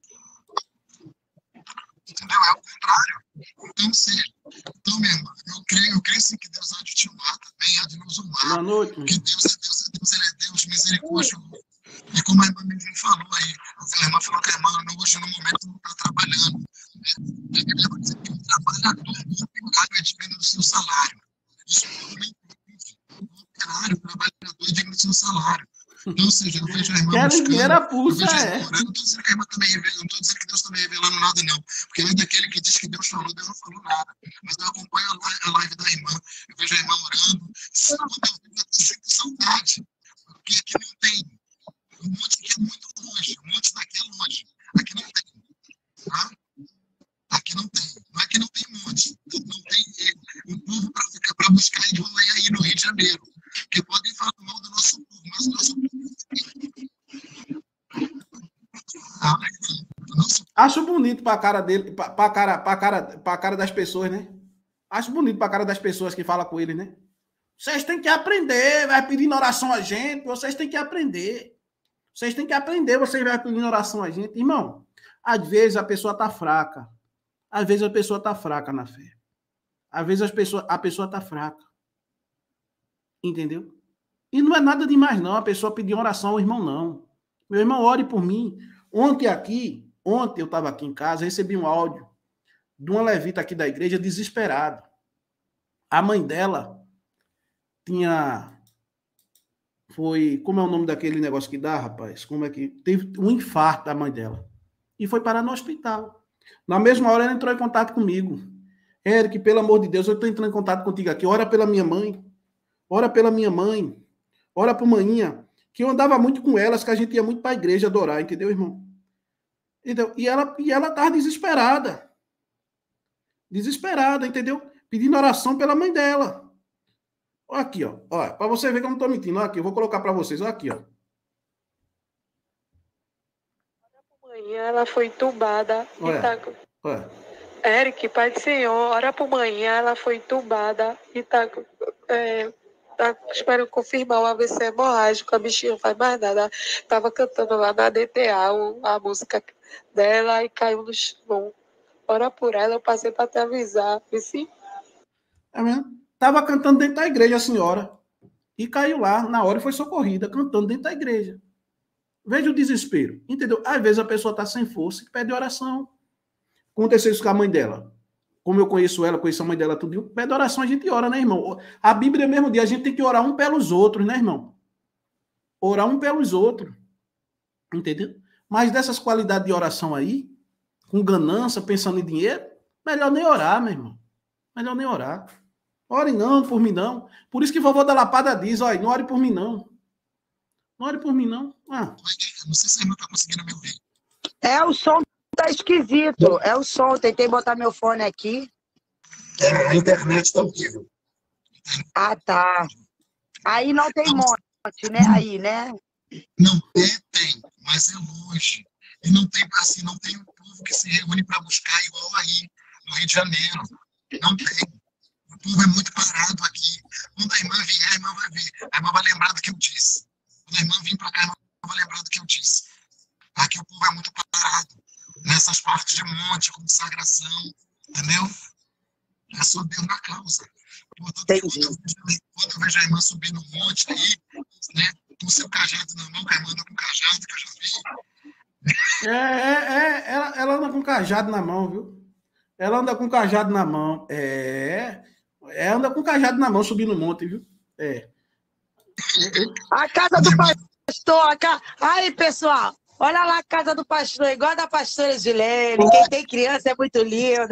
Entendeu? É o contrário. Então, então, meu irmão, eu creio sim que Deus há de te amar também, há de nos amar. Boa noite. Porque Deus é Deus, ele é Deus misericordioso. E como a irmã me falou aí, a irmã falou que a irmã hoje no momento não está trabalhando. A Bíblia vai dizer que o trabalhador é digno do seu salário. Isso é o operário, o trabalhador é digno do seu salário. Então, ou seja, eu vejo a irmã buscando, eu vejo a irmã orando, não estou dizendo que a irmã também revelando, não estou dizendo que Deus está revelando nada, não. Porque além daquele que diz que Deus não falou nada. Mas eu acompanho a live da irmã, eu vejo a irmã orando, eu sinto saudade. Porque aqui não tem. Um monte que é muito longe, um monte daqui é longe. Aqui não tem. Tá? Aqui não tem. Não é que não tem monte. Não tem um povo para buscar igual aí no Rio de Janeiro. Porque podem falar mal do nosso povo, mas o nosso povo. Acho bonito para a cara dele, para cara das pessoas, né? Acho bonito para a cara das pessoas que falam com ele, né? Vocês têm que aprender, vai pedindo oração a gente, vocês têm que aprender. Vocês têm que aprender, vocês vão pedindo oração a gente. Irmão, às vezes a pessoa está fraca. Às vezes a pessoa está fraca na fé. Às vezes a pessoa está fraca. Entendeu? E não é nada demais, não. A pessoa pedir oração ao irmão, não. Meu irmão, ore por mim. Ontem eu estava aqui em casa, recebi um áudio de uma levita aqui da igreja desesperada. A mãe dela como é o nome daquele negócio que dá, rapaz? Como é que... Teve um infarto da mãe dela. E foi parar no hospital. Na mesma hora ela entrou em contato comigo. Eric, pelo amor de Deus, eu estou entrando em contato contigo aqui. Ora pela minha mãe. Ora pela minha mãe. Ora por manhinha. Que eu andava muito com elas, que a gente ia muito para a igreja adorar, entendeu, irmão? Entendeu? E ela estava desesperada. Desesperada, entendeu? Pedindo oração pela mãe dela. Olha aqui, ó. Olha, para você ver que eu não estou mentindo. Olha aqui, eu vou colocar para vocês. Olha aqui, ó. manhã ela foi entubada. Ué. Eric, Pai do Senhor, ora por manhã ela foi entubada e tá esperando confirmar o AVC hemorrágico. A bichinha não faz mais nada. Tava cantando lá na DTA a música dela e caiu no chão. Ora por ela, eu passei para te avisar. Sim. É mesmo? Tava cantando dentro da igreja a senhora. E caiu lá, na hora e foi socorrida, cantando dentro da igreja. Veja o desespero, entendeu? Às vezes a pessoa está sem força e pede oração. Aconteceu isso com a mãe dela. Como eu conheço ela, conheço a mãe dela, tudo. Pede oração, a gente ora, né, irmão? A Bíblia mesmo diz, a gente tem que orar um pelos outros, né, irmão? Orar um pelos outros. Entendeu? Mas dessas qualidades de oração aí, com ganância, pensando em dinheiro, melhor nem orar, meu irmão. Melhor nem orar. Ore não, por mim não. Por isso que vovó da Lapada diz, olha, não ore por mim não. Não ore por mim não. Não sei se a irmã está conseguindo me ouvir. É, o som tá esquisito. É o som. Tentei botar meu fone aqui. A internet está horrível. Ah, tá. Aí não tem monte, né? Aí, né? Não tem, mas é longe. E não tem, assim, não tem um povo que se reúne para buscar igual aí, no Rio de Janeiro. Não tem. O povo é muito parado aqui. Quando a irmã vier, a irmã vai ver. A irmã vai lembrar do que eu disse. Quando a irmã vir para cá, a irmã vai lembrar do que eu disse. Aqui o povo é muito parado. Nessas partes de monte, consagração, entendeu? É só Deus na causa. Portanto, quando eu vejo a irmã subir no monte aí, né, com o seu cajado na mão, que a irmã anda com cajado, que eu já vi. Ela anda com cajado na mão, viu? Ela anda com cajado na mão. Anda com cajado na mão, subindo no monte, viu? A casa do pastor. Aí, pessoal. Olha lá a casa do pastor, igual a da pastora Gilene. Quem tem criança é muito lindo.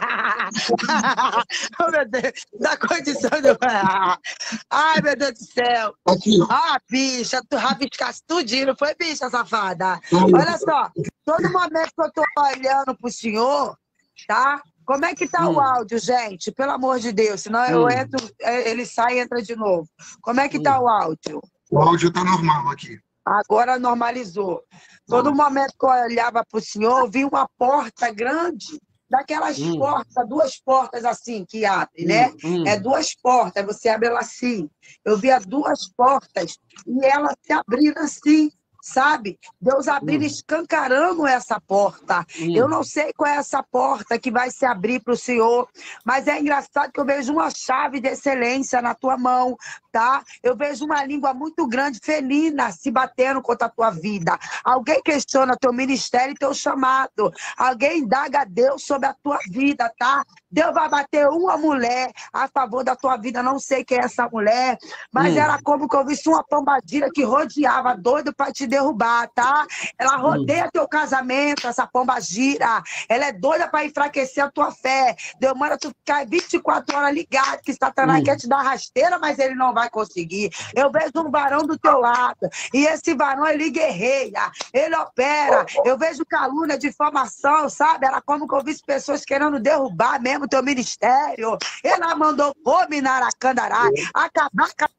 Oh, meu Deus, da condição do... Ai, meu Deus do céu. Ah, bicha, tu rabiscasse tudinho, não foi, bicha safada? Olha só, todo momento que eu tô olhando pro senhor, tá? Como é que tá o áudio, gente? Pelo amor de Deus, senão eu entro, ele sai e entra de novo. Como é que tá o áudio? O áudio tá normal aqui. Agora normalizou. Todo momento que eu olhava para o senhor, eu vi uma porta grande, daquelas portas, duas portas assim que abrem, né? É duas portas, você abre ela assim. Eu via duas portas e elas se abrindo assim, sabe? Deus abrindo, escancarando essa porta. Eu não sei qual é essa porta que vai se abrir para o senhor, mas é engraçado que eu vejo uma chave de excelência na tua mão, tá? Eu vejo uma língua muito grande, felina, se batendo contra a tua vida. Alguém questiona teu ministério e teu chamado. Alguém indaga a Deus sobre a tua vida, tá? Deus vai bater uma mulher a favor da tua vida. Não sei quem é essa mulher, mas era como que eu visse uma pombagira que rodeava, doido para te derrubar, tá? Ela rodeia teu casamento, essa pombagira. Ela é doida para enfraquecer a tua fé. Deus manda tu ficar 24 horas ligado, que Satanás quer te dar rasteira, mas ele não vai conseguir. Eu vejo um varão do teu lado, e esse varão, ele guerreia, ele opera. Eu vejo calúnia, difamação, sabe? Era como que eu vi pessoas querendo derrubar mesmo teu ministério. Ela mandou dominar a Candará, acabar com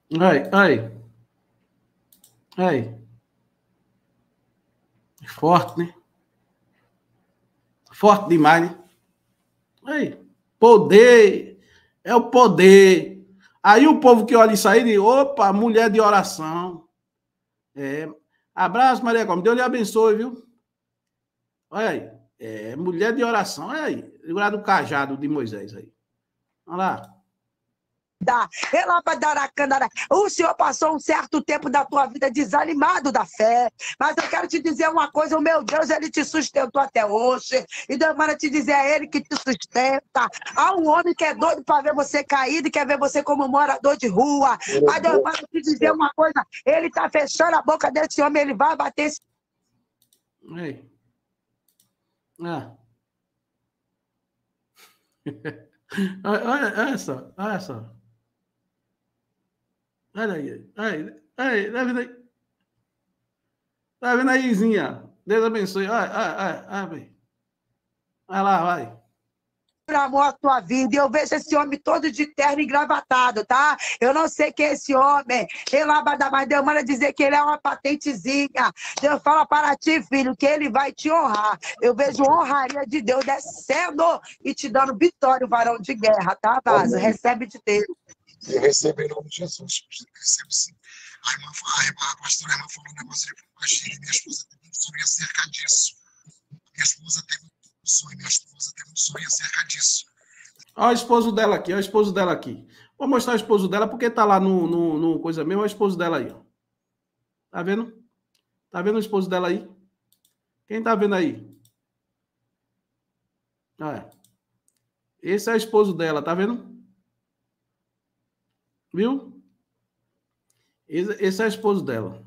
Ai. Forte, né? Forte demais, né? Aí. Poder. É o poder. Aí o povo que olha isso aí diz, opa, mulher de oração. Abraço, Maria Gomes. Deus lhe abençoe, viu? Olha aí. Mulher de oração. Olha aí. Lembrar do cajado de Moisés aí. Olha lá. O Senhor passou um certo tempo da tua vida desanimado da fé, mas eu quero te dizer uma coisa, o meu Deus, ele te sustentou até hoje, e Deus manda te dizer, é ele que te sustenta. Há um homem que é doido para ver você caído e quer ver você como morador de rua, mas Deus manda te dizer uma coisa, ele está fechando a boca desse homem, ele vai bater esse... Ei. Olha só. Olha aí. Tá vendo aí? Tá vendo aí, Izinha? Deus abençoe. Vai lá, vai. amor à tua vida. E eu vejo esse homem todo de terno engravatado, tá? Eu não sei quem é esse homem. Mas Deus manda dizer que ele é uma patentezinha. Deus fala para ti, filho, que ele vai te honrar. Eu vejo honraria de Deus descendo e te dando vitória, o varão de guerra, tá, Vaza? Recebe de Deus. Eu recebo em nome de Jesus. Eu recebo sim. A pastora irmã falou um negócio de compartilhar. Minha esposa teve um sonho acerca disso. Minha esposa teve um sonho acerca disso. Olha o esposo dela aqui, olha o esposo dela aqui. Vou mostrar o esposo dela porque tá lá no coisa mesmo. Olha o esposo dela aí, ó. Tá vendo? Tá vendo o esposo dela aí? Quem tá vendo aí? Olha. Esse é o esposo dela, tá vendo? Viu? Esse é o esposo dela.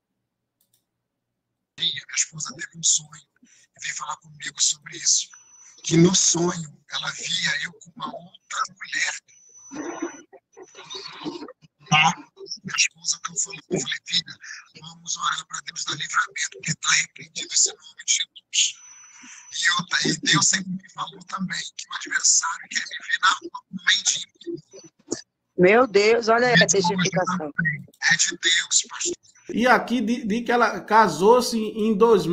Minha esposa teve um sonho e veio falar comigo sobre isso. Que no sonho ela via eu com uma outra mulher. Tá? Minha esposa que eu falei, filha, vamos orar para Deus dar livramento, porque está repreendido esse nome de Jesus. E Deus sempre me falou também que o adversário quer me ver na rua com mendigo. Meu Deus, olha essa testificação. É de Deus, pastor. E aqui diz que ela casou-se em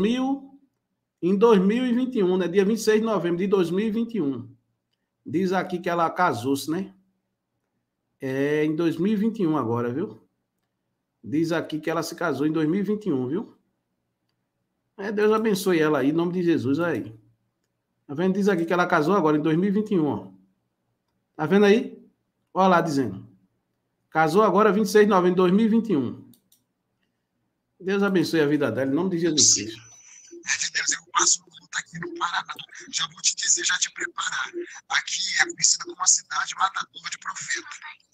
2021, né? Dia 26 de novembro de 2021. Diz aqui que ela casou-se, né? É em 2021 agora, viu? Diz aqui que ela se casou em 2021, viu? Deus abençoe ela aí, em nome de Jesus aí. Tá vendo? Diz aqui que ela casou agora em 2021, ó. Tá vendo aí? Olha lá dizendo. Casou agora 26 de novembro de 2021. Deus abençoe a vida dela, em nome de Jesus Cristo. É de Deus, eu passo luta aqui no Paraná. Já vou te dizer, já te preparar. Aqui é conhecida como uma cidade matadora de profeta.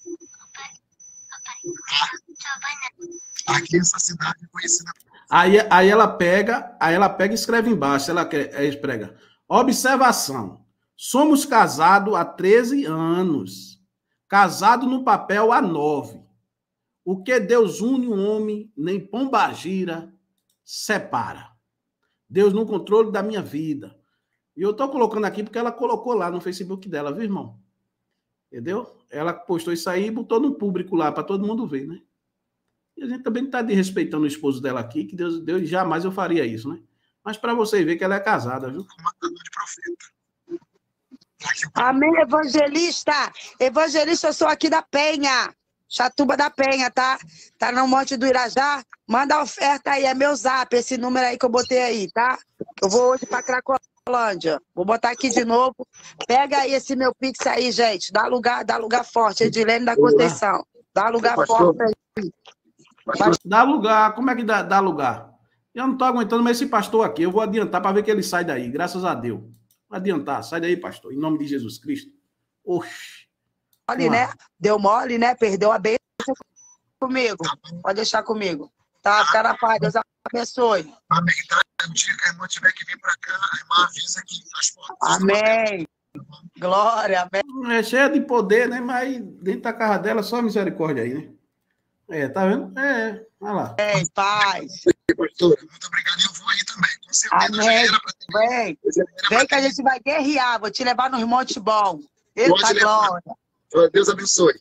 Aqui essa cidade é conhecida. Aí ela pega e escreve embaixo. Ela prega. Observação. Somos casados há 13 anos. Casado no papel há 9. O que Deus une o homem, nem pombagira separa. Deus no controle da minha vida. E eu estou colocando aqui porque ela colocou lá no Facebook dela, viu, irmão? Entendeu? Ela postou isso aí e botou no público lá para todo mundo ver, né? E a gente também está desrespeitando o esposo dela aqui, que Deus jamais eu faria isso, né? Mas para você ver que ela é casada, viu? Matador de profeta. Amém, evangelista. Evangelista, eu sou aqui da Penha. Chatuba da Penha, tá? Tá no Monte do Irajá. Manda a oferta aí, é meu zap, esse número aí que eu botei aí, tá? Eu vou hoje pra Cracolândia. Vou botar aqui de novo. Pega aí esse meu pix aí, gente. Dá lugar forte. Edilene da Conceição. Dá lugar forte aí. Dá lugar. Como é que dá lugar? Eu não tô aguentando mais esse pastor aqui. Eu vou adiantar para ver que ele sai daí. Graças a Deus. Vou adiantar. Sai daí, pastor. Em nome de Jesus Cristo. Oxi. Mole, né? Deu mole, né? Perdeu a bênção comigo. Pode deixar comigo. Tá? Fica na paz. Deus abençoe. Amém. Tá? O dia que a irmã tiver que vir para cá, a irmã avisa que as portas. Amém. Glória. Amém. É cheia de poder, né? Mas dentro da casa dela, só misericórdia aí, né? Tá vendo? Olha lá. Paz. Pastor, muito obrigado. Eu vou aí também. Com certeza. Amém. Vem que a gente vai guerrear. Vou te levar nos Montes Bom. Eita, glória. Deus abençoe.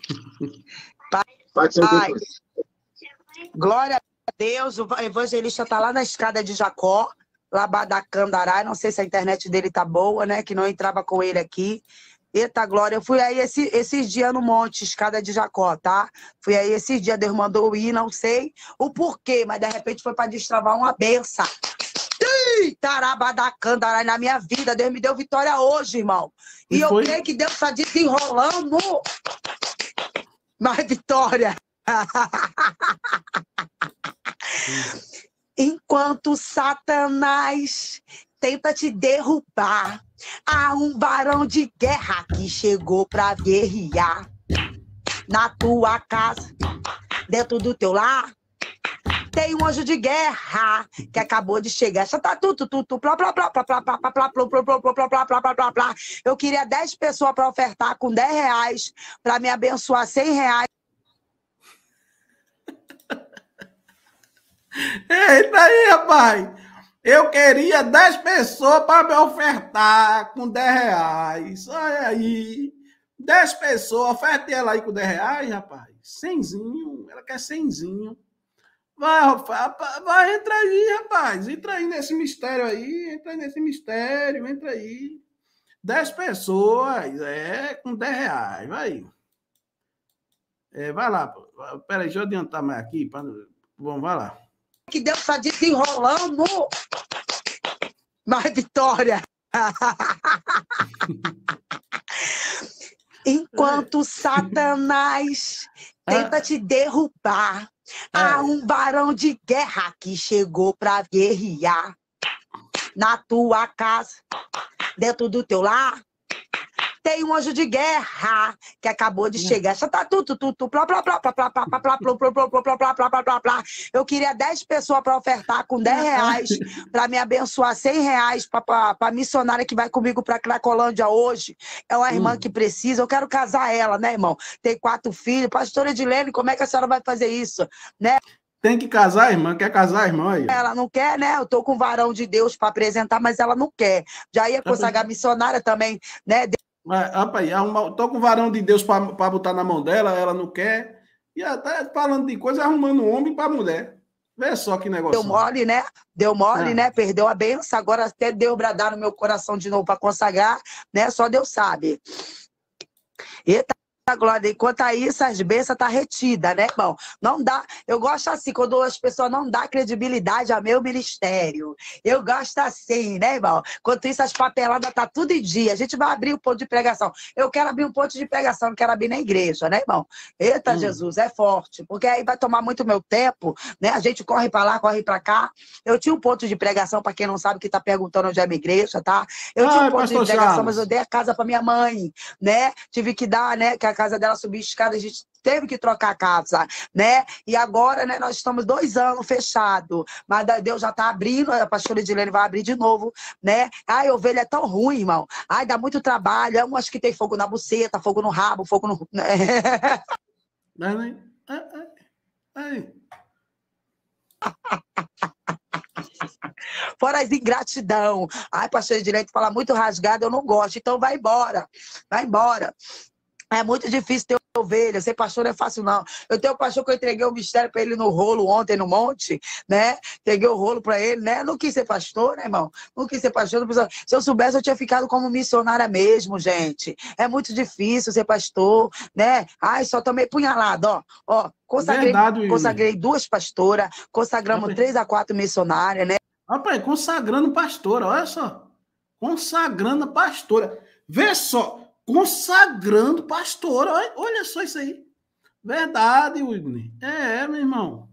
Paz. Glória a Deus. O evangelista está lá na escada de Jacó, lá da Candará. Não sei se a internet dele tá boa, né? Que não entrava com ele aqui. Eita, glória. Eu fui aí esses dias no monte, escada de Jacó, tá? Fui aí esses dias, Deus mandou eu ir, não sei o porquê, mas de repente foi para destravar uma benção. Tarabadacandarai na minha vida. Deus me deu vitória hoje, irmão. E eu creio que Deus está desenrolando mais vitória. Enquanto Satanás tenta te derrubar, há um varão de guerra que chegou para guerrear na tua casa, dentro do teu lar. Tem um anjo de guerra que acabou de chegar. Só tá tudo, plá, plá, plá, plá, plá, plá, plá, plá, plá, plá, plá, plá, plá, plá, plá, plá. Eu queria 10 pessoas para ofertar com R$10 para me abençoar R$100. Eita aí, rapaz! Eu queria 10 pessoas para me ofertar com 10 reais. Olha aí. 10 pessoas, oferte ela aí com 10 reais, rapaz. 100zinho, ela quer 100zinho. Vai, entra aí, rapaz. Entra aí nesse mistério aí. Entra aí nesse mistério, entra aí. 10 pessoas, com 10 reais. Vai. Vai lá. Peraí, deixa eu adiantar mais aqui. Bom, vai lá. Que Deus está desenrolando. Mas, Vitória. Enquanto Satanás tenta te derrubar, há um varão de guerra que chegou para guerrear na tua casa, dentro do teu lar. Tem um anjo de guerra que acabou de chegar. Só tá tudo, plá, plá, plá, plá, plá, plá, plá, plá, plá, plá, plá, plá, plá, plá, plá, plá. Eu queria 10 pessoas para ofertar com 10 reais, para me abençoar 100 reais para a missionária que vai comigo para Cracolândia hoje. É uma irmã que precisa. Eu quero casar ela, né, irmão? Tem 4 filhos. Pastora Edilene, como é que a senhora vai fazer isso? Né? Tem que casar, irmã? Quer casar, irmã? Aí? Ela não quer, né? Eu tô com um varão de Deus para apresentar, mas ela não quer. Já ia consagrar missionária também, né? Rapaz, tô com o varão de Deus para botar na mão dela, ela não quer. E até falando de coisa, arrumando um homem para mulher. Vê só que negócio. Deu mole, né? Deu mole, né? Perdeu a benção. Agora até deu bradar no meu coração de novo para consagrar, né? Só Deus sabe. Eita. Glória, enquanto isso, as bênçãos tá retida, né, irmão? Não dá. Eu gosto assim, quando as pessoas não dão credibilidade ao meu ministério. Eu gosto assim, né, irmão? Enquanto isso, as papeladas tá tudo em dia. A gente vai abrir um ponto de pregação. Eu quero abrir um ponto de pregação, não quero abrir na igreja, né, irmão? Eita, Jesus, é forte. Porque aí vai tomar muito meu tempo, né? A gente corre pra lá, corre pra cá. Eu tinha um ponto de pregação, pra quem não sabe, que tá perguntando onde é a minha igreja, tá? Eu tinha um ponto de pregação, mas eu dei a casa pra minha mãe, né? Tive que dar, né? Que a casa dela subiu escada, a gente teve que trocar a casa, né? E agora, né, nós estamos 2 anos fechados, mas Deus já tá abrindo, a pastora Edilene vai abrir de novo, né? Ai, ovelha é tão ruim, irmão. Ai, dá muito trabalho. É umas que tem fogo na buceta, fogo no rabo, fogo no... Fora as ingratidão. Ai, pastora Edilene fala muito rasgado, eu não gosto. Então vai embora. Vai embora. É muito difícil ter ovelha, ser pastor não é fácil, não. Eu tenho um pastor que eu entreguei o mistério para ele no rolo ontem, no monte, né? Entreguei o rolo para ele, né? Não quis ser pastor, né, irmão? Não quis ser pastor. Não precisa... Se eu soubesse, eu tinha ficado como missionária mesmo, gente. É muito difícil ser pastor, né? Ai, só tomei punhalada, ó. Ó, consagrei 2 pastoras, consagramos 3 a 4 missionárias, né? Rapaz, consagrando pastora, olha só. Consagrando pastora. Vê só. Consagrando pastor, olha só isso aí. Verdade, Whitney. Meu irmão.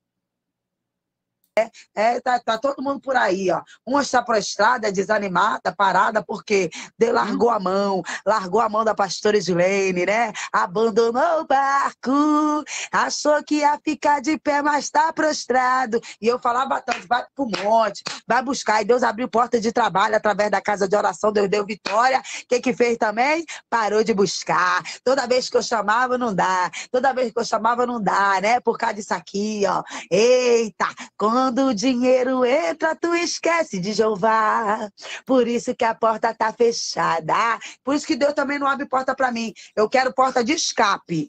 Tá todo mundo por aí, ó. Uma está prostrada, desanimada, parada, porque largou a mão da pastora Edilene, né? Abandonou o barco, achou que ia ficar de pé, mas tá prostrado. E eu falava tanto, vai pro monte, vai buscar. E Deus abriu porta de trabalho através da casa de oração, Deus deu vitória. O que fez também? Parou de buscar. Toda vez que eu chamava, não dá. Toda vez que eu chamava, não dá, né? Por causa disso aqui, ó. Eita, quando o dinheiro entra, tu esquece de Jeová. Por isso que a porta tá fechada. Por isso que Deus também não abre porta para mim. Eu quero porta de escape.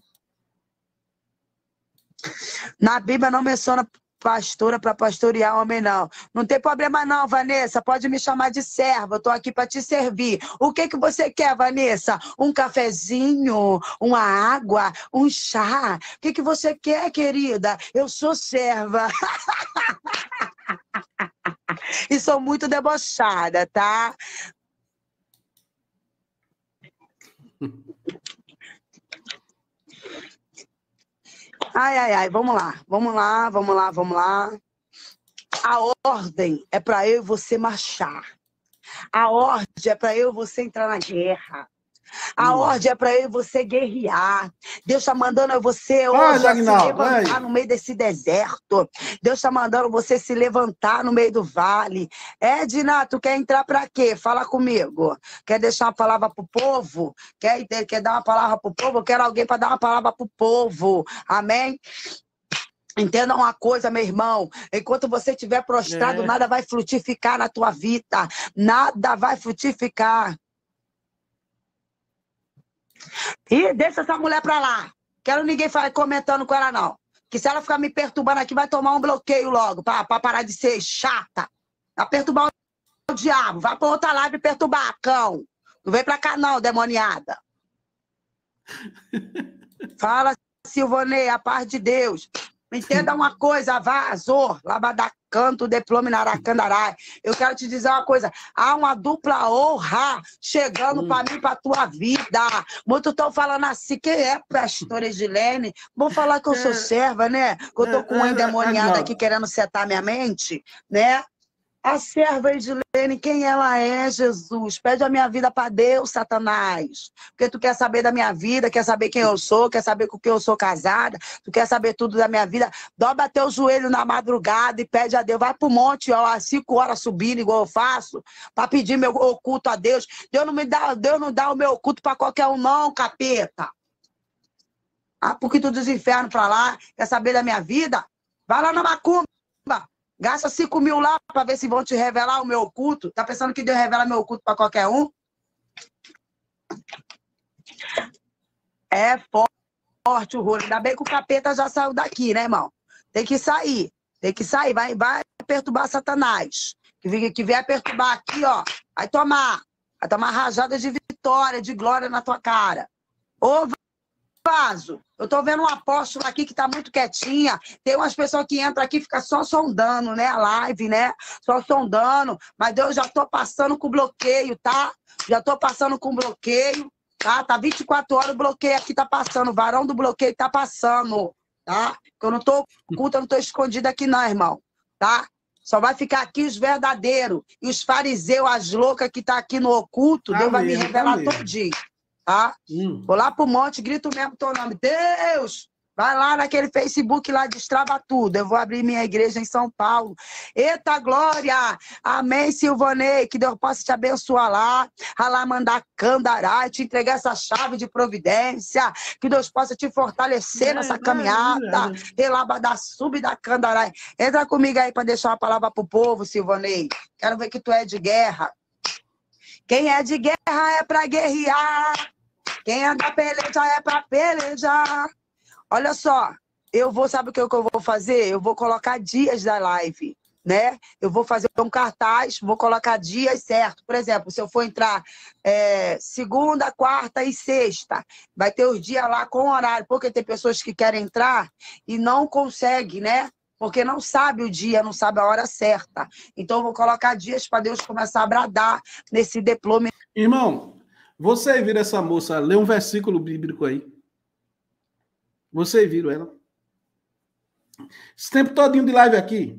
Na Bíblia não menciona pastora para pastorear homem, não. Não tem problema não, Vanessa. Pode me chamar de serva. Eu tô aqui para te servir. O que você quer, Vanessa? Um cafezinho? Uma água? Um chá? O que você quer, querida? Eu sou serva. E sou muito debochada, tá? Ai, vamos lá. A ordem é para eu e você marchar. A ordem é para eu e você entrar na guerra. A ordem é para eu e você guerrear. Deus está mandando você hoje se levantar no meio desse deserto. Deus está mandando você se levantar no meio do vale. Edna, tu quer entrar para quê? Fala comigo. Quer deixar uma palavra para o povo? Quer dar uma palavra para o povo? Eu quero alguém para dar uma palavra para o povo. Amém? Entenda uma coisa, meu irmão. Enquanto você estiver prostrado, nada vai frutificar na tua vida. Nada vai frutificar. E deixa essa mulher pra lá. Quero ninguém comentando com ela, não. Que se ela ficar me perturbando aqui, vai tomar um bloqueio logo, pra parar de ser chata. Vai perturbar o diabo. Vai pra outra live perturbar, cão. Não vem pra cá, não, demoniada. Fala, Silvonei, a paz de Deus. Entenda uma coisa, vazou, labadacanto, diploma naracandarai. Eu quero te dizer uma coisa, há uma dupla honra chegando para mim, para tua vida. Muitos estão falando assim, quem é pastora Edilene? Vou falar que eu sou serva, né? Que eu tô com uma endemoniada aqui querendo setar minha mente, né? A serva Edilene, quem ela é, Jesus? Pede a minha vida para Deus, Satanás. Porque tu quer saber da minha vida, quer saber quem eu sou, quer saber com quem eu sou casada, tu quer saber tudo da minha vida. Dobra teu joelho na madrugada e pede a Deus. Vai pro monte, ó, às 5 horas subindo, igual eu faço, para pedir meu oculto a Deus. Deus não dá o meu oculto para qualquer um, não, capeta. Ah, porque tu dos infernos para lá, quer saber da minha vida? Vai lá na macumba. Gasta 5 mil lá para ver se vão te revelar o meu oculto. Tá pensando que Deus revela meu oculto para qualquer um? É forte o rolo. Ainda bem que o capeta já saiu daqui, né, irmão? Tem que sair. Tem que sair. Vai perturbar Satanás. Que vier perturbar aqui, ó. Vai tomar rajada de vitória, de glória na tua cara. Ô, Vaso, eu tô vendo um apóstolo aqui que tá muito quietinha. Tem umas pessoas que entram aqui e ficam só sondando, né? A live, né? Só sondando. Mas eu já tô passando com bloqueio, tá? Já tô passando com bloqueio, tá? Tá 24 horas o bloqueio aqui tá passando. O varão do bloqueio tá passando, tá? Eu não tô oculta, eu não tô escondida aqui não, irmão, tá? Só vai ficar aqui os verdadeiros. E os fariseus, as loucas que tá aqui no oculto, Deus vai me revelar todinho. Tá? Vou lá pro monte, grito mesmo teu nome. Deus! Vai lá naquele Facebook lá, destrava tudo. Eu vou abrir minha igreja em São Paulo. Eita glória! Amém, Silvonei. Que Deus possa te abençoar lá. Lá mandar candarai, te entregar essa chave de providência. Que Deus possa te fortalecer nessa caminhada. Relabada sub da candarai. Entra comigo aí para deixar uma palavra pro povo, Silvonei. Quero ver que tu é de guerra. Quem é de guerra é para guerrear. Quem é da peleja é para pelejar. Olha só, sabe o que eu vou fazer? Eu vou colocar dias da live, né? Eu vou fazer um cartaz, vou colocar dias certos. Por exemplo, se eu for entrar segunda, quarta e sexta, vai ter os dias lá com horário, porque tem pessoas que querem entrar e não conseguem, né? Porque não sabe o dia, não sabe a hora certa. Então, eu vou colocar dias para Deus começar a bradar nesse diploma. Irmão, você viu essa moça ler um versículo bíblico aí? Você viu ela? Esse tempo todinho de live aqui.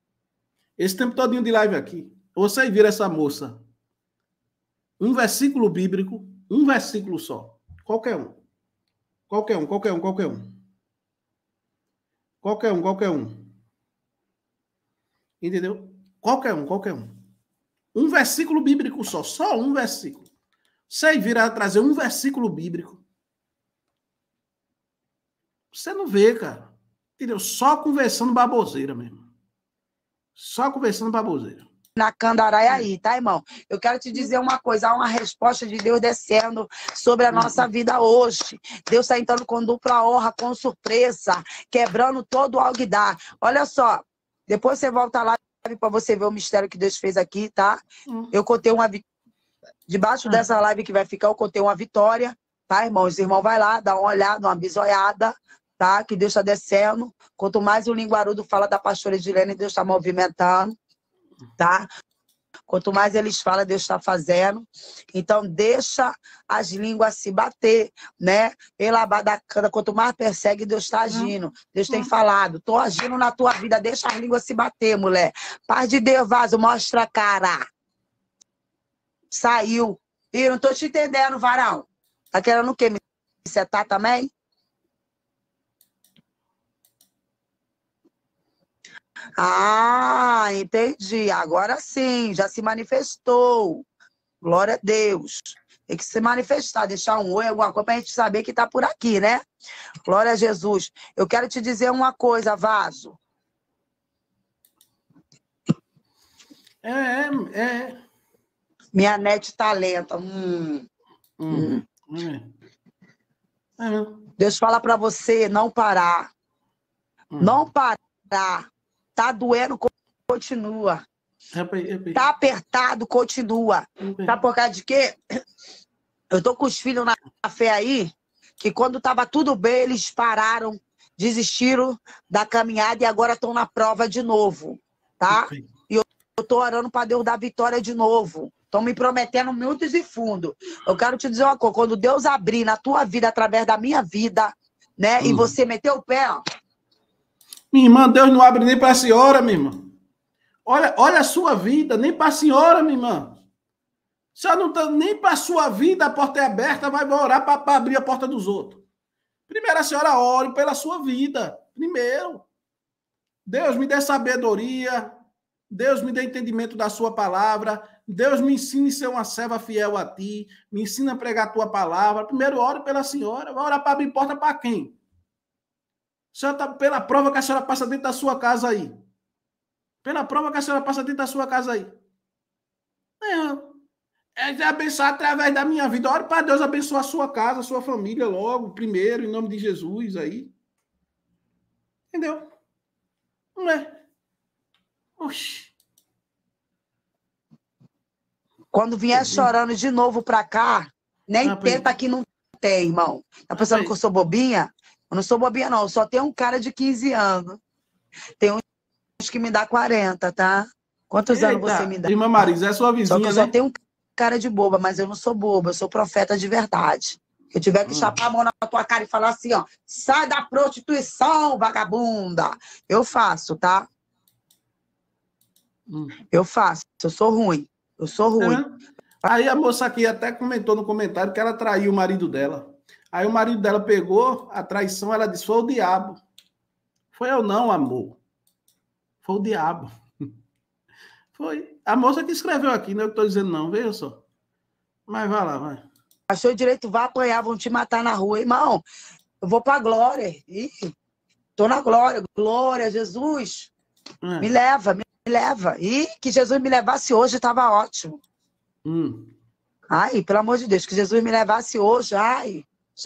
Você viu essa moça? Um versículo bíblico, um versículo só. Qualquer um. Entendeu? Qualquer um. Um versículo bíblico só um versículo. Você virar trazer um versículo bíblico. Você não vê, cara. Entendeu? Só conversando baboseira mesmo. Na candarai aí, tá, irmão? Eu quero te dizer uma coisa, há uma resposta de Deus descendo sobre a nossa vida hoje. Deus está entrando com dupla honra, com surpresa, quebrando todo o alguidar. Olha só, depois você volta lá para você ver o mistério que Deus fez aqui, tá? Eu contei uma debaixo dessa live que vai ficar, eu contei uma vitória, tá, irmão? Os irmãos vai lá, dá uma olhada, uma bisoiada, tá? Que Deus está descendo. Quanto mais o linguarudo fala da pastora Edilene, Deus está movimentando, tá? Quanto mais eles falam, Deus está fazendo. Então, deixa as línguas se bater, né? Pela badacana. Quanto mais persegue, Deus está agindo. Deus tem falado. Estou agindo na tua vida. Deixa as línguas se bater, mulher. Paz de Deus, vaso. Mostra a cara. Saiu. E não estou te entendendo, varão. Tá querendo o quê? Me setar também? Ah, entendi. Agora sim, já se manifestou. Glória a Deus. Tem que se manifestar, deixar um oi, alguma coisa, pra gente saber que tá por aqui, né? Glória a Jesus. Eu quero te dizer uma coisa, Vaso. Minha net tá lenta. Deus fala pra você não parar. Não parar. Tá doendo, continua. Tá apertado, continua. Tá por causa de quê? Eu tô com os filhos na fé aí, que quando tava tudo bem, eles pararam, desistiram da caminhada e agora estão na prova de novo, tá? E eu tô orando para Deus dar vitória de novo. Estão me prometendo muitos e fundos. Eu quero te dizer uma coisa, quando Deus abrir na tua vida, através da minha vida, né, e você meter o pé, ó. Minha irmã, Deus não abre nem para a senhora, minha irmã. Olha a sua vida, nem para a senhora, minha irmã. Se não tá nem para a sua vida, a porta é aberta, vai orar para abrir a porta dos outros. Primeiro a senhora ore pela sua vida. Primeiro. Deus me dê sabedoria. Deus me dê entendimento da sua palavra. Deus me ensine a ser uma serva fiel a ti. Me ensina a pregar a tua palavra. Primeiro ore pela senhora. Vai orar para abrir porta para quem? A senhora tá, pela prova que a senhora passa dentro da sua casa aí. Pela prova que a senhora passa dentro da sua casa aí. É abençoar através da minha vida. Ore para Deus abençoar a sua casa, a sua família logo, primeiro, em nome de Jesus aí. Entendeu? Não é? Oxi. Quando vier chorando de novo pra cá, nem tenta que não tem, irmão. Tá pensando que eu sou bobinha? Eu não sou bobinha, não. Eu só tenho um cara de 15 anos. Tem uns que me dá 40, tá? Quantos anos você me dá? Irmã Marisa, é sua vizinha, só que eu só tenho um cara de boba, mas eu não sou boba, eu sou profeta de verdade. Se eu tiver que chapar a mão na tua cara e falar assim, ó, sai da prostituição, vagabunda. Eu faço, tá? Eu faço. Eu sou ruim. Eu sou ruim. Aí a moça aqui até comentou no comentário que ela traiu o marido dela. Aí o marido dela pegou a traição, ela disse, foi o diabo. Foi eu não, amor. Foi o diabo. Foi. A moça que escreveu aqui, não é o que eu tô dizendo não, veja só. Mas vai lá, vai. Achou direito, vai apanhar, vão te matar na rua. Irmão, eu vou pra glória. Ih, tô na glória. Glória, Jesus. Me leva, me leva. E que Jesus me levasse hoje, tava ótimo. Ai, pelo amor de Deus, que Jesus me levasse hoje, ai.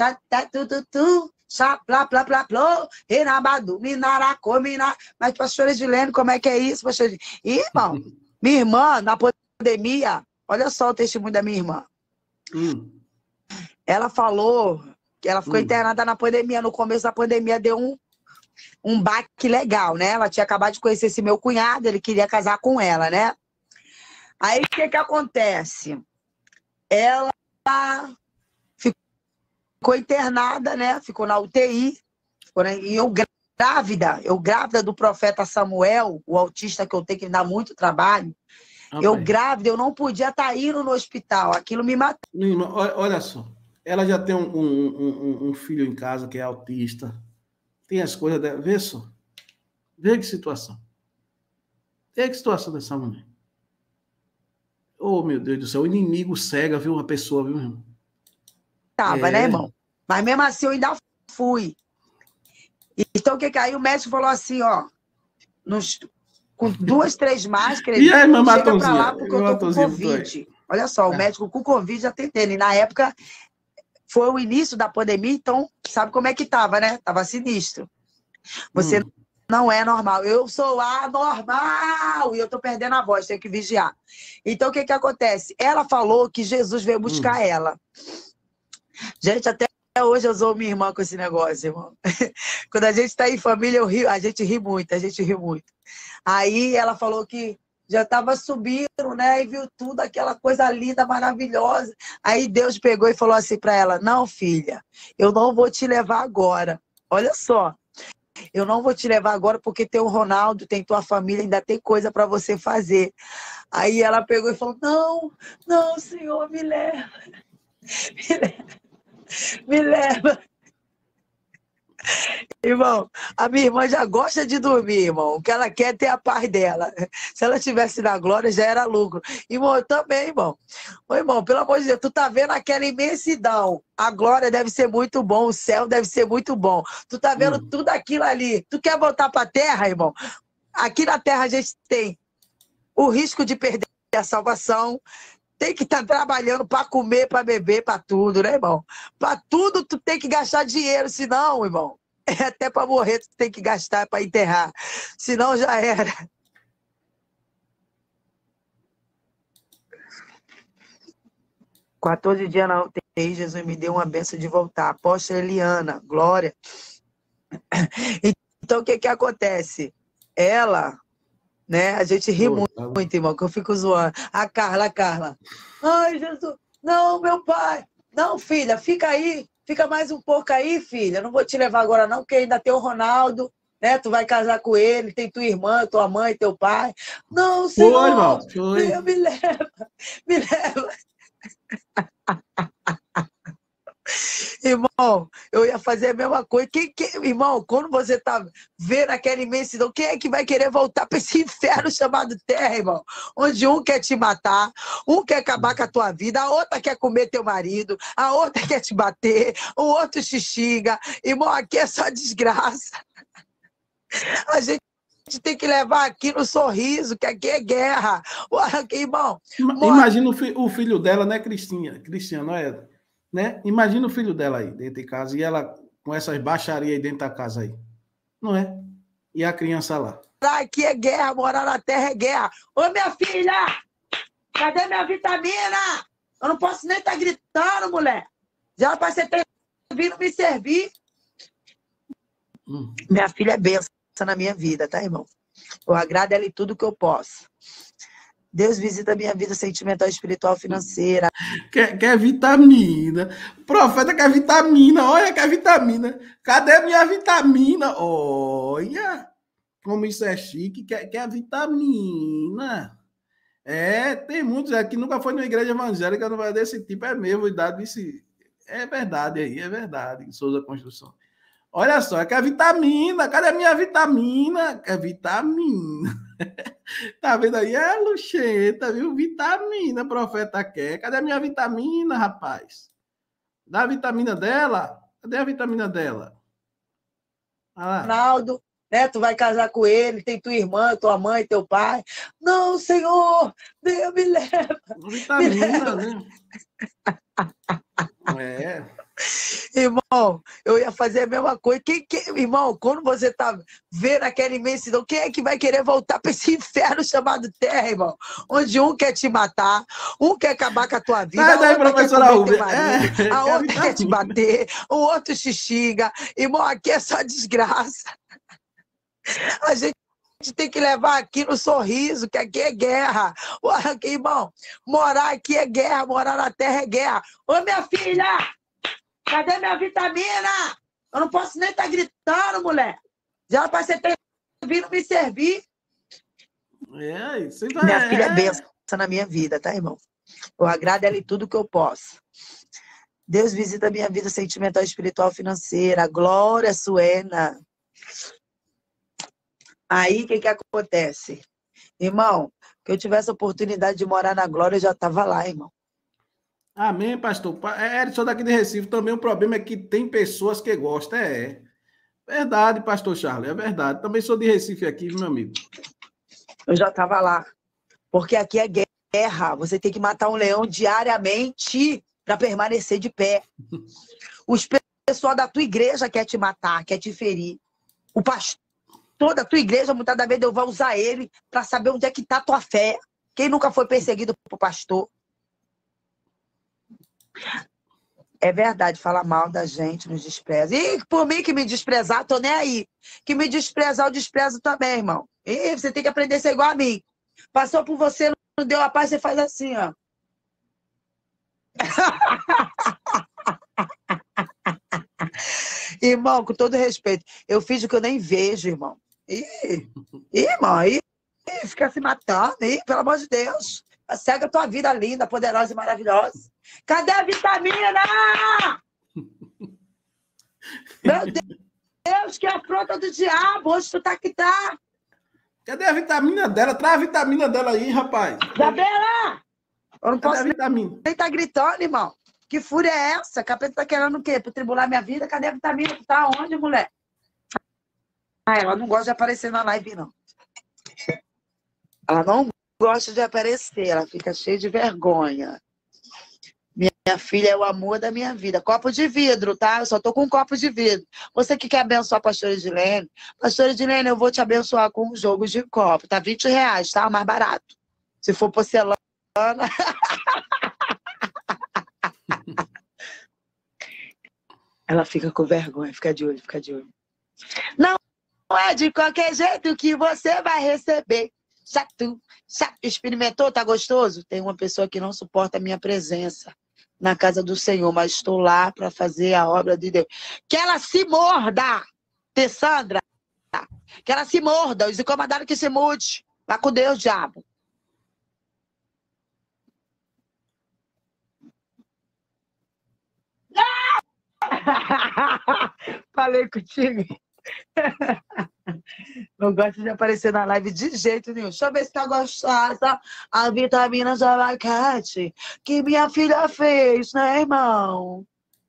Mas, pastor Edilene, como é que é isso, pastor Edilene? Irmão, minha irmã, na pandemia, olha só o testemunho da minha irmã. Ela falou que ela ficou internada na pandemia. No começo da pandemia deu um baque legal, né? Ela tinha acabado de conhecer esse meu cunhado, ele queria casar com ela, né? Aí, o que acontece? Ela ficou internada, né? Ficou na UTI. E eu grávida do profeta Samuel, o autista que eu tenho que me dá muito trabalho. Eu grávida, eu não podia estar indo no hospital. Aquilo me matou. Minha irmã, olha só. Ela já tem um filho em casa que é autista. Tem as coisas dela. Vê só. Vê que situação. Vê que situação dessa mulher. Oh, meu Deus do céu. O inimigo cega, viu? Uma pessoa, viu, irmão? Tava, né, irmão? Mas mesmo assim eu ainda fui. Então, o que aí o médico falou assim, ó. Com 2, 3 máscaras, e aí, não chega pra lá porque eu tô com Covid. Olha só, o médico com Covid atendendo. E na época foi o início da pandemia, então sabe como é que tava, né? Tava sinistro. Você não é normal. Eu sou anormal! E eu tô perdendo a voz, tenho que vigiar. Então, o que acontece? Ela falou que Jesus veio buscar ela. Gente, até hoje eu sou minha irmã com esse negócio, irmão. Quando a gente tá em família, eu rio, a gente ri muito. Aí ela falou que já estava subindo, né? E viu tudo, aquela coisa linda, maravilhosa. Aí Deus pegou e falou assim para ela, não, filha, eu não vou te levar agora. Olha só, eu não vou te levar agora porque tem o Ronaldo, tem tua família, ainda tem coisa para você fazer. Aí ela pegou e falou, não, Senhor, me leva. Me leva. Irmão, a minha irmã já gosta de dormir, irmão. O que ela quer é ter a paz dela. Se ela estivesse na glória, já era lucro. Irmão, eu também, irmão. Ô, irmão, pelo amor de Deus, tu tá vendo aquela imensidão. A glória deve ser muito bom, o céu deve ser muito bom. Tu tá vendo tudo aquilo ali. Tu quer voltar pra terra, irmão? Aqui na terra a gente tem o risco de perder a salvação. Tem que estar trabalhando para comer, para beber, para tudo, né, irmão? Para tudo tu tem que gastar dinheiro, senão, irmão, até para morrer tu tem que gastar para enterrar. Senão já era. Com 14 dias na UTI, Jesus me deu uma benção de voltar. Apóstola Eliana, glória. Então, o que acontece? Ela... né? A gente ri muito, irmão, que eu fico zoando. A Carla. Ai, Jesus. Não, meu pai. Não, filha, fica aí. Fica mais um pouco aí, filha. Não vou te levar agora não, porque ainda tem o Ronaldo, né? Tu vai casar com ele, tem tua irmã, tua mãe, teu pai. Não, senhor. Foi, irmão. Foi. Me leva. Me leva. Irmão, eu ia fazer a mesma coisa. Irmão, quando você tá vendo aquela imensidão, quem é que vai querer voltar para esse inferno chamado terra, irmão? Onde um quer te matar, um quer acabar com a tua vida, a outra quer comer teu marido, a outra quer te bater, o outro te xinga. Irmão, aqui é só desgraça. A gente tem que levar aqui no sorriso, que aqui é guerra. Irmão, imagina o filho dela, né, Cristiano, é, né? Imagina o filho dela aí dentro de casa e ela com essas baixarias aí dentro da casa aí, não é? E a criança lá. Aqui é guerra, morar na terra é guerra. Ô, minha filha, cadê minha vitamina? Eu não posso nem estar gritando, mulher. Já para você ter vindo me servir. Minha filha é bênção na minha vida, tá, irmão? Eu agrado ela em tudo que eu posso. Deus visita a minha vida sentimental, espiritual, financeira. Quer vitamina. O profeta quer vitamina. Olha, quer vitamina. Cadê minha vitamina? Olha, como isso é chique. Quer vitamina. É, tem muitos aqui, nunca foi numa igreja evangélica desse tipo. É mesmo, idade desse... É verdade aí, é verdade. Souza Construção. Olha só, quer vitamina. Cadê a minha vitamina? Quer vitamina. Tá vendo aí? É luxenta, viu? Vitamina, profeta quer. Cadê a minha vitamina, rapaz? Dá a vitamina dela? Cadê a vitamina dela? Ah. Ronaldo, né? Tu vai casar com ele, tem tua irmã, tua mãe, teu pai. Não, Senhor, Deus me leva. Vitamina, né? É. Irmão, eu ia fazer a mesma coisa. Irmão, quando você tá vendo aquela imensidão, quem é que vai querer voltar para esse inferno chamado terra, irmão? Onde um quer te matar, um quer acabar com a tua vida, a outra quer comer teu marido, a outra quer te bater, o outro te xinga. Irmão, aqui é só desgraça. A gente tem que levar aqui no sorriso, que aqui é guerra. Irmão, morar aqui é guerra, morar na terra é guerra. Ô, minha filha! Cadê minha vitamina? Eu não posso nem estar gritando, mulher. Já para você ter vindo me servir. Isso minha filha é bênção na minha vida, tá, irmão? Eu agrado ela em tudo que eu posso. Deus visita a minha vida sentimental, espiritual, financeira. Glória, Suena. Aí, o que acontece? Irmão, que eu tivesse a oportunidade de morar na glória, eu já estava lá, irmão. Amém, pastor. Edson daqui de Recife, também o problema é que tem pessoas que gostam. Verdade, pastor Charles, é verdade. Também sou de Recife aqui, meu amigo. Eu já estava lá. Porque aqui é guerra. Você tem que matar um leão diariamente para permanecer de pé. Os pessoal da tua igreja quer te matar, quer te ferir. O pastor da tua igreja, muitas das vezes eu vou usar ele para saber onde é que está a tua fé. Quem nunca foi perseguido por pastor? É verdade, fala mal da gente, nos despreza. E por mim que me desprezar, tô nem aí. Que me desprezar, eu desprezo também, irmão. E você tem que aprender a ser igual a mim. Passou por você, não deu a paz, você faz assim, ó. Irmão, com todo respeito, eu fiz o que eu nem vejo, irmão. Irmão, fica se matando, pelo amor de Deus. Segue a tua vida linda, poderosa e maravilhosa. Cadê a vitamina? Meu Deus, que afronta do diabo. Hoje tu tá que tá. Cadê a vitamina dela? Traz a vitamina dela aí, rapaz. Isabela! Eu não posso nem tá gritando, irmão. Que fúria é essa? Capeta tá querendo o quê? Pra tribular minha vida? Cadê a vitamina? Tu tá onde, mulher? Ah, ela não gosta de aparecer na live, não. Ela não gosta de aparecer. Ela fica cheia de vergonha. Minha filha é o amor da minha vida. Copo de vidro, tá? Eu só tô com um copo de vidro. Você que quer abençoar a pastora Edilene? Pastora Edilene, eu vou te abençoar com um jogo de copo. Tá R$20, tá? O mais barato. Se for porcelana... Ela fica com vergonha. Fica de olho, fica de olho. Não é de qualquer jeito que você vai receber. Chato, chato. Experimentou? Tá gostoso? Tem uma pessoa que não suporta a minha presença na casa do Senhor, mas estou lá para fazer a obra de Deus. Que ela se morda, Tessandra. Que ela se morda. Os incomodaram que se mude. Vá com Deus, diabo. Falei contigo. Não gosto de aparecer na live de jeito nenhum. Deixa eu ver se tá gostosa a vitamina de abacate que minha filha fez, né, irmão?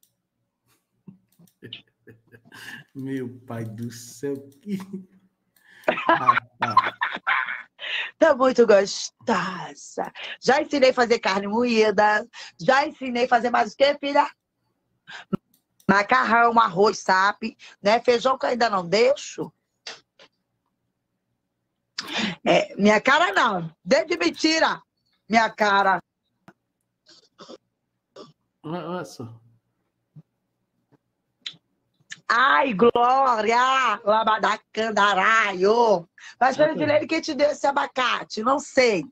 Meu pai do céu, que... Tá muito gostosa. Já ensinei a fazer carne moída. Já ensinei a fazer mais o que, filha? Macarrão, arroz, sabe? Né? Feijão que eu ainda não deixo. É, minha cara não. Desde mentira. Minha cara. Olha só. Ai, glória! Labadacandaraio. Mas para dizer quem te deu esse abacate? Não sei.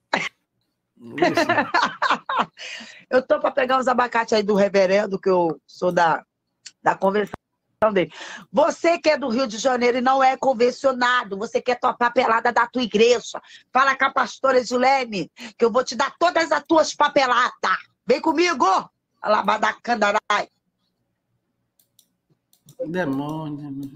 Eu tô para pegar uns abacates aí do reverendo, que eu sou da convenção dele. Você que é do Rio de Janeiro e não é convencionado, você quer tua papelada da tua igreja, fala com a pastora Edilene, que eu vou te dar todas as tuas papeladas. Vem comigo! Labadacandarai. Demônio.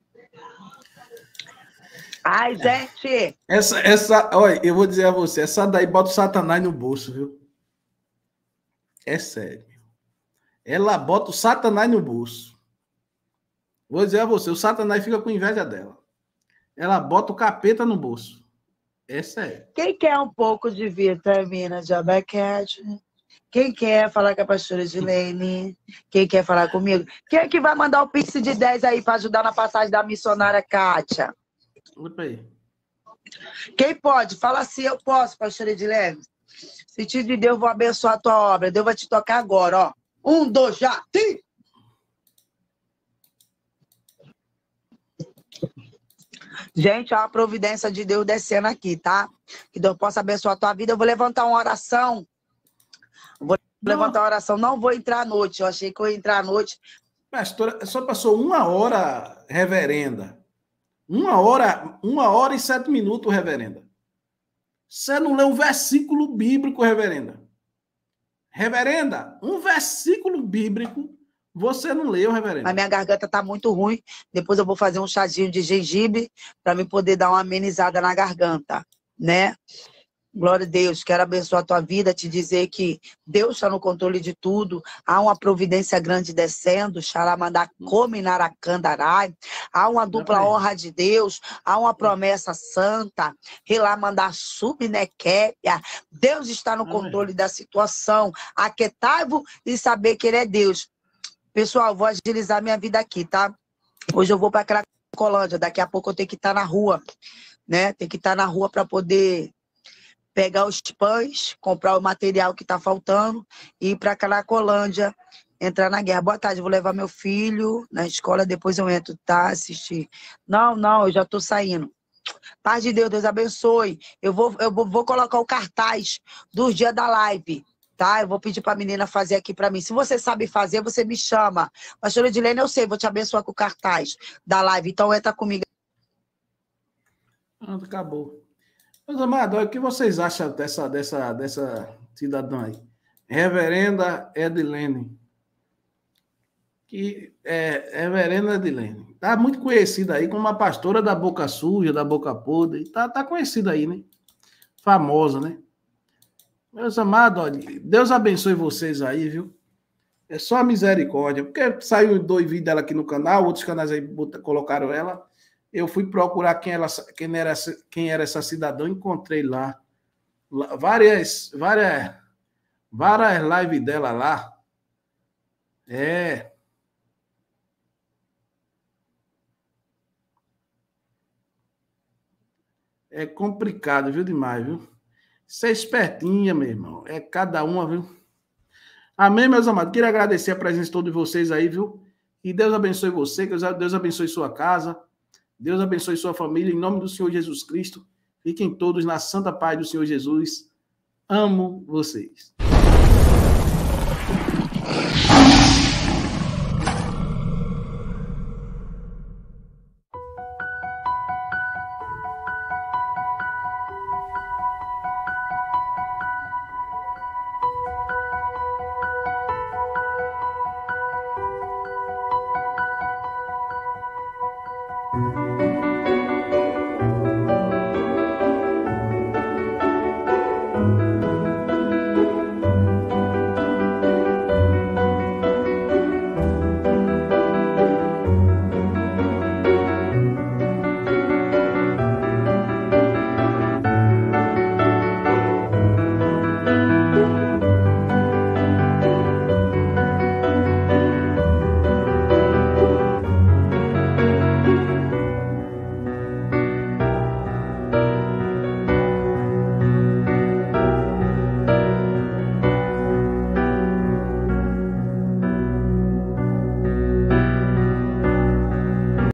Ai, gente. Olha, eu vou dizer a você, essa daí bota o Satanás no bolso, viu? É sério. Ela bota o Satanás no bolso. Vou dizer a você, o Satanás fica com inveja dela. Ela bota o capeta no bolso. É sério. Quem quer um pouco de vitamina de abacate? Quem quer falar com a pastora Edilene? Quem quer falar comigo? Quem é que vai mandar o Pix de 10 aí para ajudar na passagem da missionária Kátia? Opa aí. Quem pode? Fala assim, eu posso, pastora Edilene. Sentido de Deus, vou abençoar a tua obra. Deus vai te tocar agora, ó. 1, 2, já. Sim. Gente, há uma providência de Deus descendo aqui, tá? Que Deus possa abençoar a tua vida. Eu vou levantar uma oração. Levantar a oração. Não vou entrar à noite. Eu achei que eu ia entrar à noite. Pastora, só passou 1 hora, reverenda. 1 hora e 7 minutos, reverenda. Você não leu um versículo bíblico, reverenda. Reverenda, um versículo bíblico você não leu, reverenda. A minha garganta tá muito ruim. Depois eu vou fazer um chazinho de gengibre para me poder dar uma amenizada na garganta, né? Glória a Deus, quero abençoar a tua vida, te dizer que Deus está no controle de tudo, há uma providência grande descendo, xalamandacominaracandarai, há uma dupla honra de Deus, há uma promessa santa, relamandar subnequéia, Deus está no controle da situação, aquetai-vos e saber que Ele é Deus. Pessoal, vou agilizar minha vida aqui, tá? Hoje eu vou para Cracolândia, daqui a pouco eu tenho que estar na rua, né? Tem que estar na rua para poder pegar os pães, comprar o material que tá faltando e ir para Cracolândia, entrar na guerra. Boa tarde, vou levar meu filho na escola, depois eu entro, tá? Assistir. Não, eu já tô saindo. Paz de Deus, Deus abençoe. Eu vou colocar o cartaz dos dias da live, tá? Eu vou pedir pra menina fazer aqui pra mim. Se você sabe fazer, você me chama. Pastora Edilene, eu sei, vou te abençoar com o cartaz da live. Então entra comigo. Pronto, acabou. Meus amados, o que vocês acham dessa cidadã aí? Reverenda Edilene. Reverenda Edilene. Tá muito conhecida aí como a pastora da boca suja, da boca podre. Tá conhecida aí, né? Famosa, né? Meus amados, olha, Deus abençoe vocês aí, viu? É só a misericórdia. Porque saiu 2 vídeos dela aqui no canal, outros canais aí colocaram ela. Eu fui procurar quem era essa cidadã, encontrei lá várias lives dela lá. É complicado, viu, demais, viu? Ser espertinha, meu irmão. É cada uma, viu? Amém, meus amados. Quero agradecer a presença de todos vocês aí, viu? Que Deus abençoe você, que Deus abençoe sua casa, Deus abençoe sua família, em nome do Senhor Jesus Cristo. Fiquem todos na santa paz do Senhor Jesus. Amo vocês.